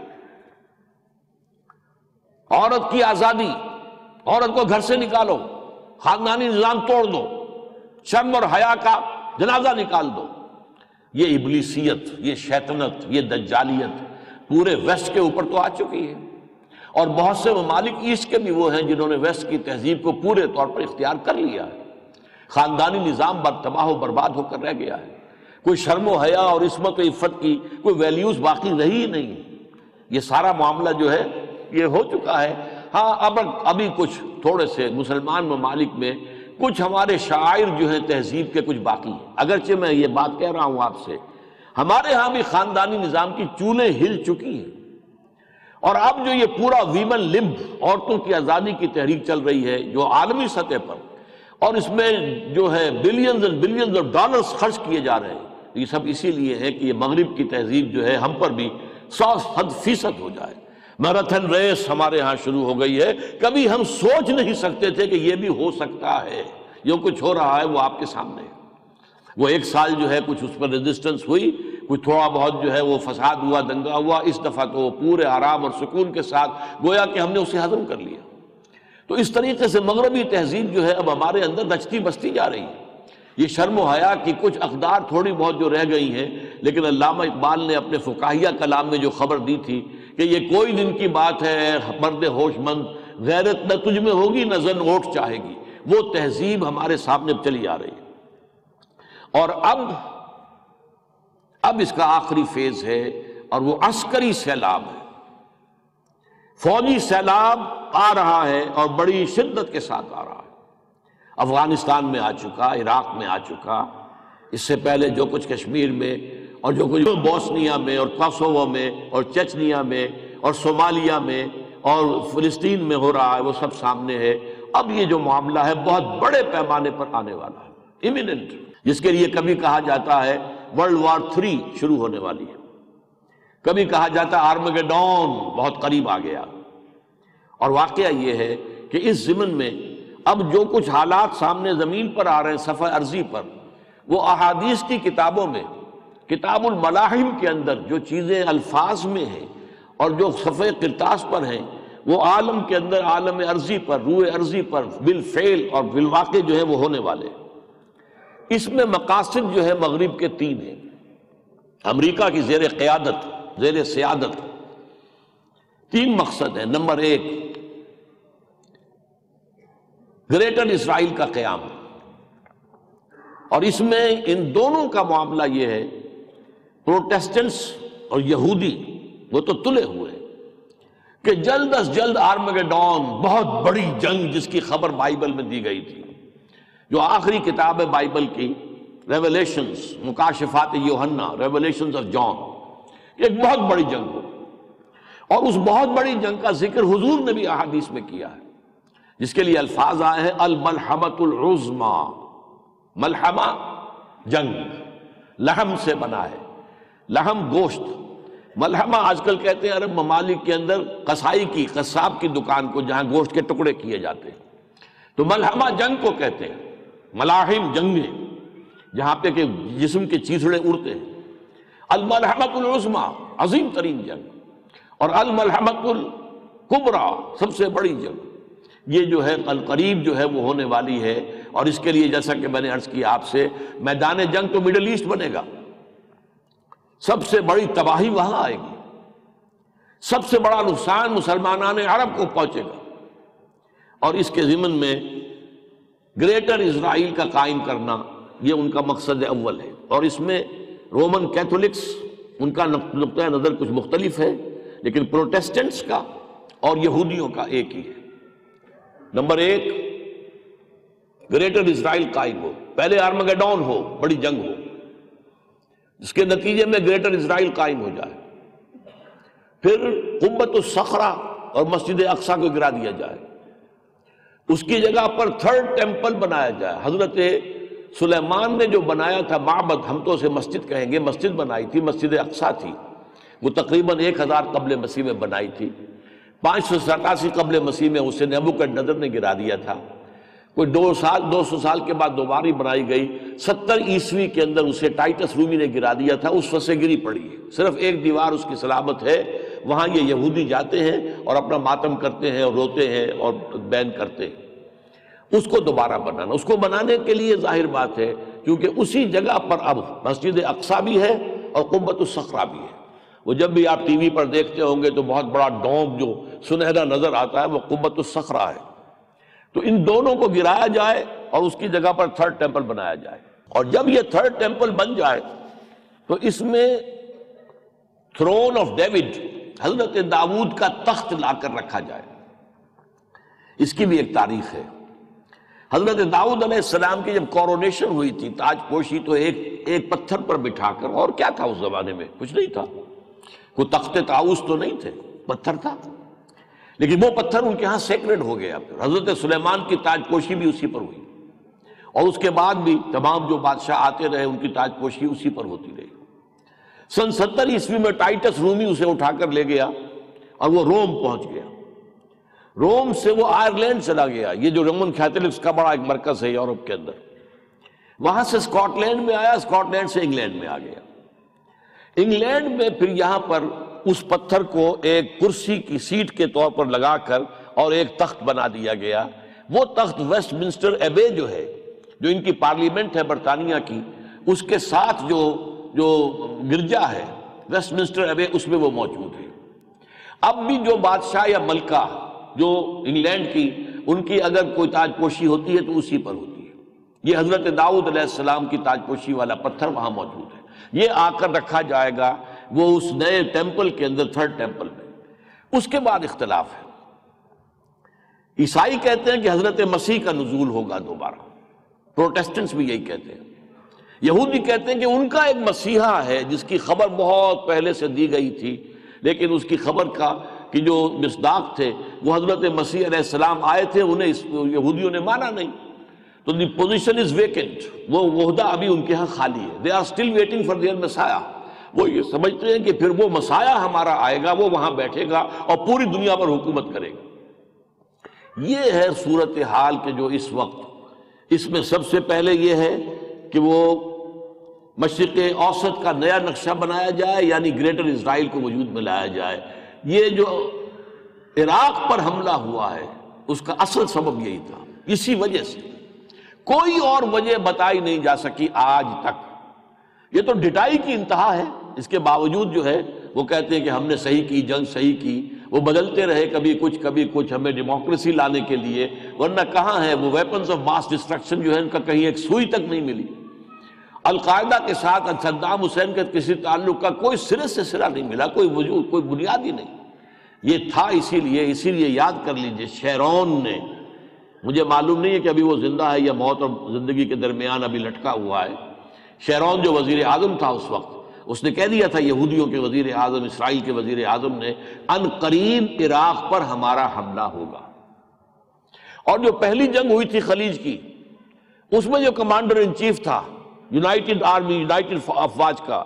عورت کی آزادی، عورت کو گھر سے نکالو، خاندانی نظام توڑ دو، شرم اور حیا کا جنازہ نکال دو۔ یہ ابلیسیت، یہ شیطنت، یہ دجالیت پورے ویسٹ کے اوپر تو آ چکی ہے، اور بہت سے ممالک ایسٹ کے بھی وہ ہیں جنہوں نے ویسٹ کی تہذیب کو پورے طور پر اختیار کر لیا ہے۔ خاندانی نظام تباہ و برباد ہو کر رہ گیا ہے، کوئی شرم و حیا اور عصمت و عفت کی کوئی ویلیوز باقی رہی ہی نہیں۔ یہ سارا معاملہ جو ہے یہ ہو چکا ہے۔ ہاں ابھی کچھ تھوڑے سے مسلمان ممالک میں کچھ ہمارے شاعر جو ہیں تہذیب کے کچھ باقی ہیں، اگرچہ میں یہ بات کہہ رہا ہوں آپ سے، ہمارے ہاں بھی خاندانی نظام کی چولیں ہل چکی ہیں، اور اب جو یہ پورا ویمن لب، عورتوں کی آزادی کی تحریک چل رہی ہے جو عالمی سطح پر، اور اس میں جو ہے billions and billions of dollars خرچ کیے جا رہے ہیں، یہ سب اسی لیے ہے کہ یہ مغرب کی تہذیب جو ہے ہم پر بھی 100% ہو جائے۔ میراتھن ریس ہمارے ہاں شروع ہو گئی ہے، کبھی ہم سوچ نہیں سکتے تھے کہ یہ بھی ہو سکتا ہے۔ جو کچھ ہو رہا ہے وہ آپ کے سامنے ہے۔ وہ 1 سال جو ہے کچھ اس پر ریزسٹنس ہوئی، کچھ تھوڑا بہت جو ہے وہ فساد ہوا، دنگا ہوا، اس دفعہ تو وہ پورے آرام اور سکون کے ساتھ گویا کہ ہم نے اسے ہضم کر لیا۔ تو اس طریقے سے مغربی تہذیب جو ہے اب ہمارے اندر رچتی بستی جا رہی ہے۔ یہ شرم و حیا کی کچھ اقدار تھوڑی بہت جو رہ گئی ہیں، لیکن علامہ اقبال نے اپنے فقاہیہ کلام میں جو خبر دی تھی کہ یہ کوئی دن کی بات ہے مرد ہوش مند، غیرت نہ تجھ میں ہوگی نہ زن اوٹ چاہے گی، وہ تہذیب ہمارے سامنے چلی آ رہی ہے۔ اور اب اس کا آخری فیز ہے، اور وہ عسکری سیلاب ہے، فوجی سیلاب آ رہا ہے، اور بڑی شدت کے ساتھ آ رہا ہے۔ افغانستان میں آ چکا، عراق میں آ چکا، اس سے پہلے جو کچھ کشمیر میں، اور جو کچھ بوسنیا میں اور کوسوو میں اور چچنیا میں اور صومالیہ میں اور فلسطین میں ہو رہا ہے وہ سب سامنے ہے۔ اب یہ جو معاملہ ہے بہت بڑے پیمانے پر آنے والا ہے، امییننٹ، جس کے لیے کبھی کہا جاتا ہے ورلڈ وار 3 شروع ہونے والی ہے، کبھی کہا جاتا ہے آرمگیڈون بہت قریب آ گیا۔ اور واقعہ یہ ہے کہ اس ضمن میں اب جو کچھ حالات سامنے زمین پر آ رہے ہیں صفحہ ارضی پر، وہ احادیث کی کتابوں میں، کتاب الملاحم کے اندر جو چیزیں الفاظ میں ہیں اور جو صفحہ کرتاس پر ہیں، وہ عالم کے اندر، عالم ارضی پر، روح ارضی پر بالفعل اور بالواقع جو ہے وہ ہونے والے ہیں۔ اس میں مقاصد جو ہے مغرب کے 3 ہیں، امریکہ کی زیر قیادت، زیر سیادت 3 مقصد ہیں۔ نمبر 1، گریٹر اسرائیل کا قیام، اور اس میں ان دونوں کا معاملہ یہ ہے، پروٹیسٹنٹس اور یہودی وہ تو تلے ہوئے کہ جلد از جلد آرمگیڈون، بہت بڑی جنگ جس کی خبر بائبل میں دی گئی تھی، جو آخری کتاب ہے بائبل کی، ریولیشنز، مکاشفات یوحنا، ریولیشنز آف جان، ایک بہت بڑی جنگ ہو، اور اس بہت بڑی جنگ کا ذکر حضور نے بھی احادیث میں کیا ہے، جس کے لیے الفاظ آئے ہیں الملحمۃ العظمیٰ۔ ملحمہ جنگ، لحم سے بنا ہے، لحم گوشت۔ ملحمہ آج کل کہتے ہیں عرب ممالک کے اندر قصائی کی، قصاب کی دکان کو جہاں گوشت کے ٹکڑے کیے جاتے ہیں، تو ملحمہ جنگ کو کہتے ہیں۔ ملاحم جنگیں جہاں پہ کہ جسم کے چیسڑے اڑتے ہیں۔ الملحمۃ العظمیٰ عظیم ترین جنگ، اور الملحمۃ الکبریٰ سب سے بڑی جنگ، یہ جو ہے القریب جو ہے وہ ہونے والی ہے۔ اور اس کے لیے جیسا کہ میں نے عرض کیا آپ سے، میدان جنگ تو مڈل ایسٹ بنے گا، سب سے بڑی تباہی وہاں آئے گی، سب سے بڑا نقصان مسلمانان عرب کو پہنچے گا، اور اس کے ضمن میں گریٹر اسرائیل کا قائم کرنا یہ ان کا مقصد اول ہے۔ اور اس میں رومن کیتھولکس ان کا نقطۂ نظر کچھ مختلف ہے، لیکن پروٹیسٹنٹس کا اور یہودیوں کا ایک ہی ہے۔ نمبر ایک، گریٹر اسرائیل قائم ہو، پہلے آرمگیڈون ہو، بڑی جنگ ہو، جس کے نتیجے میں گریٹر اسرائیل قائم ہو جائے، پھر قبۃ الصخرہ اور مسجد اقصیٰ کو گرا دیا جائے، اس کی جگہ پر تھرڈ ٹیمپل بنایا جائے۔ حضرت سلیمان نے جو بنایا تھا معبد، ہم تو اسے مسجد کہیں گے، مسجد بنائی تھی، مسجد اقصیٰ تھی، وہ تقریباً 1000 قبل مسیح میں بنائی تھی، 587 قبل مسیح میں اسے نیبوکڈنیزر نے گرا دیا تھا، کوئی 200 سال کے بعد دوبارہ بنائی گئی، 70 عیسوی کے اندر اسے ٹائٹس رومی نے گرا دیا تھا، اس وقت سے گری پڑی ہے، صرف ایک دیوار اس کی سلامت ہے، وہاں یہ یہودی جاتے ہیں اور اپنا ماتم کرتے ہیں اور روتے ہیں اور بین کرتے ہیں۔ اس کو دوبارہ بنانا، اس کو بنانے کے لیے ظاہر بات ہے کیونکہ اسی جگہ پر اب مسجد اقصیٰ بھی ہے اور قبۃ الصخرہ بھی ہے۔ وہ جب بھی آپ ٹی وی پر دیکھتے ہوں گے تو بہت بڑا ڈوم جو سنہرا نظر آتا ہے وہ قبۃ الصخرہ ہے۔ تو ان دونوں کو گرایا جائے اور اس کی جگہ پر تھرڈ ٹیمپل بنایا جائے، اور جب یہ تھرڈ ٹیمپل بن جائے تو اس میں تھرون آف ڈیوڈ، حضرت داؤد کا تخت لا کر رکھا جائے۔ اس کی بھی ایک تاریخ ہے۔ حضرت داؤد علیہ السلام کی جب کورونیشن ہوئی تھی، تاج پوشی، تو ایک پتھر پر بٹھا کر، اور کیا تھا اس زمانے میں؟ کچھ نہیں تھا، کوئی تخت طاؤس تو نہیں تھے، پتھر تھا، لیکن وہ پتھر ان کے ہاں سیکرڈ ہو گیا۔ حضرت سلیمان کی تاج پوشی بھی اسی پر ہوئی، اور اس کے بعد بھی تمام جو بادشاہ آتے رہے ان کی تاج پوشی اسی پر ہوتی رہی۔ سن 70 عیسوی میں ٹائٹس رومی اسے اٹھا کر لے گیا اور وہ روم پہنچ گیا۔ روم سے وہ آئرلینڈ چلا گیا، یہ جو رومن کیتھولکس کا بڑا ایک مرکز ہے یورپ کے اندر، وہاں سے اسکاٹ لینڈ میں آیا، اسکاٹ لینڈ سے انگلینڈ میں آ گیا۔ انگلینڈ میں پھر یہاں پر اس پتھر کو ایک کرسی کی سیٹ کے طور پر لگا کر اور ایک تخت بنا دیا گیا۔ وہ تخت ویسٹ منسٹر ایبے جو ہے، جو ان کی پارلیمنٹ ہے برطانیہ کی، اس کے ساتھ جو گرجا ہے ویسٹ منسٹر ایبے، اس میں وہ موجود ہے۔ اب بھی جو بادشاہ یا ملکہ جو انگلینڈ کی، ان کی اگر کوئی تاج پوشی ہوتی ہے تو اسی پر ہوتی ہے۔ یہ حضرت داؤد علیہ السلام کی تاج پوشی والا پتھر وہاں موجود ہے، یہ آ کر رکھا جائے گا وہ اس نئے ٹیمپل کے اندر، تھرڈ ٹیمپل میں۔ اس کے بعد اختلاف ہے، عیسائی کہتے ہیں کہ حضرت مسیح کا نزول ہوگا دوبارہ، پروٹیسٹنٹس بھی یہی کہتے ہیں، یہودی کہتے ہیں کہ ان کا ایک مسیحا ہے جس کی خبر بہت پہلے سے دی گئی تھی، لیکن اس کی خبر کا کہ جو مصداق تھے وہ حضرت مسیح علیہ السلام آئے تھے، انہیں یہودیوں نے مانا نہیں، تو دی پوزیشن از ویکنٹ، وہ عہدہ ابھی ان کے ہاں خالی ہے۔ They are still waiting for their مسایہ، وہ یہ سمجھتے ہیں کہ پھر وہ مسایہ ہمارا آئے گا، وہ وہاں بیٹھے گا اور پوری دنیا پر حکومت کرے گا۔ یہ ہے صورتحال کہ جو اس وقت، اس میں سب سے پہلے یہ ہے کہ وہ مشرق اوسط کا نیا نقشہ بنایا جائے، یعنی گریٹر اسرائیل کو وجود میں لایا جائے۔ یہ جو عراق پر حملہ ہوا ہے اس کا اصل سبب یہی تھا، اسی وجہ سے، کوئی اور وجہ بتائی نہیں جا سکی آج تک۔ یہ تو ڈٹائی کی انتہا ہے، اس کے باوجود جو ہے وہ کہتے ہیں کہ ہم نے صحیح کی، جنگ صحیح کی، وہ بدلتے رہے کبھی کچھ ہمیں ڈیموکریسی لانے کے لیے، ورنہ کہاں ہے وہ ویپنز آف ماس ڈسٹرکشن جو ہے ان کا کہیں ایک سوئی تک نہیں ملی۔ القاعدہ کے ساتھ صدام حسین کے کسی تعلق کا کوئی سرے سے سرا نہیں ملا، کوئی وجود، کوئی بنیاد ہی نہیں۔ یہ تھا اسی لیے یاد کر لیجئے، شیرون نے، مجھے معلوم نہیں ہے کہ ابھی وہ زندہ ہے یا موت اور زندگی کے درمیان ابھی لٹکا ہوا ہے، شیرون جو وزیر اعظم تھا اس وقت، اس نے کہہ دیا تھا یہودیوں کے وزیر اعظم، اسرائیل کے وزیر اعظم نے، ان قریب عراق پر ہمارا حملہ ہوگا۔ اور جو پہلی جنگ ہوئی تھی خلیج کی، اس میں جو کمانڈر ان چیف تھا یونائٹڈ آرمی، یونائٹڈ افواج کا،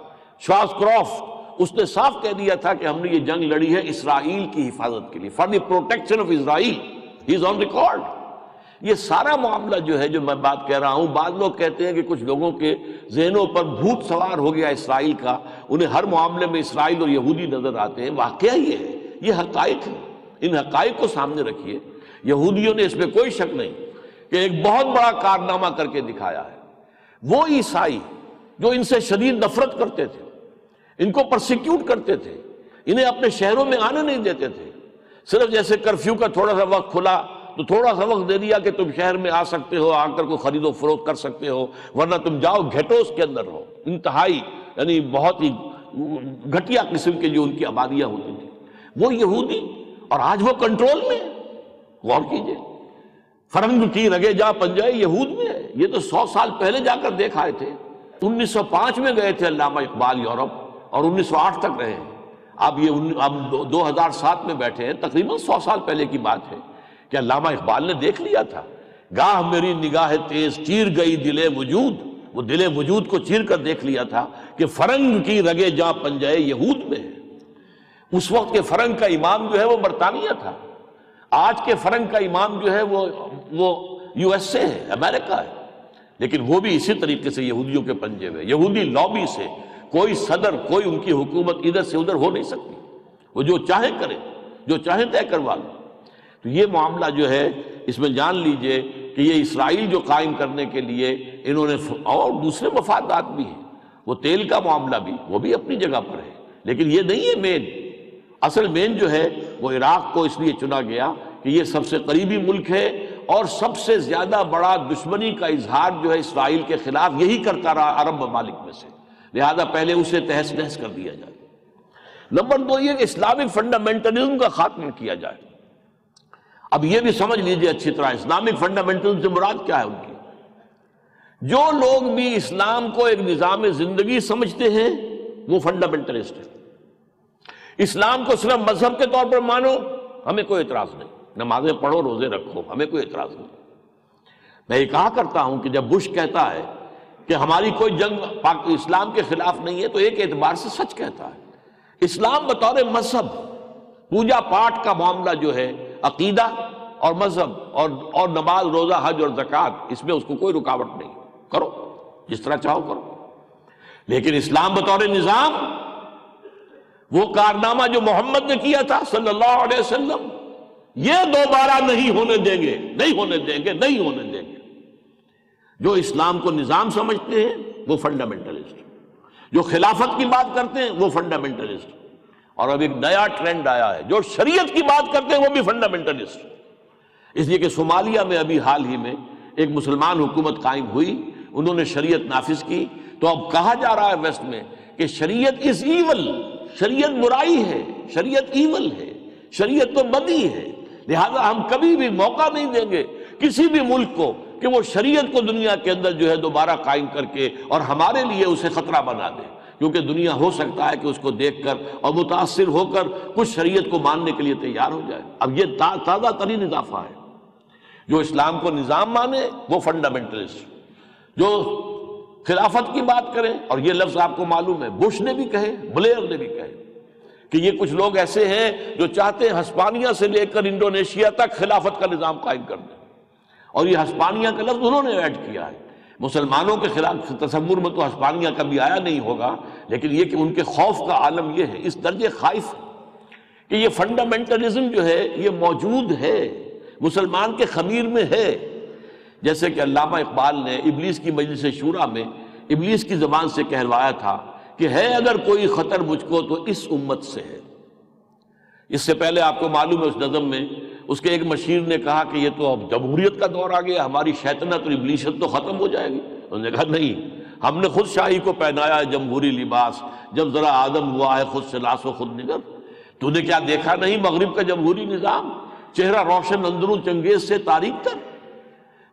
شوارزکرافٹ، اس نے صاف کہہ دیا تھا کہ ہم نے یہ جنگ لڑی ہے اسرائیل کی حفاظت کے لیے، for the protection of Israel, he is on record. یہ سارا معاملہ جو ہے جو میں بات کہہ رہا ہوں، بعض لوگ کہتے ہیں کہ کچھ لوگوں کے ذہنوں پر بھوت سوار ہو گیا اسرائیل کا، انہیں ہر معاملے میں اسرائیل اور یہودی نظر آتے ہیں۔ واقعہ یہ ہے، یہ حقائق ہیں، ان حقائق کو سامنے رکھیے۔ یہودیوں نے اس میں کوئی شک نہیں کہ ایک بہت بڑا کارنامہ کر کے دکھایا ہے۔ وہ عیسائی جو ان سے شدید نفرت کرتے تھے، ان کو پرسیکیوٹ کرتے تھے، انہیں اپنے شہروں میں آنے نہیں دیتے تھے، صرف جیسے کرفیو کا تھوڑا سا وقت کھلا تو تھوڑا سا وقت دے دیا کہ تم شہر میں آ سکتے ہو، آ کر کوئی خرید و فروخت کر سکتے ہو، ورنہ تم جاؤ گھیٹوز کے اندر رہو۔ انتہائی یعنی بہت ہی گھٹیا قسم کے جو ان کی آبادیاں ہوتی تھیں، وہ یہودی، اور آج وہ کنٹرول میں ہے۔ غور کیجئے، فرنگ کی رگے جا پنجائے یہود میں ہے۔ یہ تو 100 سال پہلے جا کر دیکھ آئے تھے۔ 1905 میں گئے تھے علامہ اقبال یورپ، اور 1908 تک رہے ہیں۔ اب یہ اب 2007 میں بیٹھے ہیں، تقریباً 100 سال پہلے کی بات ہے کہ علامہ اقبال نے دیکھ لیا تھا۔ گاہ میری نگاہ تیز چیر گئی دل وجود، وہ دل وجود کو چیر کر دیکھ لیا تھا کہ فرنگ کی رگے جا پنجائے یہود میں ہے۔ اس وقت کے فرنگ کا امام جو ہے وہ برطانیہ تھا، آج کے فرنگ کا امام جو ہے وہ USA ہے، امریکہ ہے، لیکن وہ بھی اسی طریقے سے یہودیوں کے پنجے میں، یہودی لابی سے کوئی صدر، کوئی ان کی حکومت ادھر سے ادھر ہو نہیں سکتی، وہ جو چاہیں کرے، جو چاہیں طے کروا لیں۔ تو یہ معاملہ جو ہے اس میں جان لیجئے کہ یہ اسرائیل جو قائم کرنے کے لیے انہوں نے، اور دوسرے مفادات بھی ہیں، وہ تیل کا معاملہ بھی، وہ بھی اپنی جگہ پر ہے، لیکن یہ نہیں ہے مین۔ اصل مین جو ہے وہ عراق کو اس لیے چنا گیا کہ یہ سب سے قریبی ملک ہے، اور سب سے زیادہ بڑا دشمنی کا اظہار جو ہے اسرائیل کے خلاف یہی کرتا رہا عرب ممالک میں سے، لہذا پہلے اسے تہس نہس کر دیا جائے۔ نمبر 2 یہ کہ اسلامک فنڈامنٹلزم کا خاتمہ کیا جائے۔ اب یہ بھی سمجھ لیجئے اچھی طرح، اسلامک فنڈامنٹلزم سے مراد کیا ہے ان کی؟ جو لوگ بھی اسلام کو ایک نظام زندگی سمجھتے ہیں وہ فنڈامنٹلسٹ ہیں۔ اسلام کو صرف مذہب کے طور پر مانو، ہمیں کوئی اعتراض نہیں، نمازیں پڑھو، روزے رکھو، ہمیں کوئی اعتراض نہیں۔ میں یہ کہا کرتا ہوں کہ جب بش کہتا ہے کہ ہماری کوئی جنگ اسلام کے خلاف نہیں ہے، تو ایک اعتبار سے سچ کہتا ہے۔ اسلام بطور مذہب، پوجا پاٹ کا معاملہ جو ہے، عقیدہ اور مذہب اور نماز، روزہ، حج اور زکوٰۃ، اس میں اس کو کوئی رکاوٹ نہیں، کرو جس طرح چاہو کرو۔ لیکن اسلام بطور نظام، وہ کارنامہ جو محمد نے کیا تھا صلی اللہ علیہ وسلم، یہ دوبارہ نہیں ہونے دیں گے، نہیں ہونے دیں گے، نہیں ہونے دیں گے۔ جو اسلام کو نظام سمجھتے ہیں وہ فنڈامنٹلسٹ، جو خلافت کی بات کرتے ہیں وہ فنڈامنٹلسٹ، اور اب ایک نیا ٹرینڈ آیا ہے، جو شریعت کی بات کرتے ہیں وہ بھی فنڈامنٹلسٹ۔ اس لیے کہ صومالیہ میں ابھی حال ہی میں ایک مسلمان حکومت قائم ہوئی، انہوں نے شریعت نافذ کی، تو اب کہا جا رہا ہے ویسٹ میں کہ شریعت از ایول، شریعت برائی ہے، شریعت ایول ہے، شریعت تو بدی ہے، لہذا ہم کبھی بھی موقع نہیں دیں گے کسی بھی ملک کو کہ وہ شریعت کو دنیا کے اندر جو ہے دوبارہ قائم کر کے اور ہمارے لیے اسے خطرہ بنا دے، کیونکہ دنیا ہو سکتا ہے کہ اس کو دیکھ کر اور متاثر ہو کر کچھ شریعت کو ماننے کے لیے تیار ہو جائے۔ اب یہ تازہ ترین اضافہ ہے۔ جو اسلام کو نظام مانے وہ فنڈامنٹلسٹ، جو خلافت کی بات کریں، اور یہ لفظ آپ کو معلوم ہے، بش نے بھی کہے، بلیئر نے بھی کہے کہ یہ کچھ لوگ ایسے ہیں جو چاہتے ہیں ہسپانیہ سے لے کر انڈونیشیا تک خلافت کا نظام قائم کر دیں، اور یہ ہسپانیہ کا لفظ انہوں نے ایڈ کیا ہے۔ مسلمانوں کے خلاف تصور میں تو ہسپانیہ کبھی آیا نہیں ہوگا، لیکن یہ کہ ان کے خوف کا عالم یہ ہے، اس درجے خائف کہ یہ فنڈامنٹلزم جو ہے یہ موجود ہے، مسلمان کے خمیر میں ہے۔ جیسے کہ علامہ اقبال نے ابلیس کی مجلس شورا میں ابلیس کی زبان سے کہلوایا تھا کہ ہے اگر کوئی خطر مجھ کو تو اس امت سے ہے۔ اس سے پہلے آپ کو معلوم ہے اس نظم میں اس کے ایک مشیر نے کہا کہ یہ تو اب جمہوریت کا دور آ گیا، ہماری شیطنت اور ابلیشت تو ختم ہو جائے گی۔ انہوں نے کہا نہیں، ہم نے خود شاہی کو پہنایا ہے جمہوری لباس، جب ذرا آدم ہوا ہے خود سے لاس و خود نگر۔ تو نے کیا دیکھا نہیں مغرب کا جمہوری نظام، چہرہ روشن اندرون چنگیز سے تاریک تر۔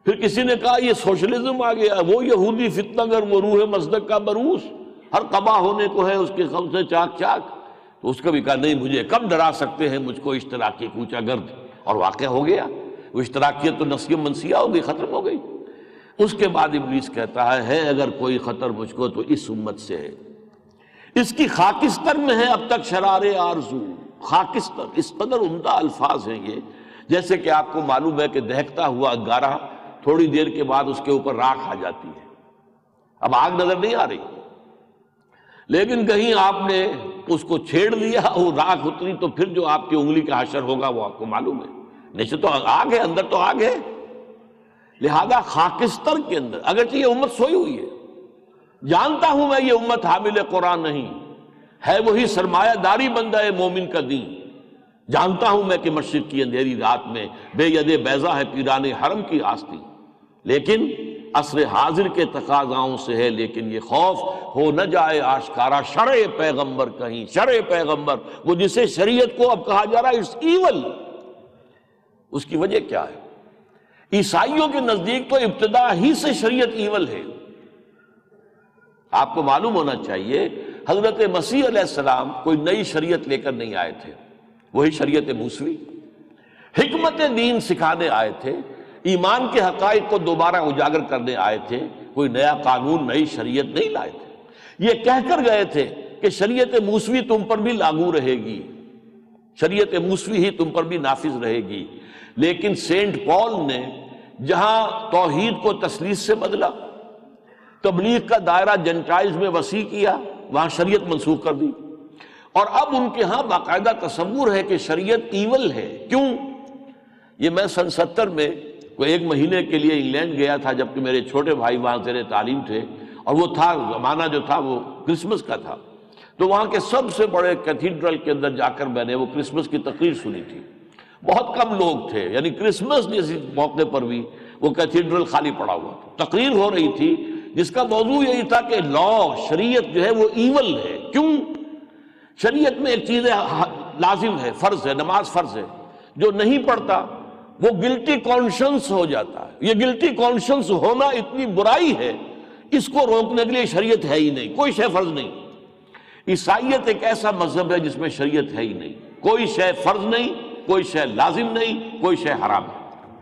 پھر کسی نے کہا یہ سوشلزم آ گیا، وہ یہودی فتنہ گر، وہ روح مصدق کا بروس، ہر قبا ہونے کو ہے اس کے غم سے چاک چاک. تو اس کا بھی کہا نہیں، مجھے کب ڈرا سکتے ہیں مجھ کو اشتراکی کوچہ گرد. اور واقعہ ہو گیا، وہ اشتراکیت تو نسیہ منسیہ ہو گئی، ختم ہو گئی. اس کے بعد ابلیس کہتا ہے اگر کوئی خطر مجھ کو تو اس امت سے ہے، اس کی خاکستر میں ہے اب تک شرار آرزو. خاکستر، اس قدر عمدہ الفاظ ہیں یہ، جیسے کہ آپ کو معلوم ہے کہ دہکتا ہوا انگارہ تھوڑی دیر کے بعد اس کے اوپر راکھ آ جاتی ہے، اب آگ نظر نہیں آ رہی، لیکن کہیں آپ نے اس کو چھیڑ دیا، وہ راکھ اتری تو پھر جو آپ کی انگلی کا حشر ہوگا وہ آپ کو معلوم ہے. نیچے تو آگ ہے، اندر تو آگ ہے. لہذا خاکستر کے اندر، اگرچہ یہ امت سوئی ہوئی ہے، جانتا ہوں میں یہ امت حامل قرآن نہیں ہے، وہی سرمایہ داری بندہ ہے مومن کا دین. جانتا ہوں میں کہ مشرق کی اندھیری رات میں بے ید بیضا ہے پیران حرم کی آستی، لیکن عصر حاضر کے تقاضاؤں سے ہے. لیکن یہ خوف ہو نہ جائے آشکارا شرع پیغمبر کہیں، شرع پیغمبر وہ جسے شریعت کو اب کہا جا رہا ہے اٹس ایول. اس کی وجہ کیا ہے؟ عیسائیوں کے نزدیک تو ابتدا ہی سے شریعت ایول ہے. آپ کو معلوم ہونا چاہیے حضرت مسیح علیہ السلام کوئی نئی شریعت لے کر نہیں آئے تھے، وہی شریعت موسوی، حکمت دین سکھانے آئے تھے، ایمان کے حقائق کو دوبارہ اجاگر کرنے آئے تھے. کوئی نیا قانون، نئی شریعت نہیں لائے تھے. یہ کہہ کر گئے تھے کہ شریعت موسوی تم پر بھی لاگو رہے گی، شریعت موسوی ہی تم پر بھی نافذ رہے گی. لیکن سینٹ پال نے جہاں توحید کو تثلیث سے بدلا، تبلیغ کا دائرہ جنٹائلز میں وسیع کیا، وہاں شریعت منسوخ کر دی. اور اب ان کے ہاں باقاعدہ تصور ہے کہ شریعت ایول ہے. کیوں؟ یہ میں سن 70 میں کوئی 1 مہینے کے لیے انگلینڈ گیا تھا، جبکہ میرے چھوٹے بھائی وہاں زیر تعلیم تھے، اور وہ تھا زمانہ جو تھا وہ کرسمس کا تھا. تو وہاں کے سب سے بڑے کیتھیڈرل کے اندر جا کر میں نے وہ کرسمس کی تقریر سنی تھی. بہت کم لوگ تھے، یعنی کرسمس جیسے موقع پر بھی وہ کیتھیڈرل خالی پڑا ہوا تھا. تقریر ہو رہی تھی جس کا موضوع یہی تھا کہ شریعت جو ہے وہ ایول ہے. کیوں؟ شریعت میں ایک چیز لازم ہے، فرض ہے، نماز فرض ہے، جو نہیں پڑھتا وہ گلٹی کانشنس ہو جاتا ہے. یہ گلٹی کانشنس ہونا اتنی برائی ہے، اس کو روکنے کے لیے شریعت ہے ہی نہیں، کوئی شے فرض نہیں. عیسائیت ایک ایسا مذہب ہے جس میں شریعت ہے ہی نہیں، کوئی شے فرض نہیں، کوئی شے لازم نہیں، کوئی شے حرام ہے.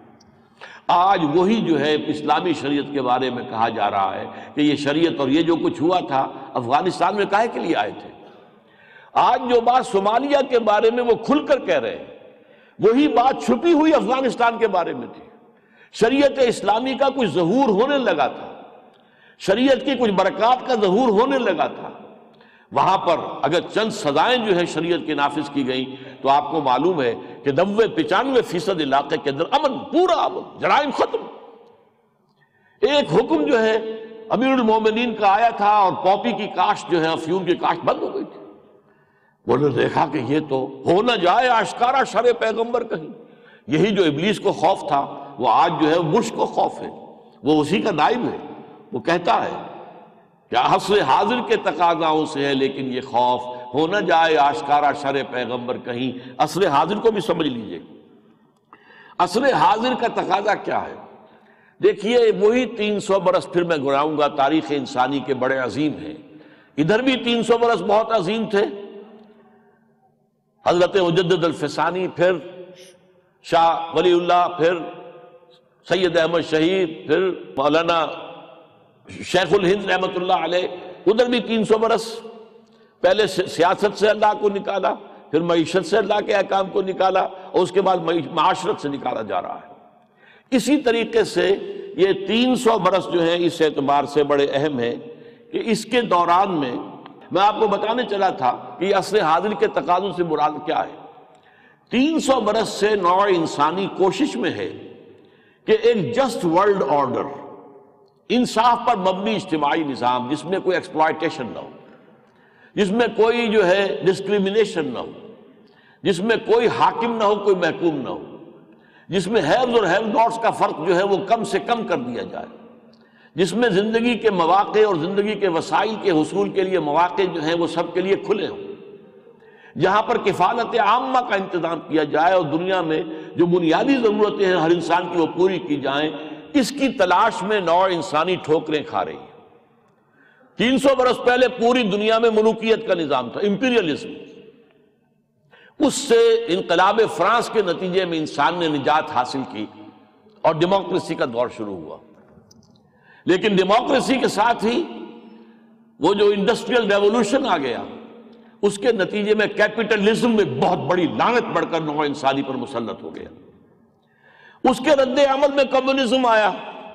آج وہی جو ہے اسلامی شریعت کے بارے میں کہا جا رہا ہے کہ یہ شریعت اور یہ جو کچھ ہوا تھا افغانستان میں کاہے کے لیے آئے تھے. آج جو بات صومالیہ کے بارے میں وہ کھل کر کہہ رہے ہیں، وہی بات چھپی ہوئی افغانستان کے بارے میں تھی. شریعت اسلامی کا کچھ ظہور ہونے لگا تھا، شریعت کی کچھ برکات کا ظہور ہونے لگا تھا. وہاں پر اگر چند سزائیں جو ہے شریعت کی نافذ کی گئیں تو آپ کو معلوم ہے کہ 90-95% علاقے کے اندر امن، پورا امن، جرائم ختم. ایک حکم جو ہے امیر المومنین کا آیا تھا اور پاپی کی کاشت جو ہے، افیون کی کاشت بند ہو گئی تھی. وہ نے دیکھا کہ یہ تو ہو نہ جائے آشکارا شرع پیغمبر کہیں. یہی جو ابلیس کو خوف تھا وہ آج جو ہے بش کو خوف ہے، وہ اسی کا نائب ہے. وہ کہتا ہے کہ عصر حاضر کے تقاضاؤں سے ہے، لیکن یہ خوف ہو نہ جائے آشکارا شرع پیغمبر کہیں. عصر حاضر کو بھی سمجھ لیجئے. عصر حاضر کا تقاضا کیا ہے؟ دیکھیے وہی 300 برس پھر میں گراؤں گا تاریخ انسانی کے بڑے عظیم ہیں. ادھر بھی 300 برس بہت عظیم تھے. حضرت مجدد الفسانی، پھر شاہ ولی اللہ، پھر سید احمد شہید، پھر مولانا شیخ الہند رحمۃ اللہ علیہ. ادھر بھی 300 برس پہلے سیاست سے اللہ کو نکالا، پھر معیشت سے اللہ کے احکام کو نکالا، اور اس کے بعد معاشرت سے نکالا جا رہا ہے. اسی طریقے سے یہ 300 برس جو ہیں اس اعتبار سے بڑے اہم ہیں کہ اس کے دوران میں آپ کو بتانے چلا تھا کہ یہ عصر حاضر کے تقاضوں سے مراد کیا ہے. 300 برس سے نوع انسانی کوشش میں ہے کہ ایک جسٹ ورلڈ آرڈر، انصاف پر مبنی اجتماعی نظام جس میں کوئی ایکسپلائٹیشن نہ ہو، جس میں کوئی جو ہے ڈسکریمنیشن نہ ہو، جس میں کوئی حاکم نہ ہو، کوئی محکوم نہ ہو، جس میں ہیوز اور ہیو ناٹس کا فرق جو ہے وہ کم سے کم کر دیا جائے، جس میں زندگی کے مواقع اور زندگی کے وسائل کے حصول کے لیے مواقع جو ہیں وہ سب کے لیے کھلے ہوں، جہاں پر کفالت عامہ کا انتظام کیا جائے اور دنیا میں جو بنیادی ضرورتیں ہیں ہر انسان کی وہ پوری کی جائیں. اس کی تلاش میں نوع انسانی ٹھوکریں کھا رہی ہے۔ 300 برس پہلے پوری دنیا میں ملوکیت کا نظام تھا، امپیریلزم۔ اس سے انقلاب فرانس کے نتیجے میں انسان نے نجات حاصل کی اور ڈیموکریسی کا دور شروع ہوا۔ لیکن ڈیموکریسی کے ساتھ ہی وہ جو انڈسٹریل ریولوشن آ گیا، اس کے نتیجے میں کیپٹلزم میں بہت بڑی لعنت بڑھ کر نوع انسانی پر مسلط ہو گیا۔ اس کے رد عمل میں کمیونزم آیا،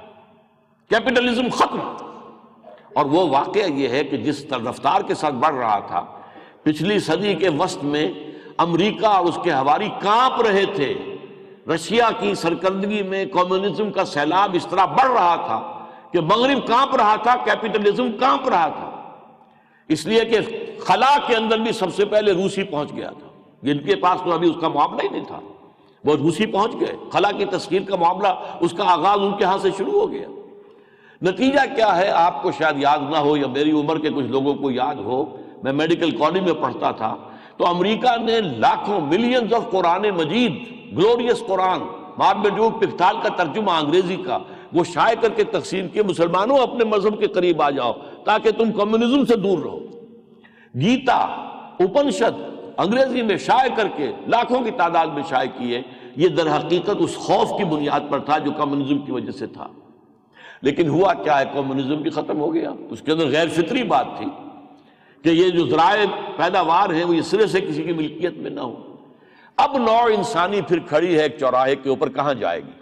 کیپٹلزم ختم۔ اور وہ واقعہ یہ ہے کہ جس رفتار کے ساتھ بڑھ رہا تھا، پچھلی صدی کے وسط میں امریکہ اور اس کے حوالی کانپ رہے تھے۔ رشیا کی سرکردگی میں کمیونزم کا سیلاب اس طرح بڑھ رہا تھا کہ مغرب کانپ رہا تھا، کیپٹلزم کانپ رہا تھا، اس لیے کہ خلا کے اندر بھی سب سے پہلے روسی پہنچ گیا تھا، جن کے پاس تو ابھی اس کا معاملہ ہی نہیں تھا، وہ روسی پہنچ گئے۔ خلا کی تسخیر کا معاملہ، اس کا آغاز ان کے ہاں سے شروع ہو گیا۔ نتیجہ کیا ہے آپ کو شاید یاد نہ ہو، یا میری عمر کے کچھ لوگوں کو یاد ہو، میں میڈیکل کالج میں پڑھتا تھا، تو امریکہ نے لاکھوں ملینز آف قرآن مجید، گلوریس قرآن، مارمیڈیوک پکتال کا ترجمہ انگریزی کا، وہ شائع کر کے تقسیم کیے، مسلمانوں اپنے مذہب کے قریب آ جاؤ تاکہ تم کمیونزم سے دور رہو۔ گیتا، اپنشد انگریزی میں شائع کر کے لاکھوں کی تعداد میں شائع کیے۔ یہ در حقیقت اس خوف کی بنیاد پر تھا جو کمیونزم کی وجہ سے تھا۔ لیکن ہوا کیا ہے، کمیونزم بھی ختم ہو گیا۔ اس کے اندر غیر فطری بات تھی کہ یہ جو ذرائع پیداوار ہیں وہ اس سرے سے کسی کی ملکیت میں نہ ہو۔ اب نوع انسانی پھر کھڑی ہے ایک چوراہے کے اوپر، کہاں جائے گی؟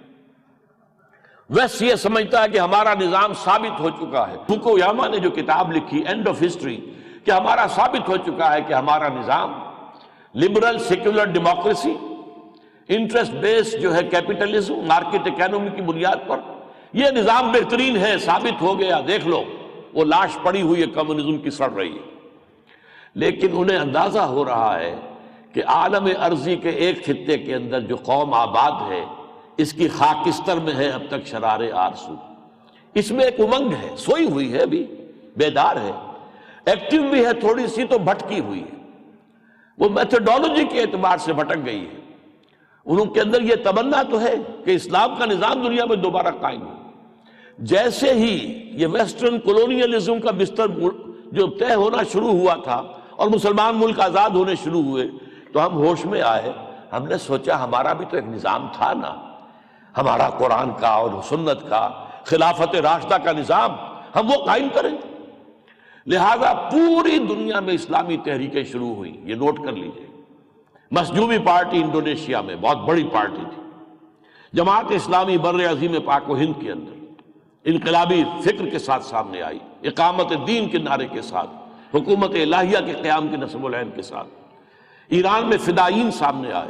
ویسٹ یہ سمجھتا ہے کہ ہمارا نظام ثابت ہو چکا ہے۔ فوکویاما نے جو کتاب لکھی اینڈ آف ہسٹری، کہ ہمارا ثابت ہو چکا ہے کہ ہمارا نظام liberal secular democracy, interest base جو ہے کیپٹلزم، مارکیٹ اکانومی کی بنیاد پر، یہ نظام بہترین ہے، ثابت ہو گیا، دیکھ لو وہ لاش پڑی ہوئی ہے کمیونزم کی، سڑ رہی ہے۔ لیکن انہیں اندازہ ہو رہا ہے کہ عالم ارضی کے ایک خطے کے اندر جو قوم آباد ہے، اس کی خاکستر میں ہے اب تک شرار آرزو۔ اس میں ایک امنگ ہے، سوئی ہوئی ہے، بھی بیدار ہے، ایکٹیو بھی ہے، تھوڑی سی تو بھٹکی ہوئی ہے، وہ میتھڈولوجی کے اعتبار سے بھٹک گئی ہے۔ انہوں کے اندر یہ تمنا تو ہے کہ اسلام کا نظام دنیا میں دوبارہ قائم ہو۔ جیسے ہی یہ ویسٹرن کولونیلزم کا بستر جو طے ہونا شروع ہوا تھا اور مسلمان ملک آزاد ہونے شروع ہوئے، تو ہم ہوش میں آئے، ہم نے سوچا ہمارا بھی تو ایک نظام تھا نا، ہمارا قرآن کا اور سنت کا خلافت راشدہ کا نظام، ہم وہ قائم کریں۔ لہذا پوری دنیا میں اسلامی تحریکیں شروع ہوئی، یہ نوٹ کر لیجئے۔ مسجوبی پارٹی انڈونیشیا میں بہت بڑی پارٹی تھی، جماعت اسلامی بر عظیم پاک و ہند کے اندر انقلابی فکر کے ساتھ سامنے آئی، اقامت دین کے نعرے کے ساتھ، حکومت الہیہ کے قیام کے نصب العین کے ساتھ۔ ایران میں فدائین سامنے آئے،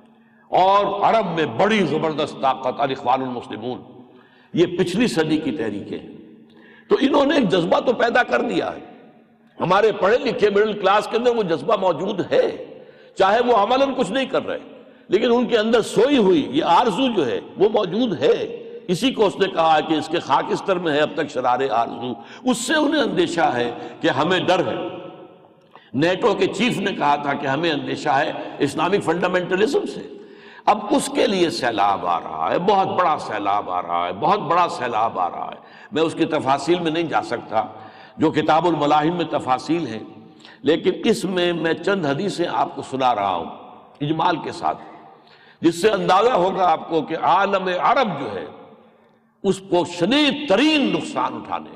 اور عرب میں بڑی زبردست طاقت الاخوان المسلمون، یہ پچھلی صدی کی تحریکیں ہیں۔ تو انہوں نے ایک جذبہ تو پیدا کر دیا ہے، ہمارے پڑھے لکھے مڈل کلاس کے اندر وہ جذبہ موجود ہے، چاہے وہ عملاً کچھ نہیں کر رہے، لیکن ان کے اندر سوئی ہوئی یہ آرزو جو ہے وہ موجود ہے۔ اسی کو اس نے کہا کہ اس کے خاکستر میں ہے اب تک شرار آرزو۔ اس سے انہیں اندیشہ ہے کہ ہمیں ڈر ہے۔ نیٹو کے چیف نے کہا تھا کہ ہمیں اندیشہ ہے اسلامک فنڈامنٹلزم سے۔ اب اس کے لیے سیلاب آ رہا ہے، بہت بڑا سیلاب آ رہا ہے، بہت بڑا سیلاب آ رہا ہے۔ میں اس کی تفاصیل میں نہیں جا سکتا، جو کتاب الملاحم میں تفاصیل ہیں، لیکن اس میں چند حدیثیں آپ کو سنا رہا ہوں اجمال کے ساتھ، جس سے اندازہ ہوگا آپ کو کہ عالم عرب جو ہے اس کو شدید ترین نقصان اٹھانے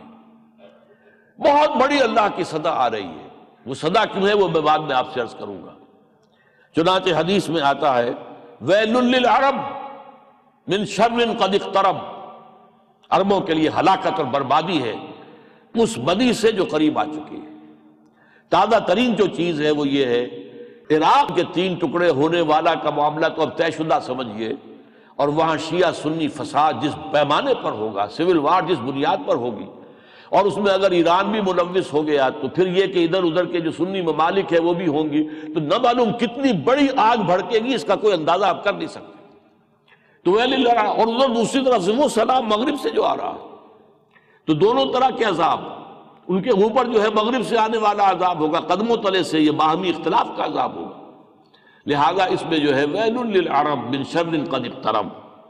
بہت بڑی اللہ کی صدا آ رہی ہے۔ وہ صدا کیوں ہے وہ میں بعد میں آپ سے عرض کروں گا۔ چنانچہ حدیث میں آتا ہے ویل للعرب من شر قد اقترب، عربوں کے لیے ہلاکت اور بربادی ہے اس بدی سے جو قریب آ چکی ہے۔ تازہ ترین جو چیز ہے وہ یہ ہے، عراق کے 3 ٹکڑے ہونے والا کا معاملہ تو اب طے شدہ سمجھیے، اور وہاں شیعہ سنی فساد جس پیمانے پر ہوگا، سول وار جس بنیاد پر ہوگی، اور اس میں اگر ایران بھی ملوث ہو گیا تو پھر یہ کہ ادھر ادھر کے جو سنی ممالک ہیں وہ بھی ہوں گی، تو نہ معلوم کتنی بڑی آگ بھڑکے گی، اس کا کوئی اندازہ آپ کر نہیں سکتے۔ تو ویل لڑا، اور ادھر دوسری طرف سے وہ سلام مغرب سے جو آ رہا ہے، تو دونوں طرح کے عذاب ان کے اوپر جو ہے مغرب سے آنے والا عذاب ہوگا، قدم و تلے سے یہ باہمی اختلاف کا عذاب ہوگا۔ لہذا اس میں جو ہے ویل للعرب من شر قد اقترب،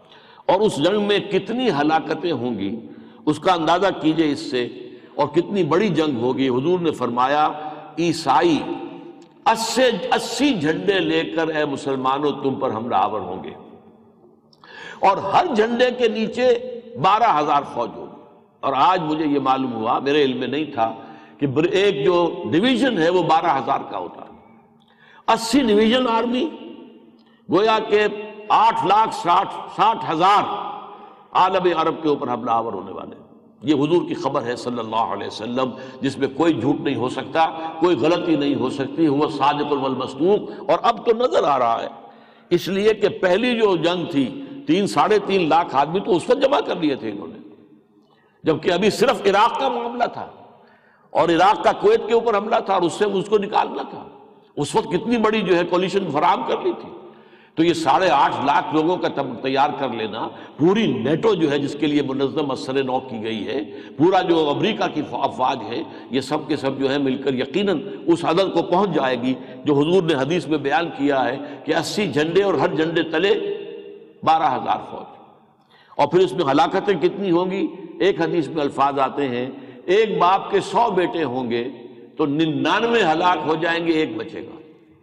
اور اس جنگ میں کتنی ہلاکتیں ہوں گی اس کا اندازہ کیجئے اس سے، اور کتنی بڑی جنگ ہوگی۔ حضور نے فرمایا عیسائی 80 جھنڈے لے کر اے مسلمانوں تم پر حملہ آور ہوں گے، اور ہر جھنڈے کے نیچے 12,000 فوج ہوگی۔ اور آج مجھے یہ معلوم ہوا، میرے علم میں نہیں تھا، کہ ایک جو ڈویژن ہے وہ 12,000 کا ہوتا ہے۔ 80 ڈویژن آرمی، گویا کہ 8,60,000 عالم عرب کے اوپر حملہ آور ہونے والے۔ یہ حضور کی خبر ہے صلی اللہ علیہ وسلم، جس میں کوئی جھوٹ نہیں ہو سکتا، کوئی غلطی نہیں ہو سکتی، وہ صادق والمصدوق۔ اور اب تو نظر آ رہا ہے، اس لیے کہ پہلی جو جنگ تھی 3-3.5 لاکھ آدمی تو اس وقت جمع کر لیے تھے انہوں نے، جبکہ ابھی صرف عراق کا معاملہ تھا، اور عراق کا کویت کے اوپر حملہ تھا، اور اس سے اس کو نکالنا تھا۔ اس وقت کتنی بڑی جو ہے کولیشن فراہم کر لی تھی۔ تو یہ 8.5 لاکھ لوگوں کا تیار کر لینا، پوری نیٹو جو ہے جس کے لیے منظم اثر نو کی گئی ہے، پورا جو امریکہ کی افواج ہے، یہ سب کے سب جو ہے مل کر یقیناً اس عدد کو پہنچ جائے گی جو حضور نے حدیث میں بیان کیا ہے کہ 80 جھنڈے اور ہر جھنڈے تلے 12,000 فوج۔ اور پھر اس میں ہلاکتیں کتنی ہوں گی؟ ایک حدیث میں الفاظ آتے ہیں، ایک باپ کے 100 بیٹے ہوں گے تو 99 ہلاک ہو جائیں گے، ایک بچے گا۔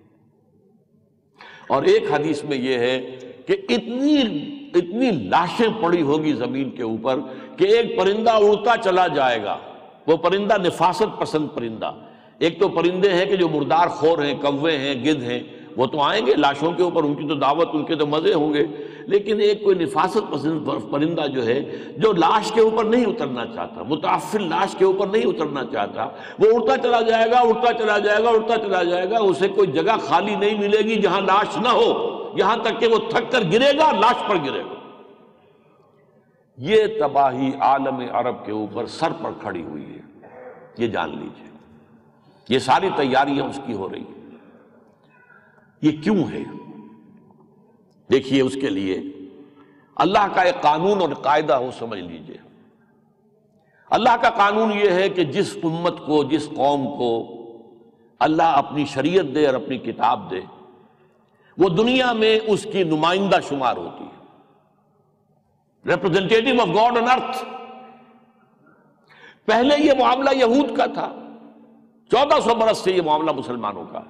اور ایک حدیث میں یہ ہے کہ اتنی لاشیں پڑی ہوگی زمین کے اوپر کہ ایک پرندہ اڑتا چلا جائے گا۔ وہ پرندہ نفاست پسند پرندہ، ایک تو پرندے ہیں کہ جو مردار خور ہیں، کوے ہیں، گدھ ہیں، وہ تو آئیں گے لاشوں کے اوپر، ان کی تو دعوت، ان کے تو مزے ہوں گے، لیکن ایک کوئی نفاست پسند پرندہ جو ہے، جو لاش کے اوپر نہیں اترنا چاہتا، متعفن لاش کے اوپر نہیں اترنا چاہتا، وہ اڑتا چلا جائے گا، اڑتا چلا جائے گا، اڑتا چلا جائے گا، اسے کوئی جگہ خالی نہیں ملے گی جہاں لاش نہ ہو، یہاں تک کہ وہ تھک کر گرے گا، لاش پر گرے گا۔ یہ تباہی عالم عرب کے اوپر سر پر کھڑی ہوئی ہے، یہ جان لیجئے، یہ ساری تیاریاں اس کی ہو رہی ہیں۔ یہ کیوں ہے؟ دیکھیے، اس کے لیے اللہ کا ایک قانون اور قاعدہ ہو، سمجھ لیجئے۔ اللہ کا قانون یہ ہے کہ جس امت کو، جس قوم کو اللہ اپنی شریعت دے اور اپنی کتاب دے، وہ دنیا میں اس کی نمائندہ شمار ہوتی ہے، representative of God on earth. پہلے یہ معاملہ یہود کا تھا، 1400 برس سے یہ معاملہ مسلمانوں کا ہے۔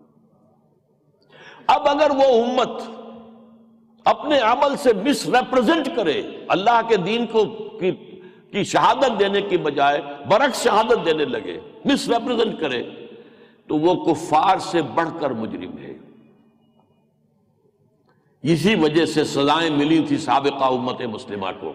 اب اگر وہ امت اپنے عمل سے مس ریپرزینٹ کرے، اللہ کے دین کو کی شہادت دینے کی بجائے برعکس شہادت دینے لگے، مس ریپرزینٹ کرے، تو وہ کفار سے بڑھ کر مجرم ہے۔ اسی وجہ سے سزائیں ملی تھی سابقہ امت مسلمہ کو،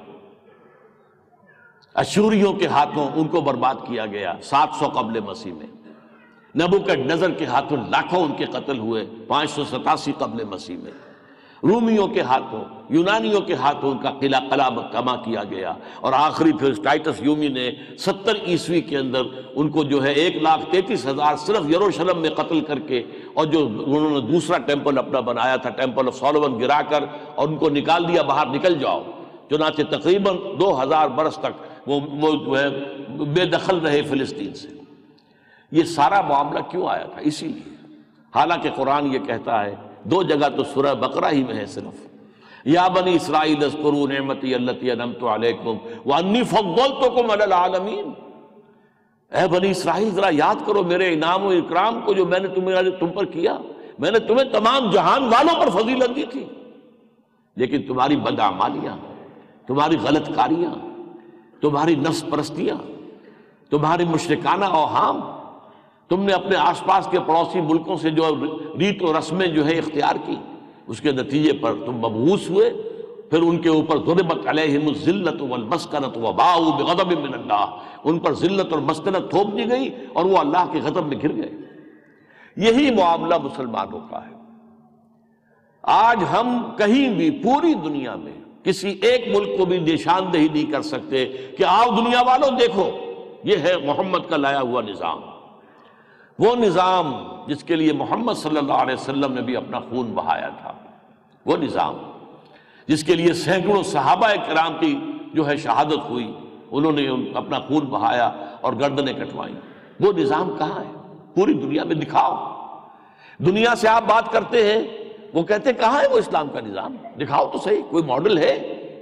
اشوریوں کے ہاتھوں ان کو برباد کیا گیا 700 قبل مسیح میں، نبوکڈنیزر کے ہاتھوں لاکھوں ان کے قتل ہوئے 587 قبل مسیح میں، رومیوں کے ہاتھوں، یونانیوں کے ہاتھوں ان کا قلعہ کما کیا گیا، اور آخری پھر ٹائٹس یومی نے 70 عیسوی کے اندر ان کو جو ہے 1,33,000 صرف یروشلم میں قتل کر کے، اور جو انہوں نے دوسرا ٹیمپل اپنا بنایا تھا، ٹیمپل آف سولومن، گرا کر اور ان کو نکال دیا باہر، نکل جاؤ۔ چنانچہ تقریباً 2000 برس تک وہ جو ہے بے دخل رہے فلسطین سے۔ یہ سارا معاملہ کیوں آیا تھا؟ اسی لیے، حالانکہ قرآن یہ کہتا ہے، 2 جگہ تو سورہ بقرہ ہی میں ہے صرف، یا بنی اسرائیل اذکروا نعمتی التی انعمت علیکم وانی فضلتکم علی العالمین۔ اے بنی اسرائیل، ذرا یاد کرو میرے انعام و اکرام کو جو میں نے تم پر کیا، میں نے تمہیں تمام جہان والوں پر فضیلت دی تھی، لیکن تمہاری بدعمالیاں، تمہاری غلط کاریاں، تمہاری نفس پرستیاں، تمہاری مشرکانہ اوہام، تم نے اپنے آس پاس کے پڑوسی ملکوں سے جو ریت و رسمیں جو ہے اختیار کی، اس کے نتیجے پر تم مبعوث ہوئے۔ پھر ان کے اوپر ضربت علیہم الذلۃ والمسکنۃ وباؤوا بغضب من اللہ، ان پر ذلت اور مسکنت تھوپ دی گئی اور وہ اللہ کے غضب میں گر گئے۔ یہی معاملہ مسلمانوں کا ہے۔ آج ہم کہیں بھی پوری دنیا میں کسی ایک ملک کو بھی نشاندہی نہیں کر سکتے کہ آؤ دنیا والوں دیکھو، یہ ہے محمد کا لایا ہوا نظام، وہ نظام جس کے لیے محمد صلی اللہ علیہ وسلم نے بھی اپنا خون بہایا تھا، وہ نظام جس کے لیے سینکڑوں صحابہ کرام کی جو ہے شہادت ہوئی، انہوں نے اپنا خون بہایا اور گردنیں کٹوائیں، وہ نظام کہاں ہے؟ پوری دنیا میں دکھاؤ۔ دنیا سے آپ بات کرتے ہیں، وہ کہتے ہیں کہاں ہے وہ اسلام کا نظام؟ دکھاؤ تو صحیح، کوئی ماڈل ہے؟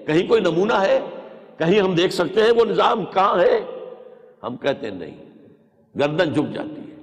کہیں کوئی نمونہ ہے؟ کہیں ہم دیکھ سکتے ہیں وہ نظام کہاں ہے؟ ہم کہتے ہیں نہیں، گردن جھک جاتی ہے۔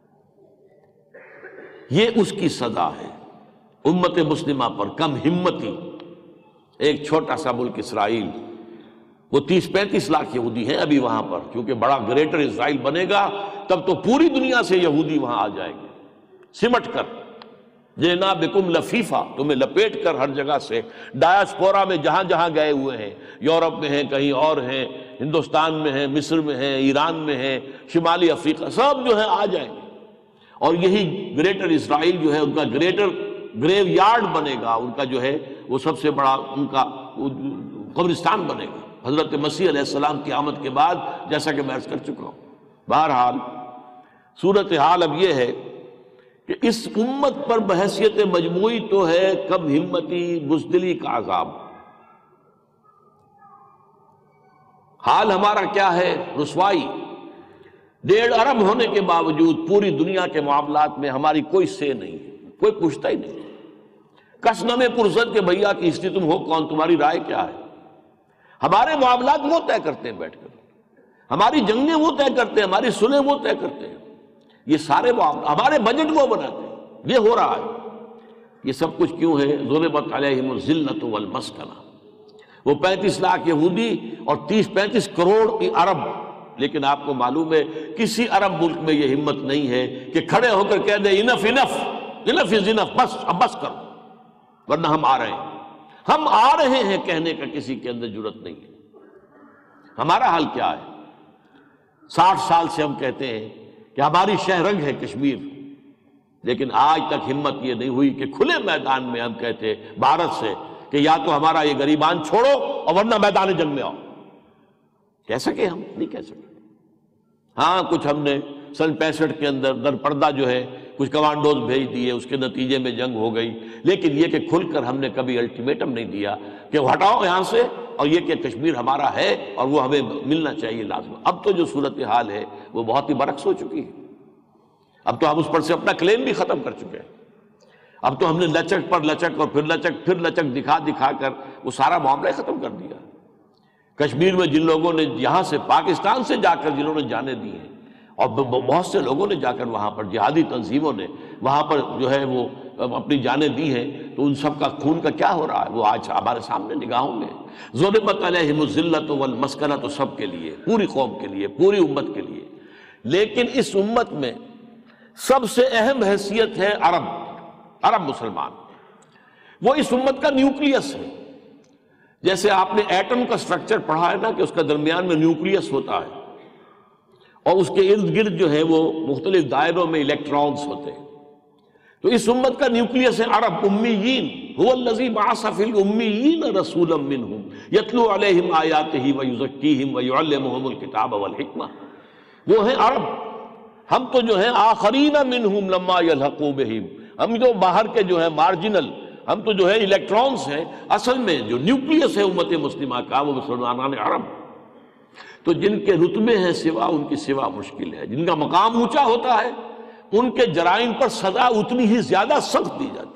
یہ اس کی سزا ہے امت مسلمہ پر کم ہمتی۔ ایک چھوٹا سا ملک اسرائیل، وہ 30-35 لاکھ یہودی ہیں ابھی وہاں پر، کیونکہ بڑا گریٹر اسرائیل بنے گا تب تو پوری دنیا سے یہودی وہاں آ جائیں گے سمٹ کر۔ جینا بکم لفیفہ، تمہیں لپیٹ کر ہر جگہ سے، ڈایاسپورا میں جہاں جہاں گئے ہوئے ہیں، یورپ میں ہیں، کہیں اور ہیں، ہندوستان میں ہیں، مصر میں ہیں، ایران میں ہیں، شمالی افریقہ، سب جو ہے آ جائیں گے، اور یہی گریٹر اسرائیل جو ہے ان کا گریٹر گریو یارڈ بنے گا، ان کا جو ہے وہ سب سے بڑا ان کا قبرستان بنے گا حضرت مسیح علیہ السلام کی آمد کے بعد، جیسا کہ میں عرض کر چکا ہوں۔ بہرحال صورتحال اب یہ ہے کہ اس امت پر بحیثیت مجموعی تو ہے کم ہمتی، بزدلی کا عذاب۔ حال ہمارا کیا ہے؟ رسوائی۔ 1.5 ارب ہونے کے باوجود پوری دنیا کے معاملات میں ہماری کوئی سے نہیں ہے، کوئی پوچھتا ہی نہیں۔ کسنم پرزد کے بھیا کی ہسٹری تم ہو کون، تمہاری رائے کیا ہے؟ ہمارے معاملات وہ طے کرتے ہیں بیٹھ کر، ہماری جنگیں وہ طے کرتے ہیں، ہماری صلحیں وہ طے کرتے ہیں، یہ سارے معاملات، ہمارے بجٹ وہ بناتے ہیں۔ یہ ہو رہا ہے، یہ سب کچھ کیوں ہے؟ ضربت علیہم الذلۃ والمسکنہ۔ وہ 35 لاکھ یہودی اور 30-35 کروڑ عرب، لیکن آپ کو معلوم ہے کسی عرب ملک میں یہ ہمت نہیں ہے کہ کھڑے ہو کر کہہ دے انف انف انف از انف، بس اب بس کرو، ورنہ ہم آ رہے ہیں۔ ہم آ رہے ہیں کہنے کا کسی کے اندر جرت نہیں ہے۔ ہمارا حال کیا ہے؟ 60 سال سے ہم کہتے ہیں کہ ہماری شہرنگ ہے کشمیر، لیکن آج تک ہمت یہ نہیں ہوئی کہ کھلے میدان میں ہم کہتے بھارت سے کہ یا تو ہمارا یہ غریبان چھوڑو اور ورنہ میدان جنگ میں آؤ۔ کہہ سکے؟ ہم نہیں کہہ سکے۔ ہاں کچھ ہم نے سن 65 کے اندر در پردہ جو ہے کچھ کمانڈوز بھیج دیے، اس کے نتیجے میں جنگ ہو گئی، لیکن یہ کہ کھل کر ہم نے کبھی الٹیمیٹم نہیں دیا کہ ہٹاؤ یہاں سے، اور یہ کہ کشمیر ہمارا ہے اور وہ ہمیں ملنا چاہیے لازم۔ اب تو جو صورتحال ہے وہ بہت ہی برعکس ہو چکی ہے۔ اب تو ہم اس پر سے اپنا کلیم بھی ختم کر چکے ہیں۔ اب تو ہم نے لچک پر لچک اور پھر لچک دکھا دکھا کر وہ سارا معاملہ ختم کر دیا۔ کشمیر میں جن لوگوں نے یہاں سے پاکستان سے جا کر جنہوں نے جانیں دی ہیں، اور بہت سے لوگوں نے جا کر وہاں پر جہادی تنظیموں نے وہاں پر جو ہے وہ اپنی جانیں دی ہیں، تو ان سب کا خون کا کیا ہو رہا ہے وہ آج ہمارے سامنے نگاہوں میں۔ ضربت علیہم الذلۃ والمسکنہ تو سب کے لیے، پوری قوم کے لیے، پوری امت کے لیے، لیکن اس امت میں سب سے اہم حیثیت ہے عرب مسلمان۔ وہ اس امت کا نیوکلیس ہے۔ جیسے آپ نے ایٹم کا سٹرکچر پڑھا ہے نا کہ اس کا درمیان میں نیوکلیس ہوتا ہے، اور اس کے ارد گرد جو ہے وہ مختلف دائروں میں الیکٹرانز ہوتے ہیں، تو اس امت کا نیوکلیس ہے عرب، امیین۔ هو الذی بعث فی الامیین رسولا منہم یتلو علیہم آیاتہ ویزکیہم ویعلمہم الکتاب والحکمہ۔ وہ ہیں عرب۔ ہم تو جو ہیں آخرین منہم لما یلحقوا بہم، ہم جو باہر کے جو ہیں مارجنل، ہم تو جو ہے الیکٹرانز ہیں، اصل میں جو نیوکلیس ہے امت مسلمہ کا وہ مسلمانان عرب۔ تو جن کے رتبے ہیں سوا، ان کی سوا مشکل ہے، جن کا مقام اونچا ہوتا ہے ان کے جرائم پر سزا اتنی ہی زیادہ سخت دی جاتی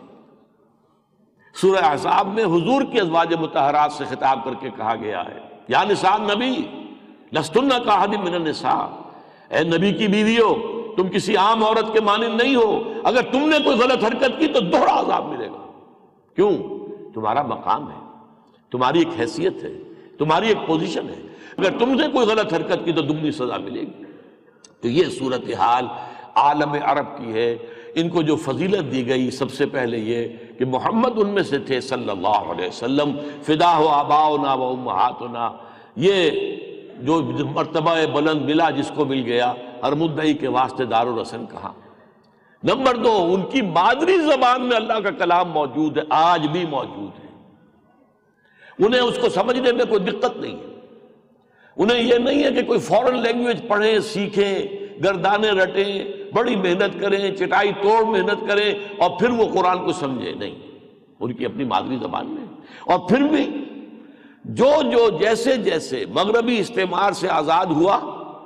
ہے۔ سورہ احزاب میں حضور کی ازواج مطہرات سے خطاب کر کے کہا گیا ہے، یا نساء النبی لستن کاحد من النساء، اے نبی کی بیویوں تم کسی عام عورت کے مانند نہیں ہو، اگر تم نے کوئی غلط حرکت کی تو دوہرا عذاب ملے گا۔ کیوں؟ تمہارا مقام ہے، تمہاری ایک حیثیت ہے، تمہاری ایک پوزیشن ہے، اگر تم سے کوئی غلط حرکت کی تو دگنی سزا ملے گی۔ تو یہ صورتحال عالم عرب کی ہے۔ ان کو جو فضیلت دی گئی سب سے پہلے یہ کہ محمد ان میں سے تھے صلی اللہ علیہ وسلم، فدا ہو آباؤنا و امہاتنا، یہ جو مرتبہ بلند ملا جس کو مل گیا، ہر مدعی کے واسطے دار و رسن کہاں۔ نمبر 2، ان کی مادری زبان میں اللہ کا کلام موجود ہے، آج بھی موجود ہے، انہیں اس کو سمجھنے میں کوئی دقت نہیں ہے۔ انہیں یہ نہیں ہے کہ کوئی فورن لینگویج پڑھیں، سیکھیں، گردانے رٹیں، بڑی محنت کریں، چٹائی توڑ محنت کریں اور پھر وہ قرآن کو سمجھیں، نہیں، ان کی اپنی مادری زبان میں۔ اور پھر بھی جو جیسے جیسے مغربی استعمار سے آزاد ہوا،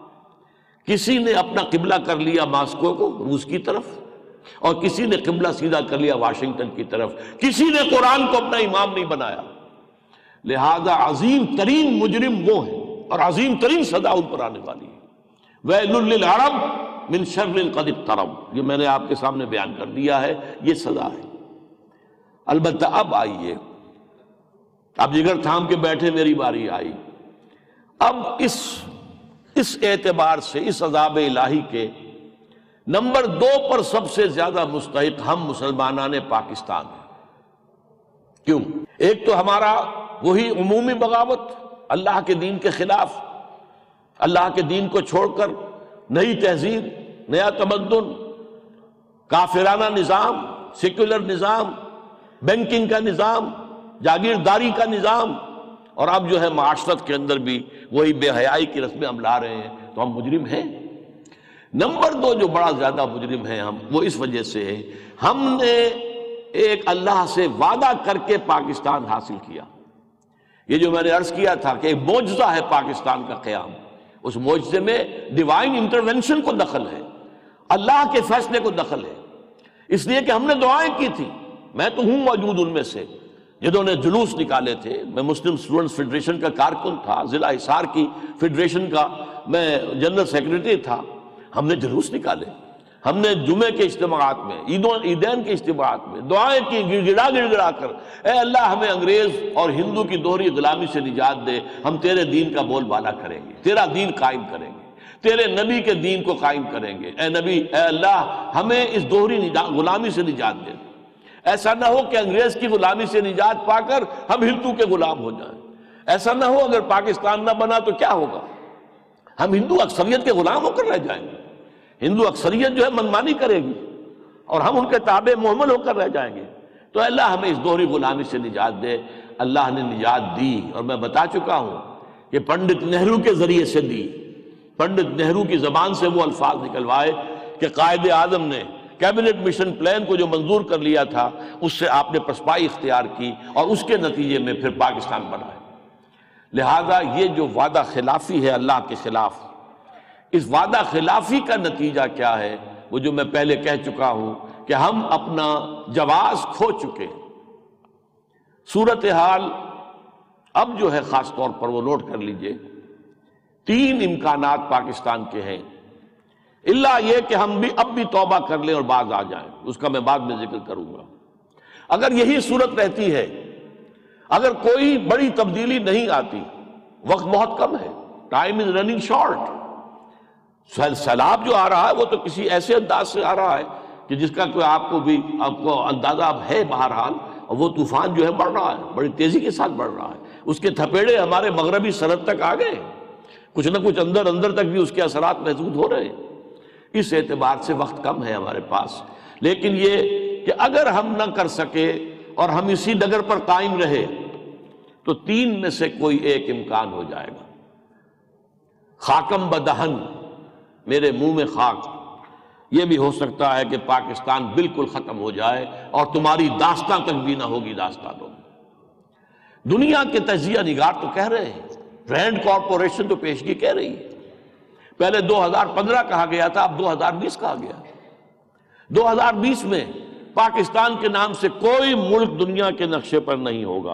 کسی نے اپنا قبلہ کر لیا ماسکو کو، روس کی طرف، اور کسی نے قبلہ سیدھا کر لیا واشنگٹن کی طرف، کسی نے قرآن کو اپنا امام نہیں بنایا۔ لہذا عظیم ترین مجرم وہ ہیں اور عظیم ترین سزا ان پر آنے والی ہے۔ ویل للعرب من شر قد اقترب، یہ میں نے آپ کے سامنے بیان کر دیا ہے، یہ سزا ہے۔ البتہ اب آئیے، اب جگر تھام کے بیٹھے، میری باری آئی۔ اب اس اعتبار سے اس عذاب الہی کے نمبر 2 پر سب سے زیادہ مستحق ہم مسلمانان پاکستان ہیں۔ کیوں؟ ایک تو ہمارا وہی عمومی بغاوت اللہ کے دین کے خلاف، اللہ کے دین کو چھوڑ کر نئی تہذیب، نیا تمدن، کافرانہ نظام، سیکولر نظام، بینکنگ کا نظام، جاگیرداری کا نظام، اور اب جو ہے معاشرت کے اندر بھی وہی بے حیائی کی رسمیں ہم لا رہے ہیں، تو ہم مجرم ہیں۔ نمبر 2 جو بڑا زیادہ مجرم ہیں ہم، وہ اس وجہ سے ہے ہم نے ایک اللہ سے وعدہ کر کے پاکستان حاصل کیا۔ یہ جو میں نے عرض کیا تھا کہ ایک معجزہ ہے پاکستان کا قیام، اس معجزے میں ڈیوائن انٹرونشن کو دخل ہے، اللہ کے فیصلے کو دخل ہے، اس لیے کہ ہم نے دعائیں کی تھی۔ میں تو ہوں موجود ان میں سے جنہوں نے جلوس نکالے تھے۔ میں مسلم اسٹوڈنٹس فیڈریشن کا کارکن تھا، ضلع حصار کی فیڈریشن کا میں جنرل سیکرٹری تھا۔ ہم نے جلوس نکالے، ہم نے جمعے کے اجتماعات میں، عیدین کے اجتماعات میں دعائیں کی، گڑ گڑا کر، اے اللہ ہمیں انگریز اور ہندو کی دوہری غلامی سے نجات دے، ہم تیرے دین کا بول بالا کریں گے، تیرا دین قائم کریں گے، تیرے نبی کے دین کو قائم کریں گے۔ اے نبی، اے اللہ ہمیں اس دوہری غلامی سے نجات دے۔ ایسا نہ ہو کہ انگریز کی غلامی سے نجات پا کر ہم ہندو کے غلام ہو جائیں۔ ایسا نہ ہو اگر پاکستان نہ بنا تو کیا ہوگا؟ ہم ہندو اکثریت کے غلام ہو کر رہ جائیں گے، ہندو اکثریت جو ہے منمانی کرے گی اور ہم ان کے تابع محمل ہو کر رہ جائیں گے۔ تو اللہ ہمیں اس دوہری غلامی سے نجات دے۔ اللہ نے نجات دی، اور میں بتا چکا ہوں کہ پنڈت نہرو کے ذریعے سے دی۔ پنڈت نہرو کی زبان سے وہ الفاظ نکلوائے کہ قائد اعظم نے کیبنٹ مشن پلان کو جو منظور کر لیا تھا، اس سے آپ نے پسپائی اختیار کی اور اس کے نتیجے میں پھر پاکستان بنا ہے۔ لہذا یہ جو وعدہ خلافی ہے اللہ کے خلاف، اس وعدہ خلافی کا نتیجہ کیا ہے؟ وہ جو میں پہلے کہہ چکا ہوں کہ ہم اپنا جواز کھو چکے۔ صورتحال اب جو ہے خاص طور پر وہ نوٹ کر لیجئے، 3 امکانات پاکستان کے ہیں، اللہ یہ کہ ہم بھی اب بھی توبہ کر لیں اور باز آ جائیں، اس کا میں بعد میں ذکر کروں گا۔ اگر یہی صورت رہتی ہے، اگر کوئی بڑی تبدیلی نہیں آتی، وقت بہت کم ہے، ٹائم از رننگ شارٹ، سیلاب جو آ رہا ہے وہ تو کسی ایسے انداز سے آ رہا ہے کہ جس کا کوئی آپ کو اندازہ اب ہے بہرحال، اور وہ طوفان جو ہے بڑھ رہا ہے، بڑی تیزی کے ساتھ بڑھ رہا ہے، اس کے تھپیڑے ہمارے مغربی سرحد تک آ گئے، کچھ نہ کچھ اندر تک بھی اس کے اثرات محسوس ہو رہے ہیں۔ اس اعتبار سے وقت کم ہے ہمارے پاس، لیکن یہ کہ اگر ہم نہ کر سکے اور ہم اسی ڈگر پر قائم رہے تو 3 میں سے کوئی ایک امکان ہو جائے گا۔ خاکم بدہن، میرے منہ میں خاک، یہ بھی ہو سکتا ہے کہ پاکستان بالکل ختم ہو جائے اور تمہاری داستان تک بھی نہ ہوگی داستانوں میں۔ دنیا کے تجزیہ نگار تو کہہ رہے ہیں، رینڈ کارپوریشن تو پیشگی کہہ رہی ہے، پہلے 2015 کہا گیا تھا، اب 2020 کہا گیا۔ 2020 میں پاکستان کے نام سے کوئی ملک دنیا کے نقشے پر نہیں ہوگا۔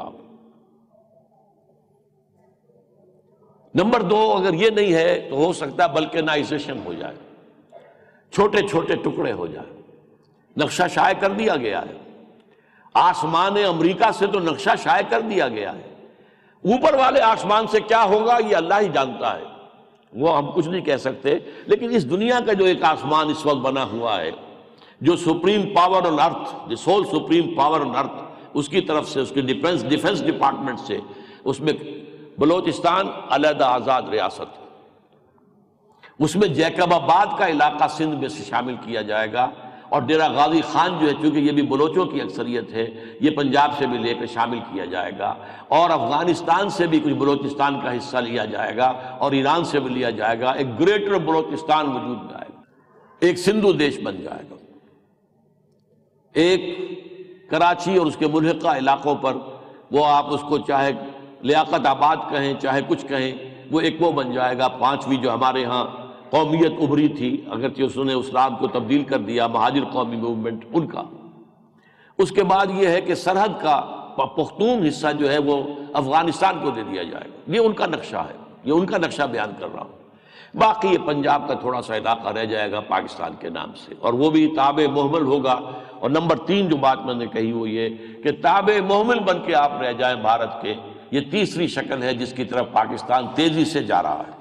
نمبر 2، اگر یہ نہیں ہے تو ہو سکتا ہے بلکنائزیشن ہو جائے، چھوٹے چھوٹے ٹکڑے ہو جائے۔ نقشہ شائع کر دیا گیا ہے، آسمان امریکہ سے تو نقشہ شائع کر دیا گیا ہے، اوپر والے آسمان سے کیا ہوگا یہ اللہ ہی جانتا ہے، وہ ہم کچھ نہیں کہہ سکتے۔ لیکن اس دنیا کا جو ایک آسمان اس وقت بنا ہوا ہے، جو supreme power on earth, the sole supreme power on earth, اس کی طرف سے، اس کی ڈیفنس ڈپارٹمنٹ سے، اس میں بلوچستان علیحدہ آزاد ریاست، اس میں جیکب آباد کا علاقہ سندھ میں سے شامل کیا جائے گا، اور ڈیرہ غازی خان جو ہے، چونکہ یہ بھی بلوچوں کی اکثریت ہے، یہ پنجاب سے بھی لے کر شامل کیا جائے گا، اور افغانستان سے بھی کچھ بلوچستان کا حصہ لیا جائے گا، اور ایران سے بھی لیا جائے گا۔ ایک گریٹر بلوچستان وجود میں آئے گا، ایک سندھو دیش بن جائے گا۔ ایک کراچی اور اس کے ملحقہ علاقوں پر، وہ آپ اس کو چاہے لیاقت آباد کہیں چاہے کچھ کہیں، وہ ایک وہ بن جائے گا۔ 5ویں جو ہمارے ہاں قومیت ابھری تھی، اگرچہ اس نے اسلام کو تبدیل کر دیا، مہاجر قومی موومنٹ، ان کا۔ اس کے بعد یہ ہے کہ سرحد کا پختون حصہ جو ہے وہ افغانستان کو دے دیا جائے گا۔ یہ ان کا نقشہ ہے، یہ ان کا نقشہ بیان کر رہا ہوں۔ باقی یہ پنجاب کا تھوڑا سا علاقہ رہ جائے گا پاکستان کے نام سے، اور وہ بھی تابع محمل ہوگا۔ اور نمبر 3 جو بات میں نے کہی وہ یہ کہ تابع محمل بن کے آپ رہ جائیں بھارت کے، یہ تیسری شکل ہے جس کی طرف پاکستان تیزی سے جا رہا ہے،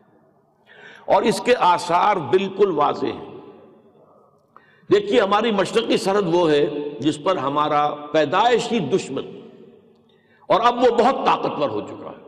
اور اس کے آثار بالکل واضح ہیں۔ دیکھیے ہماری مشرقی سرحد وہ ہے جس پر ہمارا پیدائشی دشمن، اور اب وہ بہت طاقتور ہو چکا ہے۔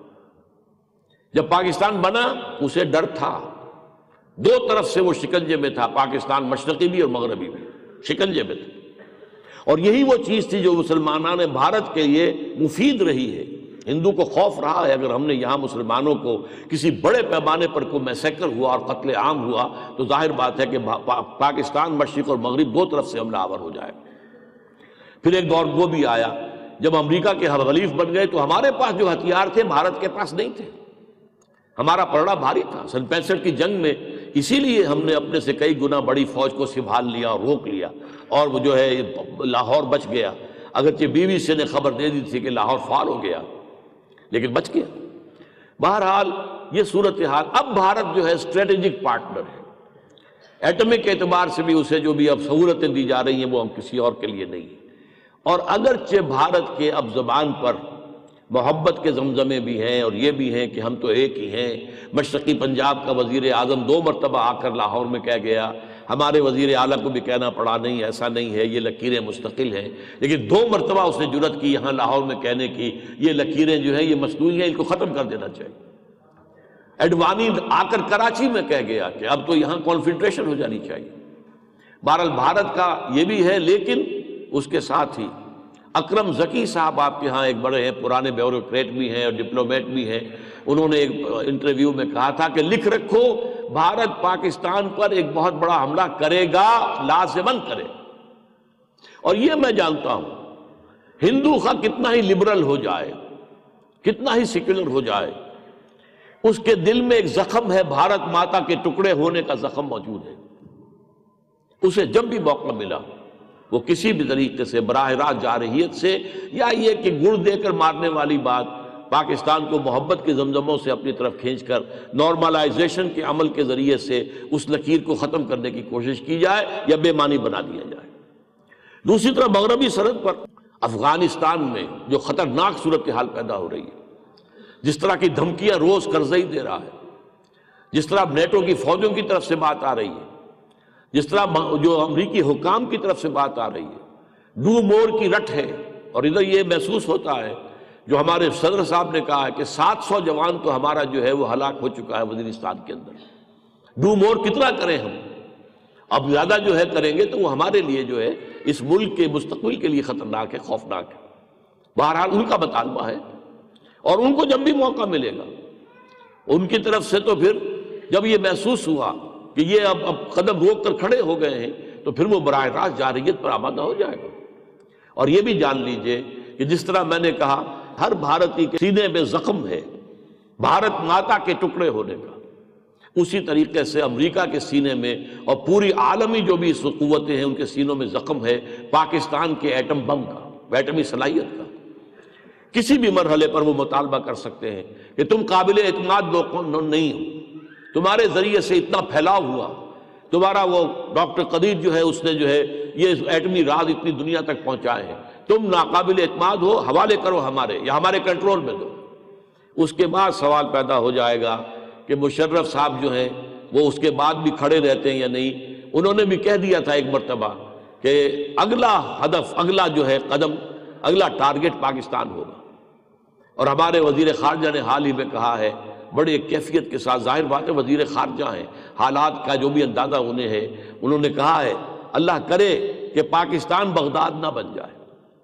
جب پاکستان بنا اسے ڈر تھا، دو طرف سے وہ شکنجے میں تھا، پاکستان مشرقی بھی اور مغربی بھی شکنجے میں تھا، اور یہی وہ چیز تھی جو مسلمانان بھارت کے لیے مفید رہی ہے۔ ہندو کو خوف رہا ہے اگر ہم نے یہاں مسلمانوں کو کسی بڑے پیمانے پر کوئی میسیکر ہوا اور قتل عام ہوا تو ظاہر بات ہے کہ پاکستان مشرق اور مغرب دو طرف سے حملہ آور ہو جائے۔ پھر ایک دور وہ بھی آیا جب امریکہ کے حلیف بن گئے تو ہمارے پاس جو ہتھیار تھے بھارت کے پاس نہیں تھے، ہمارا پلڑا بھاری تھا۔ سن 65 کی جنگ میں اسی لیے ہم نے اپنے سے کئی گنا بڑی فوج کو سنبھال لیا اور روک لیا، اور وہ جو ہے لاہور بچ گیا، اگرچہ BBC نے خبر دے دی تھی کہ لاہور فار ہو گیا، لیکن بچ گیا۔ بہرحال یہ صورتحال، اب بھارت جو ہے اسٹریٹجک پارٹنر ہے، ایٹمک اعتبار سے بھی اسے جو بھی اب سہولتیں دی جا رہی ہیں وہ ہم کسی اور کے لیے نہیں ہیں۔ اور اگرچہ بھارت کے اب زبان پر محبت کے زمزمے بھی ہیں اور یہ بھی ہیں کہ ہم تو ایک ہی ہیں، مشرقی پنجاب کا وزیر اعظم 2 مرتبہ آ کر لاہور میں کہہ گیا، ہمارے وزیر اعلیٰ کو بھی کہنا پڑا نہیں ایسا نہیں ہے، یہ لکیریں مستقل ہیں، لیکن 2 مرتبہ اس نے جرأت کی یہاں لاہور میں کہنے کی یہ لکیریں جو ہیں یہ مصنوعی ہیں، ان کو ختم کر دینا چاہیے۔ ایڈوانی آ کر کراچی میں کہہ گیا کہ اب تو یہاں کانفیڈریشن ہو جانی چاہیے۔ بہرحال بھارت کا یہ بھی ہے، لیکن اس کے ساتھ ہی اکرم ذکی صاحب آپ کے ہاں ایک بڑے ہیں، پرانے بیوروکریٹ بھی ہیں اور ڈپلومیٹ بھی ہیں، انہوں نے ایک انٹرویو میں کہا تھا کہ لکھ رکھو بھارت پاکستان پر ایک بہت بڑا حملہ کرے گا، لازماً کرے۔ اور یہ میں جانتا ہوں ہندو خواہ کتنا ہی لبرل ہو جائے، کتنا ہی سیکولر ہو جائے، اس کے دل میں ایک زخم ہے، بھارت ماتا کے ٹکڑے ہونے کا زخم موجود ہے۔ اسے جب بھی موقع ملا وہ کسی بھی طریقے سے براہ راست جارحیت سے یا یہ کہ گڑ دے کر مارنے والی بات، پاکستان کو محبت کے زمزموں سے اپنی طرف کھینچ کر نارملائزیشن کے عمل کے ذریعے سے اس لکیر کو ختم کرنے کی کوشش کی جائے یا بے معنی بنا دیا جائے۔ دوسری طرف مغربی سرحد پر افغانستان میں جو خطرناک صورتحال پیدا ہو رہی ہے، جس طرح کی دھمکیاں روز کرزئی دے رہا ہے، جس طرح نیٹو کی فوجوں کی طرف سے بات آ رہی ہے، جس طرح جو امریکی حکام کی طرف سے بات آ رہی ہے، ڈو مور کی رٹ ہے، اور ادھر یہ محسوس ہوتا ہے جو ہمارے صدر صاحب نے کہا ہے کہ 700 جوان تو ہمارا جو ہے وہ ہلاک ہو چکا ہے وزیرستان کے اندر۔ ڈو مور کتنا کریں ہم، اب زیادہ جو ہے کریں گے تو وہ ہمارے لیے جو ہے اس ملک کے مستقبل کے لیے خطرناک ہے، خوفناک ہے۔ بہرحال ان کا مطالبہ ہے، اور ان کو جب بھی موقع ملے گا ان کی طرف سے، تو پھر جب یہ محسوس ہوا کہ یہ اب قدم روک کر کھڑے ہو گئے ہیں تو پھر وہ براہ راست جارحیت پر آمادہ ہو جائے گا۔ اور یہ بھی جان لیجئے کہ جس طرح میں نے کہا ہر بھارتی کے سینے میں زخم ہے بھارت ماتا کے ٹکڑے ہونے کا، اسی طریقے سے امریکہ کے سینے میں اور پوری عالمی جو بھی قوتیں ہیں ان کے سینوں میں زخم ہے پاکستان کے ایٹم بم کا، ایٹمی صلاحیت کا۔ کسی بھی مرحلے پر وہ مطالبہ کر سکتے ہیں کہ تم قابل اعتماد لوگ نہیں ہو، تمہارے ذریعے سے اتنا پھیلاؤ ہوا، تمہارا وہ ڈاکٹر قدیر جو ہے اس نے جو ہے یہ ایٹمی راز اتنی دنیا تک پہنچائے ہیں، تم ناقابل اعتماد ہو، حوالے کرو ہمارے یا ہمارے کنٹرول میں دو۔ اس کے بعد سوال پیدا ہو جائے گا کہ مشرف صاحب جو ہیں وہ اس کے بعد بھی کھڑے رہتے ہیں یا نہیں۔ انہوں نے بھی کہہ دیا تھا ایک مرتبہ کہ اگلا ہدف، اگلا جو ہے قدم، اگلا ٹارگٹ پاکستان ہوگا، اور ہمارے وزیر خارجہ نے حال ہی میں کہا ہے بڑی کیفیت کے ساتھ، ظاہر بات ہے وزیر خارجہ ہیں، حالات کا جو بھی اندازہ انہیں ہے، انہوں نے کہا ہے اللہ کرے کہ پاکستان بغداد نہ بن جائے۔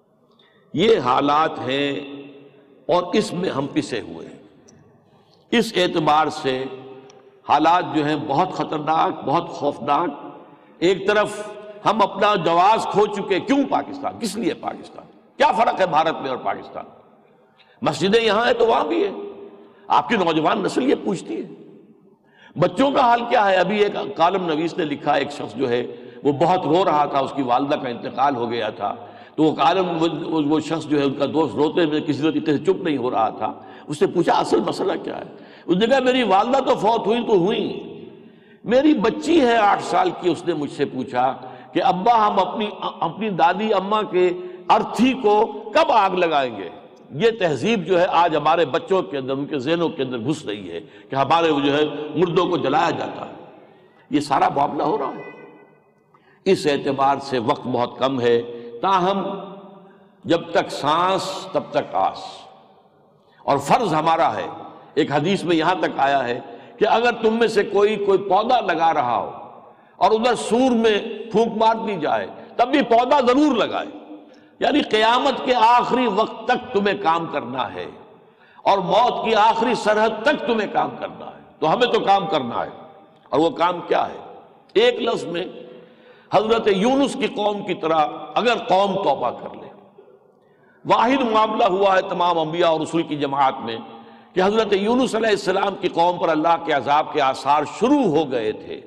یہ حالات ہیں اور اس میں ہم پسے ہوئے ہیں۔ اس اعتبار سے حالات جو ہیں بہت خطرناک، بہت خوفناک۔ ایک طرف ہم اپنا جواز کھو چکے، کیوں پاکستان، کس لیے پاکستان، کیا فرق ہے بھارت میں اور پاکستان؟ مسجدیں یہاں ہیں تو وہاں بھی ہے، آپ کی نوجوان نسل یہ پوچھتی ہے۔ بچوں کا حال کیا ہے؟ ابھی ایک کالم نویس نے لکھا، ایک شخص جو ہے وہ بہت رو رہا تھا، اس کی والدہ کا انتقال ہو گیا تھا، تو وہ شخص جو ہے ان کا دوست روتے ہوئے کسی طریقے سے چپ نہیں ہو رہا تھا. اس نے پوچھا اصل مسئلہ کیا ہے؟ اس نے کہا میری والدہ تو فوت ہوئی تو ہوئی، میری بچی ہے 8 سال کی. اس نے مجھ سے پوچھا کہ ابا ہم اپنی دادی اماں کے ارتھی کو کب آگ لگائیں گے؟ یہ تہذیب جو ہے آج ہمارے بچوں کے اندر، ان کے ذہنوں کے اندر گھس رہی ہے کہ ہمارے جو ہے مردوں کو جلایا جاتا ہے. یہ سارا معاملہ ہو رہا ہے. اس اعتبار سے وقت بہت کم ہے، تاہم جب تک سانس تب تک آس، اور فرض ہمارا ہے. ایک حدیث میں یہاں تک آیا ہے کہ اگر تم میں سے کوئی پودا لگا رہا ہو اور ادھر سور میں پھونک مار دی جائے تب بھی پودا ضرور لگائے. یعنی قیامت کے آخری وقت تک تمہیں کام کرنا ہے اور موت کی آخری سرحد تک تمہیں کام کرنا ہے. تو ہمیں تو کام کرنا ہے، اور وہ کام کیا ہے؟ ایک لفظ میں حضرت یونس کی قوم کی طرح اگر قوم توبہ کر لے. واحد معاملہ ہوا ہے تمام انبیاء اور رسول کی جماعت میں کہ حضرت یونس علیہ السلام کی قوم پر اللہ کے عذاب کے آثار شروع ہو گئے تھے،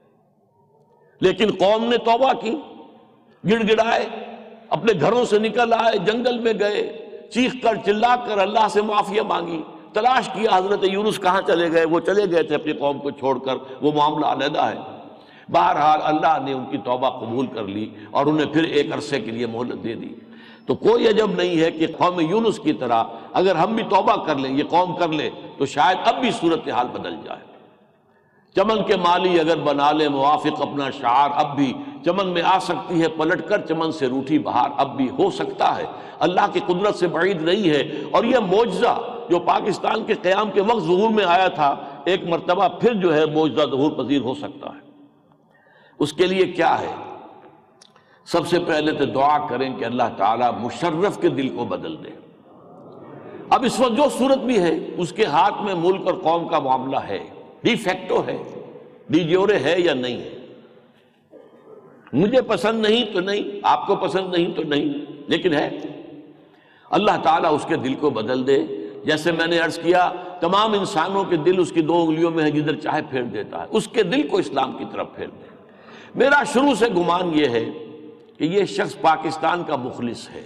لیکن قوم نے توبہ کی، گڑ گڑائے، اپنے گھروں سے نکل آئے، جنگل میں گئے، چیخ کر چلا کر اللہ سے معافی مانگی، تلاش کیا حضرت یونس کہاں چلے گئے. وہ چلے گئے تھے اپنی قوم کو چھوڑ کر، وہ معاملہ علیحدہ ہے. بہرحال اللہ نے ان کی توبہ قبول کر لی اور انہیں پھر ایک عرصے کے لیے مہلت دے دی. تو کوئی عجب نہیں ہے کہ قوم یونس کی طرح اگر ہم بھی توبہ کر لیں، یہ قوم کر لے، تو شاید اب بھی صورتحال بدل جائے. چمن کے مالی اگر بنا لے موافق اپنا شعار، اب بھی چمن میں آ سکتی ہے پلٹ کر چمن سے روٹھی بہار، اب بھی ہو سکتا ہے. اللہ کی قدرت سے بعید نہیں ہے. اور یہ معجزہ جو پاکستان کے قیام کے وقت ظہور میں آیا تھا، ایک مرتبہ پھر جو ہے معجزہ ظہور پذیر ہو سکتا ہے. اس کے لیے کیا ہے؟ سب سے پہلے تو دعا کریں کہ اللہ تعالیٰ مشرف کے دل کو بدل دے. اب اس وقت جو صورت بھی ہے اس کے ہاتھ میں ملک اور قوم کا معاملہ ہے، ڈی فیکٹو ہے، ڈی جیورے ہے یا نہیں ہے. مجھے پسند نہیں تو نہیں، آپ کو پسند نہیں تو نہیں، لیکن ہے. اللہ تعالیٰ اس کے دل کو بدل دے. جیسے میں نے عرض کیا تمام انسانوں کے دل اس کی 2 انگلیوں میں ہے، جدھر چاہے پھیر دیتا ہے. اس کے دل کو اسلام کی طرف پھیر دے. میرا شروع سے گمان یہ ہے کہ یہ شخص پاکستان کا مخلص ہے.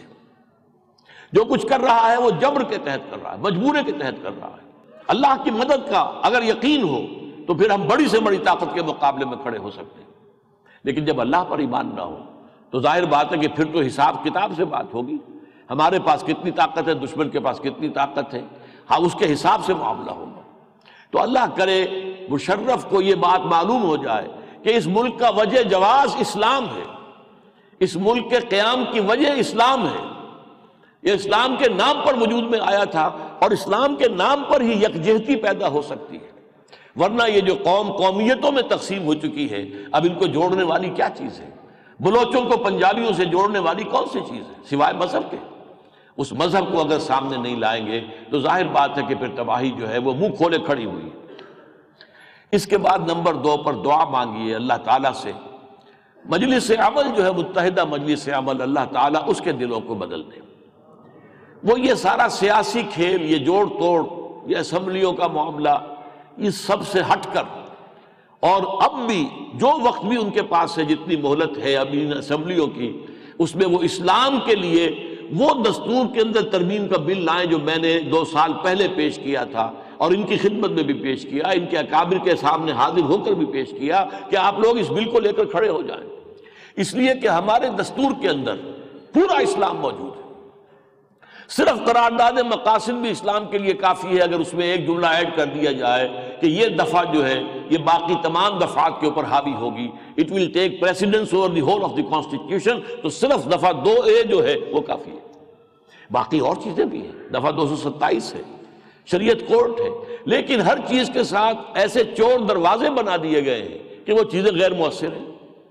جو کچھ کر رہا ہے وہ جبر کے تحت کر رہا ہے، مجبورے کے تحت کر رہا ہے. اللہ کی مدد کا اگر یقین ہو تو پھر ہم بڑی سے بڑی طاقت کے مقابلے میں کھڑے ہو سکتے ہیں. لیکن جب اللہ پر ایمان نہ ہو تو ظاہر بات ہے کہ پھر تو حساب کتاب سے بات ہوگی. ہمارے پاس کتنی طاقت ہے، دشمن کے پاس کتنی طاقت ہے، ہاں اس کے حساب سے معاملہ ہوگا. تو اللہ کرے مشرف کو یہ بات معلوم ہو جائے کہ اس ملک کا وجہ جواز اسلام ہے، اس ملک کے قیام کی وجہ اسلام ہے. یہ اسلام کے نام پر وجود میں آیا تھا اور اسلام کے نام پر ہی یکجہتی پیدا ہو سکتی ہے. ورنہ یہ جو قوم قومیتوں میں تقسیم ہو چکی ہے، اب ان کو جوڑنے والی کیا چیز ہے؟ بلوچوں کو پنجابیوں سے جوڑنے والی کون سی چیز ہے سوائے مذہب کے؟ اس مذہب کو اگر سامنے نہیں لائیں گے تو ظاہر بات ہے کہ پھر تباہی جو ہے وہ منہ کھولے کھڑی ہوئی. اس کے بعد نمبر 2 پر دعا مانگیے اللہ تعالیٰ سے. مجلس عمل جو ہے متحدہ مجلس عمل، اللہ تعالیٰ اس کے دلوں کو بدل دے. وہ یہ سارا سیاسی کھیل، یہ جوڑ توڑ، یہ اسمبلیوں کا معاملہ، اس سب سے ہٹ کر، اور اب بھی جو وقت بھی ان کے پاس ہے، جتنی مہلت ہے اب ان اسمبلیوں کی، اس میں وہ اسلام کے لیے وہ دستور کے اندر ترمیم کا بل لائیں جو میں نے 2 سال پہلے پیش کیا تھا اور ان کی خدمت میں بھی پیش کیا، ان کے اکابر کے سامنے حاضر ہو کر بھی پیش کیا کہ آپ لوگ اس بل کو لے کر کھڑے ہو جائیں. اس لیے کہ ہمارے دستور کے اندر پورا اسلام موجود ہے. صرف قرارداد مقاصد بھی اسلام کے لیے کافی ہے اگر اس میں ایک جملہ ایڈ کر دیا جائے کہ یہ دفعہ جو ہے یہ باقی تمام دفعات کے اوپر حاوی ہوگی. It will take precedence over the whole of the constitution. تو صرف دفعہ 2A جو ہے وہ کافی ہے. باقی اور چیزیں بھی ہیں، دفعہ 227 ہے، شریعت کورٹ ہے، لیکن ہر چیز کے ساتھ ایسے چور دروازے بنا دیے گئے ہیں کہ وہ چیزیں غیر مؤثر ہیں.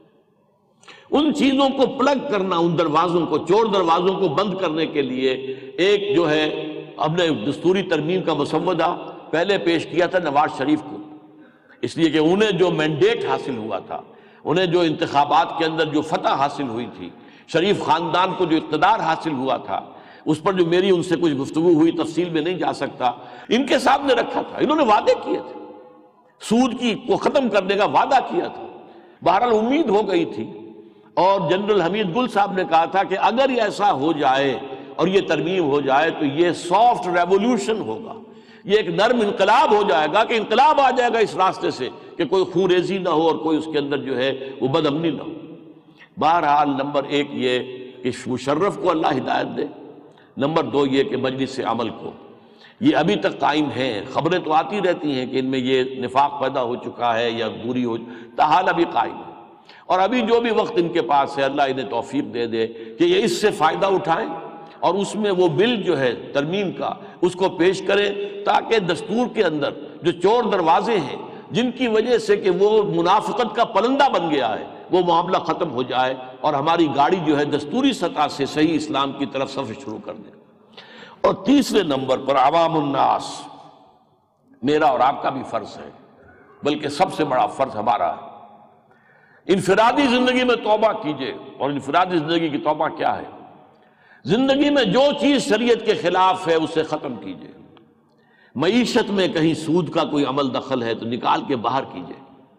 ان چیزوں کو پلگ کرنا، ان دروازوں کو، چور دروازوں کو بند کرنے کے لیے ایک جو ہے ہم نے دستوری ترمیم کا مسودہ پہلے پیش کیا تھا نواز شریف کو، اس لیے کہ انہیں جو مینڈیٹ حاصل ہوا تھا، انہیں جو انتخابات کے اندر جو فتح حاصل ہوئی تھی، شریف خاندان کو جو اقتدار حاصل ہوا تھا، اس پر جو میری ان سے کچھ گفتگو ہوئی، تفصیل میں نہیں جا سکتا، ان کے سامنے رکھا تھا. انہوں نے وعدے کیے تھے، سود کو ختم کرنے کا وعدہ کیا تھا. بہرحال امید ہو گئی تھی اور جنرل حمید گل صاحب نے کہا تھا کہ اگر یہ ایسا ہو جائے اور یہ ترمیم ہو جائے تو یہ سافٹ ریولوشن ہوگا، یہ ایک نرم انقلاب ہو جائے گا، کہ انقلاب آ جائے گا اس راستے سے کہ کوئی خون ریزی نہ ہو اور کوئی اس کے اندر جو ہے وہ بد امنی نہ ہو۔ بہرحال نمبر ایک یہ کہ مشرف کو اللہ ہدایت دے، نمبر دو یہ کہ مجلس عمل کو، یہ ابھی تک قائم ہیں، خبریں تو آتی رہتی ہیں کہ ان میں یہ نفاق پیدا ہو چکا ہے یا دوری ہو، تاحال ابھی قائم ہے، اور ابھی جو بھی وقت ان کے پاس ہے اللہ انہیں توفیق دے دے کہ یہ اس سے فائدہ اٹھائیں اور اس میں وہ بل جو ہے ترمیم کا اس کو پیش کریں، تاکہ دستور کے اندر جو چور دروازے ہیں جن کی وجہ سے کہ وہ منافقت کا پلندہ بن گیا ہے وہ معاملہ ختم ہو جائے اور ہماری گاڑی جو ہے دستوری سطح سے صحیح اسلام کی طرف سفر شروع کر دے۔ اور تیسرے نمبر پر عوام الناس، میرا اور آپ کا بھی فرض ہے، بلکہ سب سے بڑا فرض ہمارا ہے۔ انفرادی زندگی میں توبہ کیجئے، اور انفرادی زندگی کی توبہ کیا ہے؟ زندگی میں جو چیز شریعت کے خلاف ہے اسے ختم کیجئے۔ معیشت میں کہیں سود کا کوئی عمل دخل ہے تو نکال کے باہر کیجئے۔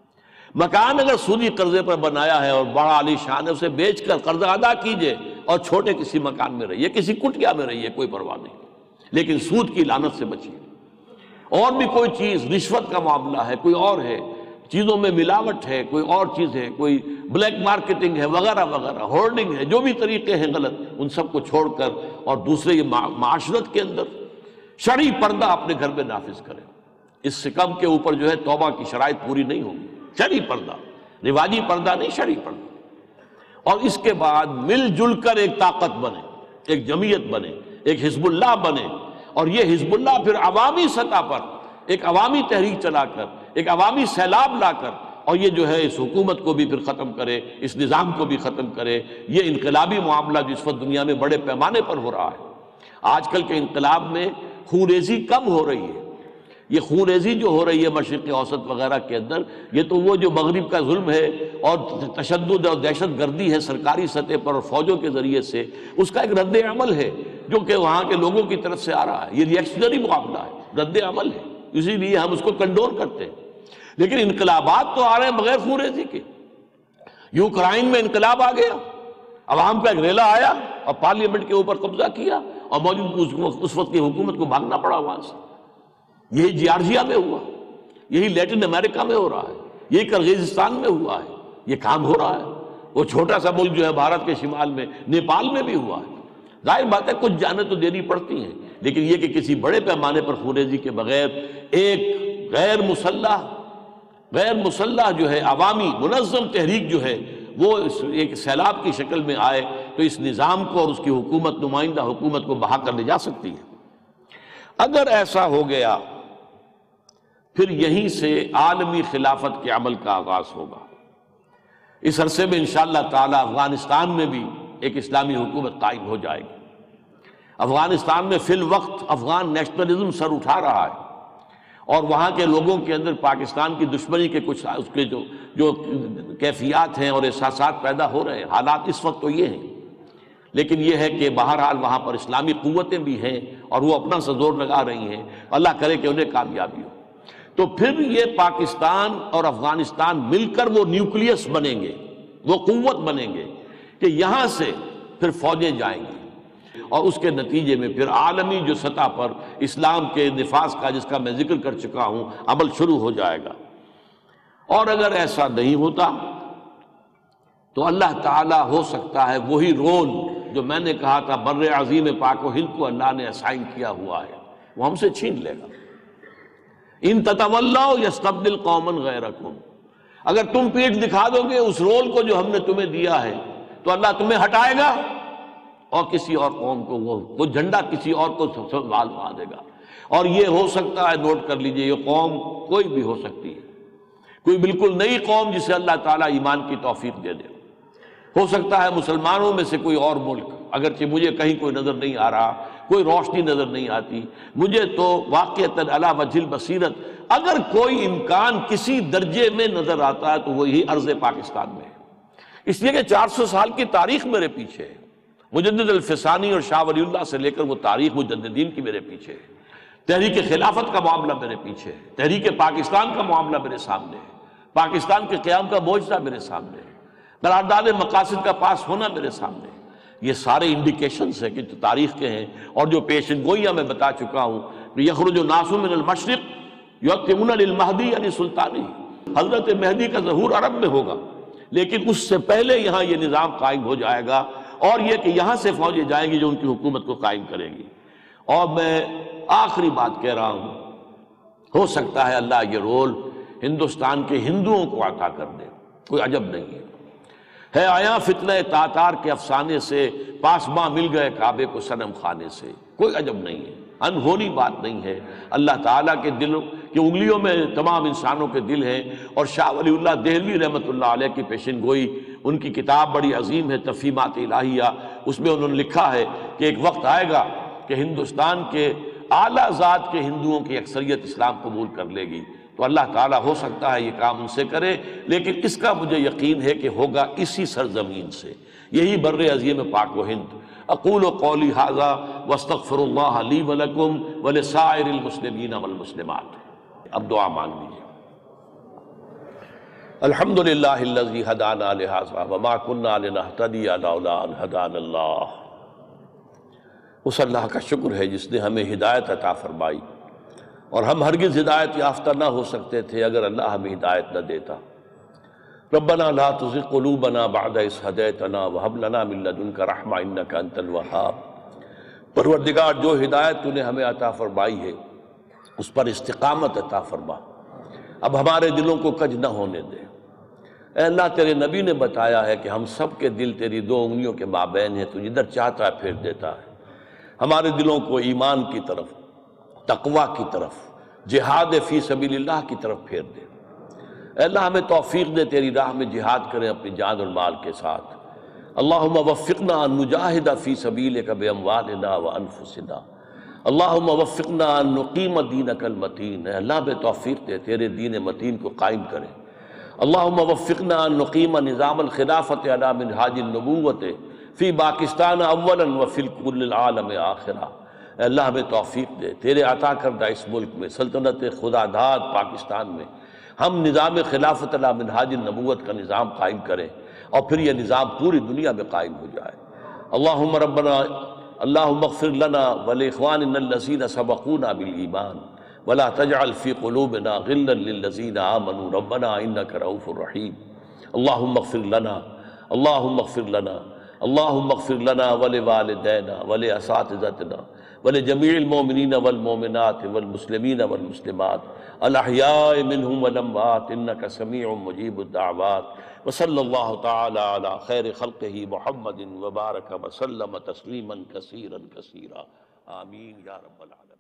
مکان اگر سودی قرضے پر بنایا ہے اور بڑا عالی شان ہے اسے بیچ کر قرض ادا کیجئے اور چھوٹے کسی مکان میں رہیے، کسی کٹیا میں رہیے، کوئی پرواہ نہیں، لیکن سود کی لعنت سے بچیے۔ اور بھی کوئی چیز، رشوت کا معاملہ ہے، کوئی اور ہے، چیزوں میں ملاوٹ ہے، کوئی اور چیز ہے، کوئی بلیک مارکیٹنگ ہے وغیرہ وغیرہ، ہورڈنگ ہے، جو بھی طریقے ہیں غلط، ان سب کو چھوڑ کر اور دوسرے یہ معاشرت کے اندر شرعی پردہ اپنے گھر میں نافذ کریں۔ اس سے کم کے اوپر جو ہے توبہ کی شرائط پوری نہیں ہوگی۔ شرعی پردہ، رواجی پردہ نہیں، شرعی پردہ۔ اور اس کے بعد مل جل کر ایک طاقت بنے، ایک جمعیت بنے، ایک حزب اللہ بنے، اور یہ حزب اللہ پھر عوامی سطح پر ایک عوامی تحریک چلا کر، ایک عوامی سیلاب لا کر، اور یہ جو ہے اس حکومت کو بھی پھر ختم کرے، اس نظام کو بھی ختم کرے۔ یہ انقلابی معاملہ جو اس وقت دنیا میں بڑے پیمانے پر ہو رہا ہے، آج کل کے انقلاب میں خون ریزی کم ہو رہی ہے۔ یہ خون ریزی جو ہو رہی ہے مشرق اوسط وغیرہ کے اندر، یہ تو وہ جو مغرب کا ظلم ہے اور تشدد اور دہشت گردی ہے سرکاری سطح پر اور فوجوں کے ذریعے سے، اس کا ایک رد عمل ہے جو کہ وہاں کے لوگوں کی طرف سے آ رہا ہے۔ یہ ریئیکشنری معاملہ ہے، رد عمل ہے، اسی لیے ہم اس کو کنڈون کرتے ہیں۔ لیکن انقلابات تو آ رہے ہیں بغیر خون ریزی کے۔ یوکرائن میں انقلاب آ گیا، عوام کا ایک ریلا آیا اور پارلیمنٹ کے اوپر قبضہ کیا، اور موجود اس وقت کی حکومت کو بھاگنا پڑا وہاں سے۔ یہی جارجیا میں ہوا، یہی لیٹن امریکہ میں ہو رہا ہے، یہی کرغیزستان میں ہوا ہے، یہ کام ہو رہا ہے۔ وہ چھوٹا سا ملک جو ہے بھارت کے شمال میں، نیپال میں بھی ہوا ہے۔ ظاہر بات ہے کچھ جانیں تو دینی پڑتی ہیں، لیکن یہ کہ کسی بڑے پیمانے پر خون ریزی کے بغیر ایک غیر مسلح جو ہے عوامی منظم تحریک جو ہے وہ ایک سیلاب کی شکل میں آئے تو اس نظام کو اور اس کی حکومت، نمائندہ حکومت کو بہا کر لے جا سکتی ہے۔ اگر ایسا ہو گیا پھر یہیں سے عالمی خلافت کے عمل کا آغاز ہوگا۔ اس عرصے میں انشاءاللہ تعالی افغانستان میں بھی ایک اسلامی حکومت قائم ہو جائے گی۔ افغانستان میں فی الوقت افغان نیشنلزم سر اٹھا رہا ہے، اور وہاں کے لوگوں کے اندر پاکستان کی دشمنی کے کچھ اس کے جو کیفیات ہیں اور احساسات پیدا ہو رہے ہیں، حالات اس وقت تو یہ ہیں۔ لیکن یہ ہے کہ بہرحال وہاں پر اسلامی قوتیں بھی ہیں اور وہ اپنا سا زور لگا رہی ہیں، اللہ کرے کہ انہیں کامیابی ہو۔ تو پھر یہ پاکستان اور افغانستان مل کر وہ نیوکلیس بنیں گے، وہ قوت بنیں گے کہ یہاں سے پھر فوجیں جائیں گی، اور اس کے نتیجے میں پھر عالمی جو سطح پر اسلام کے نفاذ کا، جس کا میں ذکر کر چکا ہوں، عمل شروع ہو جائے گا۔ اور اگر ایسا نہیں ہوتا تو اللہ تعالیٰ ہو سکتا ہے وہی رول جو میں نے کہا تھا بر عظیم پاک و ہند کو اللہ نے اسائن کیا ہوا ہے، وہ ہم سے چھین لے گا۔ ان تتولوا یستبدل قوما غیرکم، اگر تم پیٹھ دکھا دو گے اس رول کو جو ہم نے تمہیں دیا ہے تو اللہ تمہیں ہٹائے گا اور کسی اور قوم کو وہ جھنڈا کسی اور کو سنبھالوا دے گا۔ اور یہ ہو سکتا ہے، نوٹ کر لیجئے، یہ قوم کوئی بھی ہو سکتی ہے، کوئی بالکل نئی قوم جسے اللہ تعالیٰ ایمان کی توفیق دے دے۔ ہو سکتا ہے مسلمانوں میں سے کوئی اور ملک، اگرچہ مجھے کہیں کوئی نظر نہیں آ رہا، کوئی روشنی نظر نہیں آتی مجھے، تو واقعتاً علی وجہ البصیرت اگر کوئی امکان کسی درجے میں نظر آتا ہے تو وہی ارض پاکستان میں ہے۔ اس لیے کہ 400 سال کی تاریخ میرے پیچھے ہے، مجدد الفسانی اور شاہ ولی اللہ سے لے کر وہ تاریخ مجددین کی میرے پیچھے ہے، تحریک خلافت کا معاملہ میرے پیچھے ہے، تحریک پاکستان کا معاملہ میرے سامنے ہے، پاکستان کے قیام کا معجزہ میرے سامنے ہے، قرارداد مقاصد کا پاس ہونا میرے سامنے ہے۔ یہ سارے انڈیکیشنز ہیں کہ جو تاریخ کے ہیں اور جو پیشن گوئیاں میں بتا چکا ہوں کہ یخرج الناس من المشرق یؤتمون للمہدی یعنی سلطانی، حضرت مہدی کا ظہور عرب میں ہوگا، لیکن اس سے پہلے یہاں یہ نظام قائم ہو جائے گا، اور یہ کہ یہاں سے فوجیں جائیں گی جو ان کی حکومت کو قائم کریں گی۔ اور میں آخری بات کہہ رہا ہوں، ہو سکتا ہے اللہ یہ رول ہندوستان کے ہندوؤں کو عطا کر دے، کوئی عجب نہیں ہے آیا فتنہ تاتار کے افسانے سے پاسباں مل گئے کعبے کو صنم خانے سے، کوئی عجب نہیں ہے، انہونی بات نہیں ہے۔ اللہ تعالیٰ کے دلوں کی انگلیوں میں تمام انسانوں کے دل ہیں، اور شاہ ولی اللہ دہلوی رحمۃ اللہ علیہ کی پیشن گوئی، ان کی کتاب بڑی عظیم ہے تفہیمات الہیہ، اس میں انہوں نے لکھا ہے کہ ایک وقت آئے گا کہ ہندوستان کے اعلیٰ ذات کے ہندوؤں کی اکثریت اسلام قبول کر لے گی، تو اللہ تعالیٰ ہو سکتا ہے یہ کام ان سے کرے، لیکن اس کا مجھے یقین ہے کہ ہوگا اسی سرزمین سے، یہی بر عظیم پاک و ہند۔ اقول قولی ھذا واستغفر اللہ لی ولکم ولسائر المسلمین والمسلمات۔ اب دعا مانگ لیجیے۔ الحمدللہ الذی ھدانا لھذا وما کنا لنہتدی لولا ان ھدانا اللہ۔ اس اللہ کا شکر ہے جس نے ہمیں ہدایت عطا فرمائی، اور ہم ہرگز ہدایت یافتہ نہ ہو سکتے تھے اگر اللہ ہمیں ہدایت نہ دیتا۔ ربنا لا تزغ قلوبنا بعد اذ ہدیتنا وہب لنا من لدنک رحمۃ انک انت الوہاب۔ پروردگار، جو ہدایت تو نے ہمیں عطا فرمائی ہے اس پر استقامت عطا فرما، اب ہمارے دلوں کو کج نہ ہونے دے۔ اے اللہ، تیرے نبی نے بتایا ہے کہ ہم سب کے دل تیری دو انگلیوں کے مابین ہیں، تو جدھر چاہتا ہے پھیر دیتا ہے۔ ہمارے دلوں کو ایمان کی طرف، تقوی کی طرف، جہاد فی سبیل اللہ کی طرف پھیر دے۔ اے اللہ، ہمیں توفیق دے تیری راہ میں جہاد کریں اپنی جان اور مال کے ساتھ۔ اللہم وفقنا ان نجاہد فی سبیلک باموالنا وانفسنا، اللہم وفقنا ان نقیم دینک المتین۔ اے اللہ، ہمیں توفیق دے تیرے دین متین کو قائم کریں۔ اللہم وفقنا ان نقیم نظام الخلافت علی منہاج النبوت فی پاکستان اولا وفی کل العالم آخرہ۔ اے اللہ، ہمیں توفیق دے تیرے عطا کردہ اس ملک میں، سلطنت خدا داد پاکستان میں، ہم نظام خلافت علی منہاج النبوت کا نظام قائم کریں، اور پھر یہ نظام پوری دنیا میں قائم ہو جائے۔ اللہم ربنا اللہم اغفر لنا ولاخواننا الذین سبقونا بالایمان ولا تجعل فی قلوبنا غلا للذین آمنوا ربنا انک رؤوف رحیم۔ اللہم اغفر لنا، اللہم اغفر لنا، اللہم اغفر لنا ولوالدینا ولاساتذتنا ولجمیع المؤمنین والمؤمنات والمسلمین والمسلمات الاحیاء منہم والاموات انک سمیع مجیب الدعوات۔ وصلی اللہ تعالی علی خیر خلقہ محمد وبارک وسلم تسلیما کثیرا کثیرا، آمین یا رب العالمین۔